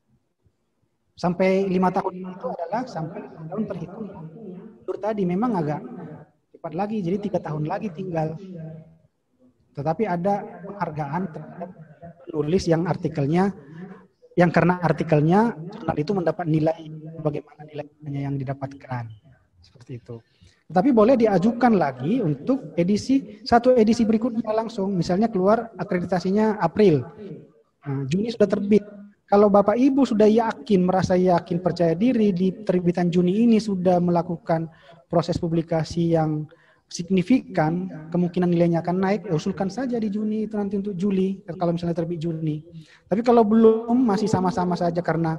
Sampai lima tahun itu adalah sampai lima tahun terhitung. Menurut tadi memang agak cepat lagi, jadi tiga tahun lagi tinggal. Tetapi ada penghargaan terhadap penulis yang artikelnya, yang karena artikelnya jurnal itu mendapat nilai, bagaimana nilainya yang didapatkan. Seperti itu. Tetapi boleh diajukan lagi untuk edisi, satu edisi berikutnya langsung. Misalnya keluar akreditasinya April. Nah, Juni sudah terbit. Kalau Bapak Ibu sudah yakin, merasa yakin, percaya diri di terbitan Juni ini sudah melakukan proses publikasi yang signifikan, kemungkinan nilainya akan naik, ya usulkan saja di Juni itu nanti untuk Juli, kalau misalnya terbit Juni. Tapi kalau belum, masih sama-sama saja karena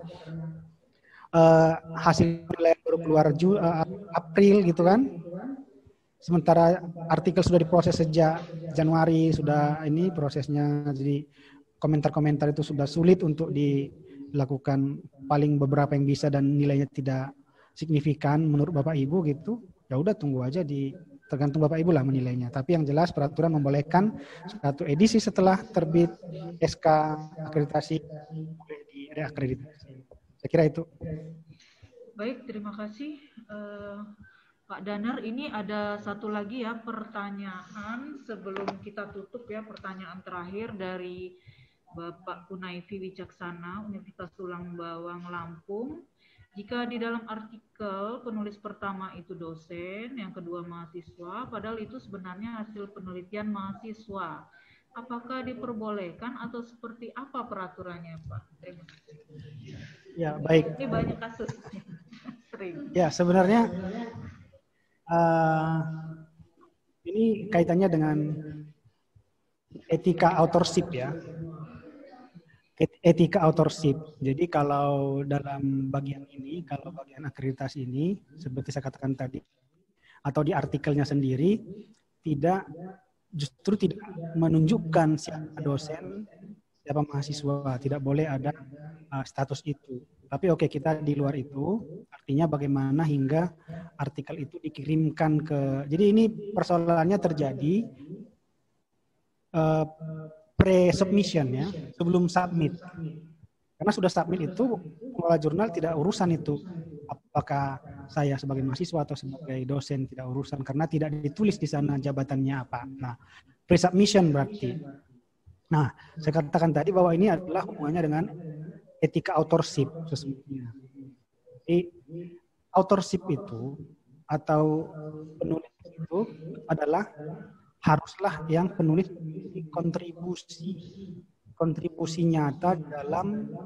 uh, hasil nilai baru keluar Ju, uh, April gitu kan. Sementara artikel sudah diproses sejak Januari, sudah ini prosesnya, jadi komentar-komentar itu sudah sulit untuk dilakukan, paling beberapa yang bisa dan nilainya tidak signifikan menurut Bapak Ibu gitu. Ya udah tunggu aja, di tergantung Bapak Ibu lah menilainya. Tapi yang jelas peraturan membolehkan satu edisi setelah terbit S K akreditasi boleh di reakreditasi. Saya kira itu. Baik, terima kasih uh, Pak Danar. Ini ada satu lagi ya pertanyaan sebelum kita tutup ya, pertanyaan terakhir dari Bapak Kunaifi Wicaksana, Universitas Tulang Bawang, Lampung. Jika di dalam artikel penulis pertama itu dosen, yang kedua mahasiswa, padahal itu sebenarnya hasil penelitian mahasiswa, apakah diperbolehkan atau seperti apa peraturannya, Pak? Terima kasih. Ya, baik. Ini banyak kasus. Sering. Ya, sebenarnya uh, ini kaitannya dengan etika authorship ya. Etika authorship. Jadi kalau dalam bagian ini, kalau bagian akreditasi ini, seperti saya katakan tadi, atau di artikelnya sendiri, tidak justru tidak menunjukkan siapa dosen, siapa mahasiswa, tidak boleh ada uh, status itu. Tapi oke, okay, kita di luar itu, artinya bagaimana hingga artikel itu dikirimkan ke. Jadi ini persoalannya terjadi uh, pre-submission ya, sebelum submit. Karena sudah submit itu, pengelola jurnal tidak urusan itu. Apakah saya sebagai mahasiswa atau sebagai dosen, tidak urusan. Karena tidak ditulis di sana jabatannya apa. Nah, pre-submission berarti. Nah, saya katakan tadi bahwa ini adalah hubungannya dengan etika authorship sesungguhnya. Jadi, authorship itu atau penulis itu adalah haruslah yang penulis kontribusi kontribusi nyata dalam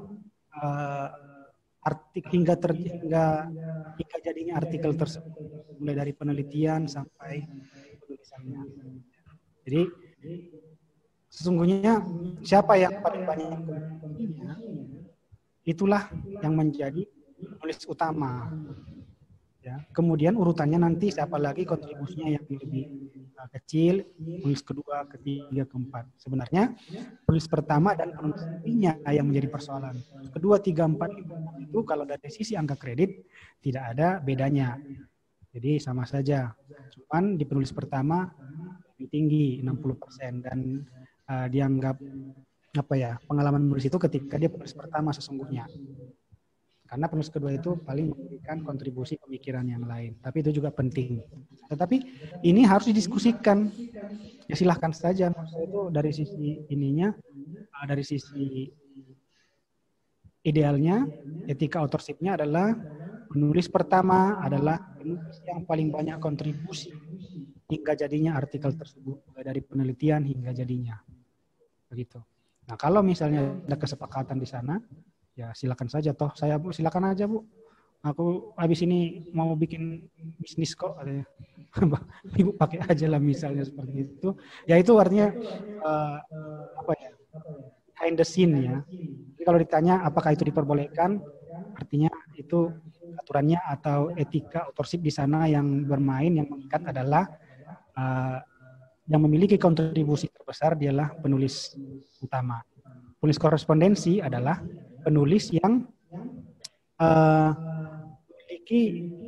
uh, artik hingga ter, hingga hingga jadinya artikel tersebut, mulai dari penelitian sampai penulisannya. Jadi sesungguhnya siapa yang paling banyak kontribusinya, itulah yang menjadi penulis utama. Ya, kemudian urutannya nanti siapa lagi kontribusinya yang lebih uh, kecil, penulis kedua, ketiga, keempat. Sebenarnya penulis pertama dan penulis lebihnya yang menjadi persoalan. Kedua, tiga, empat itu kalau dari sisi angka kredit tidak ada bedanya. Jadi sama saja. Cuman di penulis pertama lebih tinggi enam puluh persen dan uh, dianggap apa ya pengalaman menulis itu ketika dia penulis pertama sesungguhnya. Karena penulis kedua itu paling memberikan kontribusi pemikiran yang lain. Tapi itu juga penting. Tetapi ini harus didiskusikan. Ya silahkan saja. Maksudnya itu dari sisi ininya, dari sisi idealnya, etika authorship-nya adalah penulis pertama adalah penulis yang paling banyak kontribusi hingga jadinya artikel tersebut. Mulai dari penelitian hingga jadinya. Begitu. Nah kalau misalnya ada kesepakatan di sana, ya silakan saja toh saya Bu silakan aja Bu, aku habis ini mau bikin bisnis kok katanya. Ibu pakai aja lah misalnya seperti itu ya, itu artinya uh, apa ya behind the scene ya. Jadi kalau ditanya apakah itu diperbolehkan, artinya itu aturannya atau etika authorship di sana yang bermain, yang mengikat adalah uh, yang memiliki kontribusi terbesar dialah penulis utama. Penulis korespondensi adalah penulis yang uh, memiliki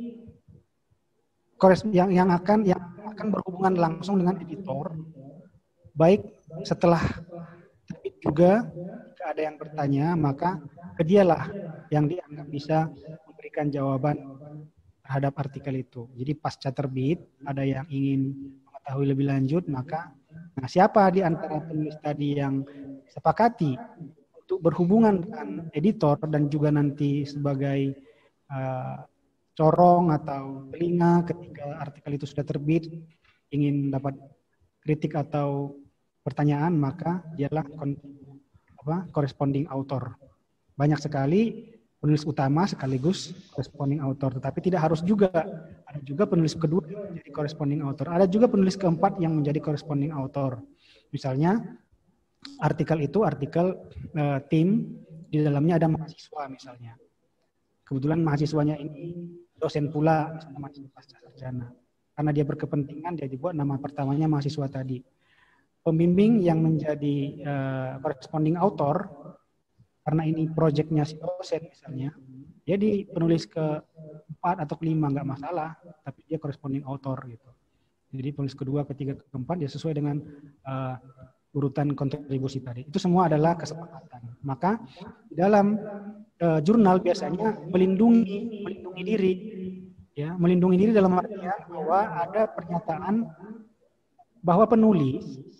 yang yang akan yang akan berhubungan langsung dengan editor, baik setelah terbit juga jika ada yang bertanya maka kedialah yang dianggap bisa memberikan jawaban terhadap artikel itu. Jadi pasca terbit ada yang ingin mengetahui lebih lanjut, maka nah siapa di antara penulis tadi yang sepakati untuk berhubungan dengan editor dan juga nanti sebagai uh, corong atau telinga ketika artikel itu sudah terbit, ingin dapat kritik atau pertanyaan, maka dialah apa, corresponding author. Banyak sekali penulis utama sekaligus corresponding author, tetapi tidak harus juga. Ada juga penulis kedua yang menjadi corresponding author. Ada juga penulis keempat yang menjadi corresponding author. Misalnya artikel itu artikel uh, tim, di dalamnya ada mahasiswa misalnya. Kebetulan mahasiswanya ini dosen pula, misalnya mahasiswa pasca sarjana. Karena dia berkepentingan, dia dibuat nama pertamanya mahasiswa tadi. Pembimbing yang menjadi uh, corresponding author, karena ini proyeknya si dosen misalnya, dia di penulis keempat atau kelima nggak masalah, tapi dia corresponding author gitu. Jadi penulis kedua, ketiga, keempat dia sesuai dengan uh, urutan kontribusi tadi. Itu semua adalah kesepakatan. Maka di dalam uh, jurnal biasanya melindungi melindungi diri, ya, melindungi diri dalam artian bahwa ada pernyataan bahwa penulis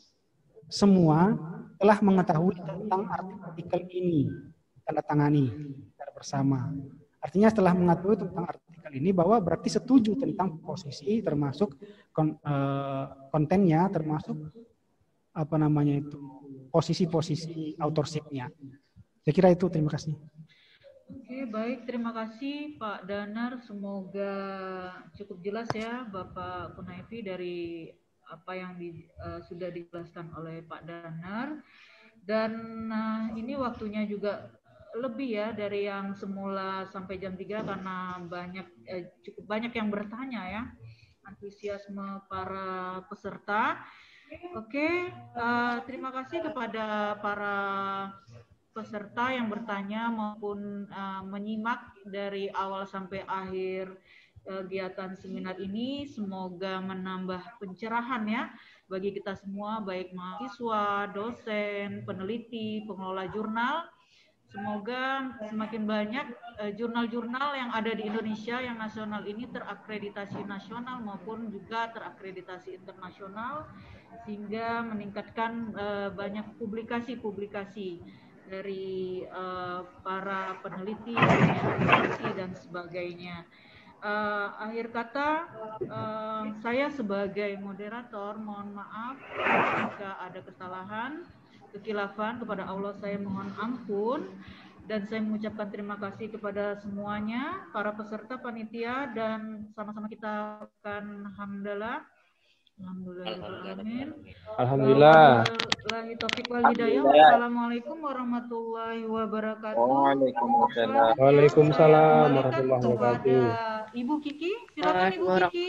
semua telah mengetahui tentang artikel ini, tanda tangani secara bersama. Artinya setelah mengetahui tentang artikel ini bahwa berarti setuju tentang posisi termasuk kon, uh, kontennya, termasuk apa namanya itu posisi-posisi authorship-nya. Saya kira itu, terima kasih. Oke, baik, terima kasih Pak Danar. Semoga cukup jelas ya Bapak Kunaifi dari apa yang di, uh, sudah dijelaskan oleh Pak Danar. Dan uh, ini waktunya juga lebih ya dari yang semula sampai jam tiga karena banyak eh, cukup banyak yang bertanya ya, antusiasme para peserta. Oke, uh, terima kasih kepada para peserta yang bertanya maupun uh, menyimak dari awal sampai akhir uh, kegiatan seminar ini. Semoga menambah pencerahan ya bagi kita semua, baik mahasiswa, dosen, peneliti, pengelola jurnal. Semoga semakin banyak jurnal-jurnal uh, yang ada di Indonesia yang nasional ini terakreditasi nasional maupun juga terakreditasi internasional, sehingga meningkatkan uh, banyak publikasi-publikasi dari uh, para peneliti, peneliti dan sebagainya. Uh, akhir kata, uh, saya sebagai moderator mohon maaf jika ada kesalahan, kekhilafan, kepada Allah saya mohon ampun. Dan saya mengucapkan terima kasih kepada semuanya, para peserta, panitia, dan sama-sama kita akan hamdalah. Alhamdulillah. Alhamdulillah. Wabillahi taufiq wal hidayah. Wassalamualaikum warahmatullahi wabarakatuh. Waalaikumsalam. Waalaikumsalam warahmatullahi wabarakatuh. Ibu Kiki, silakan Ibu Kiki.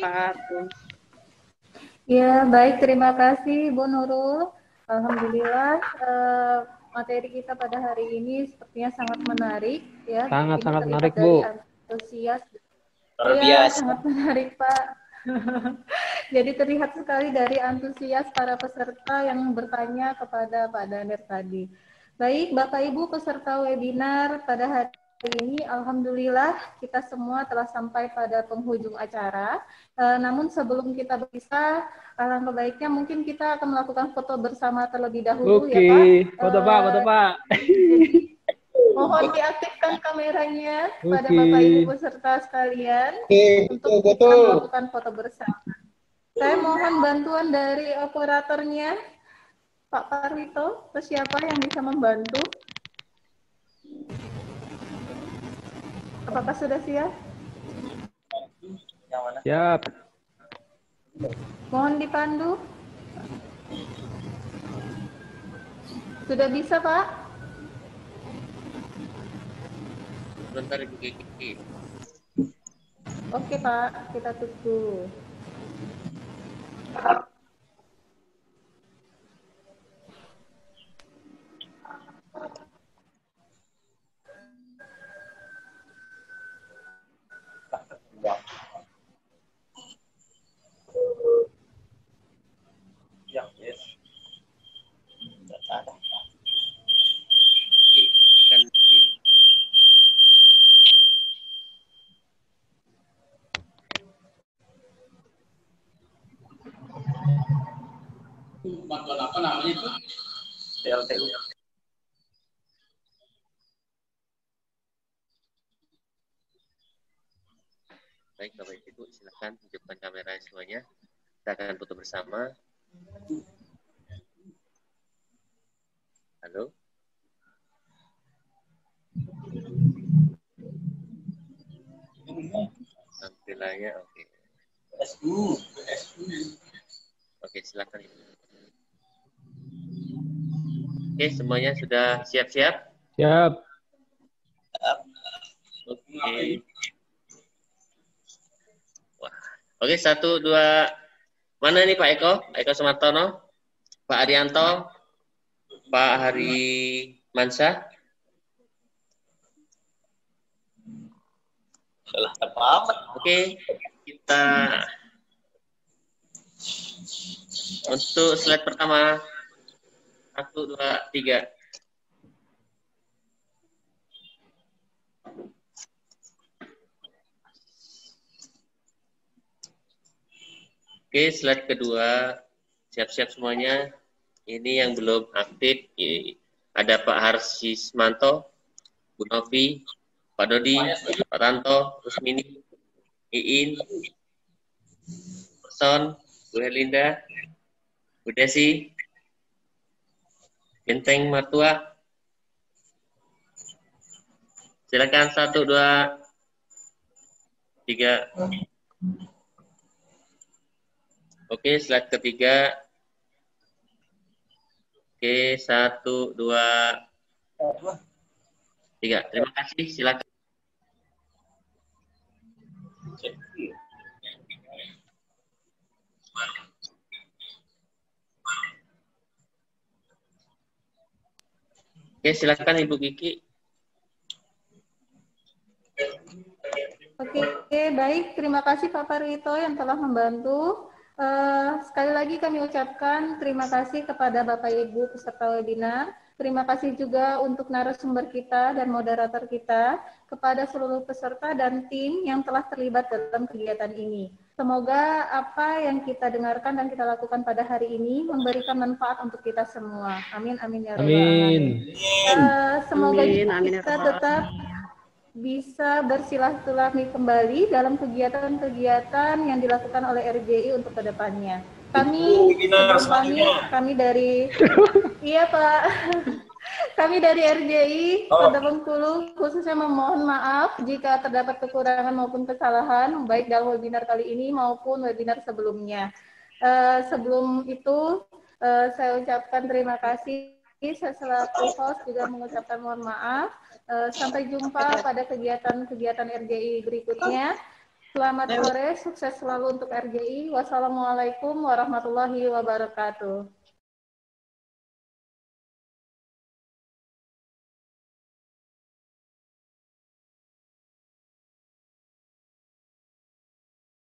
Ya, baik, terima kasih Bu Nurul. Alhamdulillah. Uh, materi kita pada hari ini sepertinya sangat menarik ya. Sangat-sangat menarik, Bu. Antusias. Luar Ya, biasa. sangat menarik, Pak. Jadi terlihat sekali dari antusias para peserta yang bertanya kepada Pak Danir tadi. Baik, Bapak Ibu peserta webinar pada hari ini, alhamdulillah kita semua telah sampai pada penghujung acara. E, namun sebelum kita berpisah, alangkah baiknya mungkin kita akan melakukan foto bersama terlebih dahulu. Oke, ya Pak. Foto Pak, foto Pak. Mohon diaktifkan kameranya pada Oke. Bapak Ibu peserta sekalian Oke, untuk betul, kita betul. melakukan foto bersama. Saya mohon bantuan dari operatornya, Pak Parwito, atau siapa yang bisa membantu? Apakah sudah siap? Yang mana? Siap. Mohon dipandu. Sudah bisa, Pak? Sebentar Ibu Kiki. Oke, Pak. Kita tunggu. Ya, yes. Ada. Akan di bantuan apa namanya itu? P L T U. Baik, Bapak Ibu, silakan hidupkan kamera semuanya. Kita akan foto bersama. Halo. Tampilannya oke. Oke, silakan Ibu. Oke, semuanya sudah siap-siap? Siap. Oke. Wah. Oke, satu, dua. Mana nih Pak Eko? Eko Sumartono? Pak Arianto? Pak Hari Mansyah? Salah apa? Oke, kita untuk slide pertama. Satu, dua, tiga. Oke, slide kedua. Siap-siap semuanya. Ini yang belum aktif. Ada Pak Harsismanto, Bu Novi, Pak Dodi, Pak Tanto, Rusmini, Iin, Son, Bu Herlinda, Bu Desi, Benteng Martua. Silakan satu, dua, tiga. Oke, slide ketiga. Oke, satu, dua, tiga. Terima kasih. Silakan. Oke, silakan Ibu Kiki. Oke, baik. Terima kasih Pak Parwito yang telah membantu. Uh, sekali lagi kami ucapkan terima kasih kepada Bapak Ibu peserta webinar. Terima kasih juga untuk narasumber kita dan moderator kita, kepada seluruh peserta dan tim yang telah terlibat dalam kegiatan ini. Semoga apa yang kita dengarkan dan kita lakukan pada hari ini memberikan manfaat untuk kita semua. Amin, amin ya rabbal alamin. Uh, semoga amin, amin, kita tetap bisa bersilaturahmi kembali dalam kegiatan-kegiatan yang dilakukan oleh R J I untuk kedepannya. Kami, kami, kami dari, iya Pak, Kami dari R J I Oh. Kota Bengkulu khususnya memohon maaf jika terdapat kekurangan maupun kesalahan baik dalam webinar kali ini maupun webinar sebelumnya. Uh, sebelum itu uh, saya ucapkan terima kasih. Saya selaku host juga mengucapkan mohon maaf. Uh, sampai jumpa pada kegiatan-kegiatan R J I berikutnya. Selamat sore, sukses selalu untuk R J I. Wassalamualaikum warahmatullahi wabarakatuh.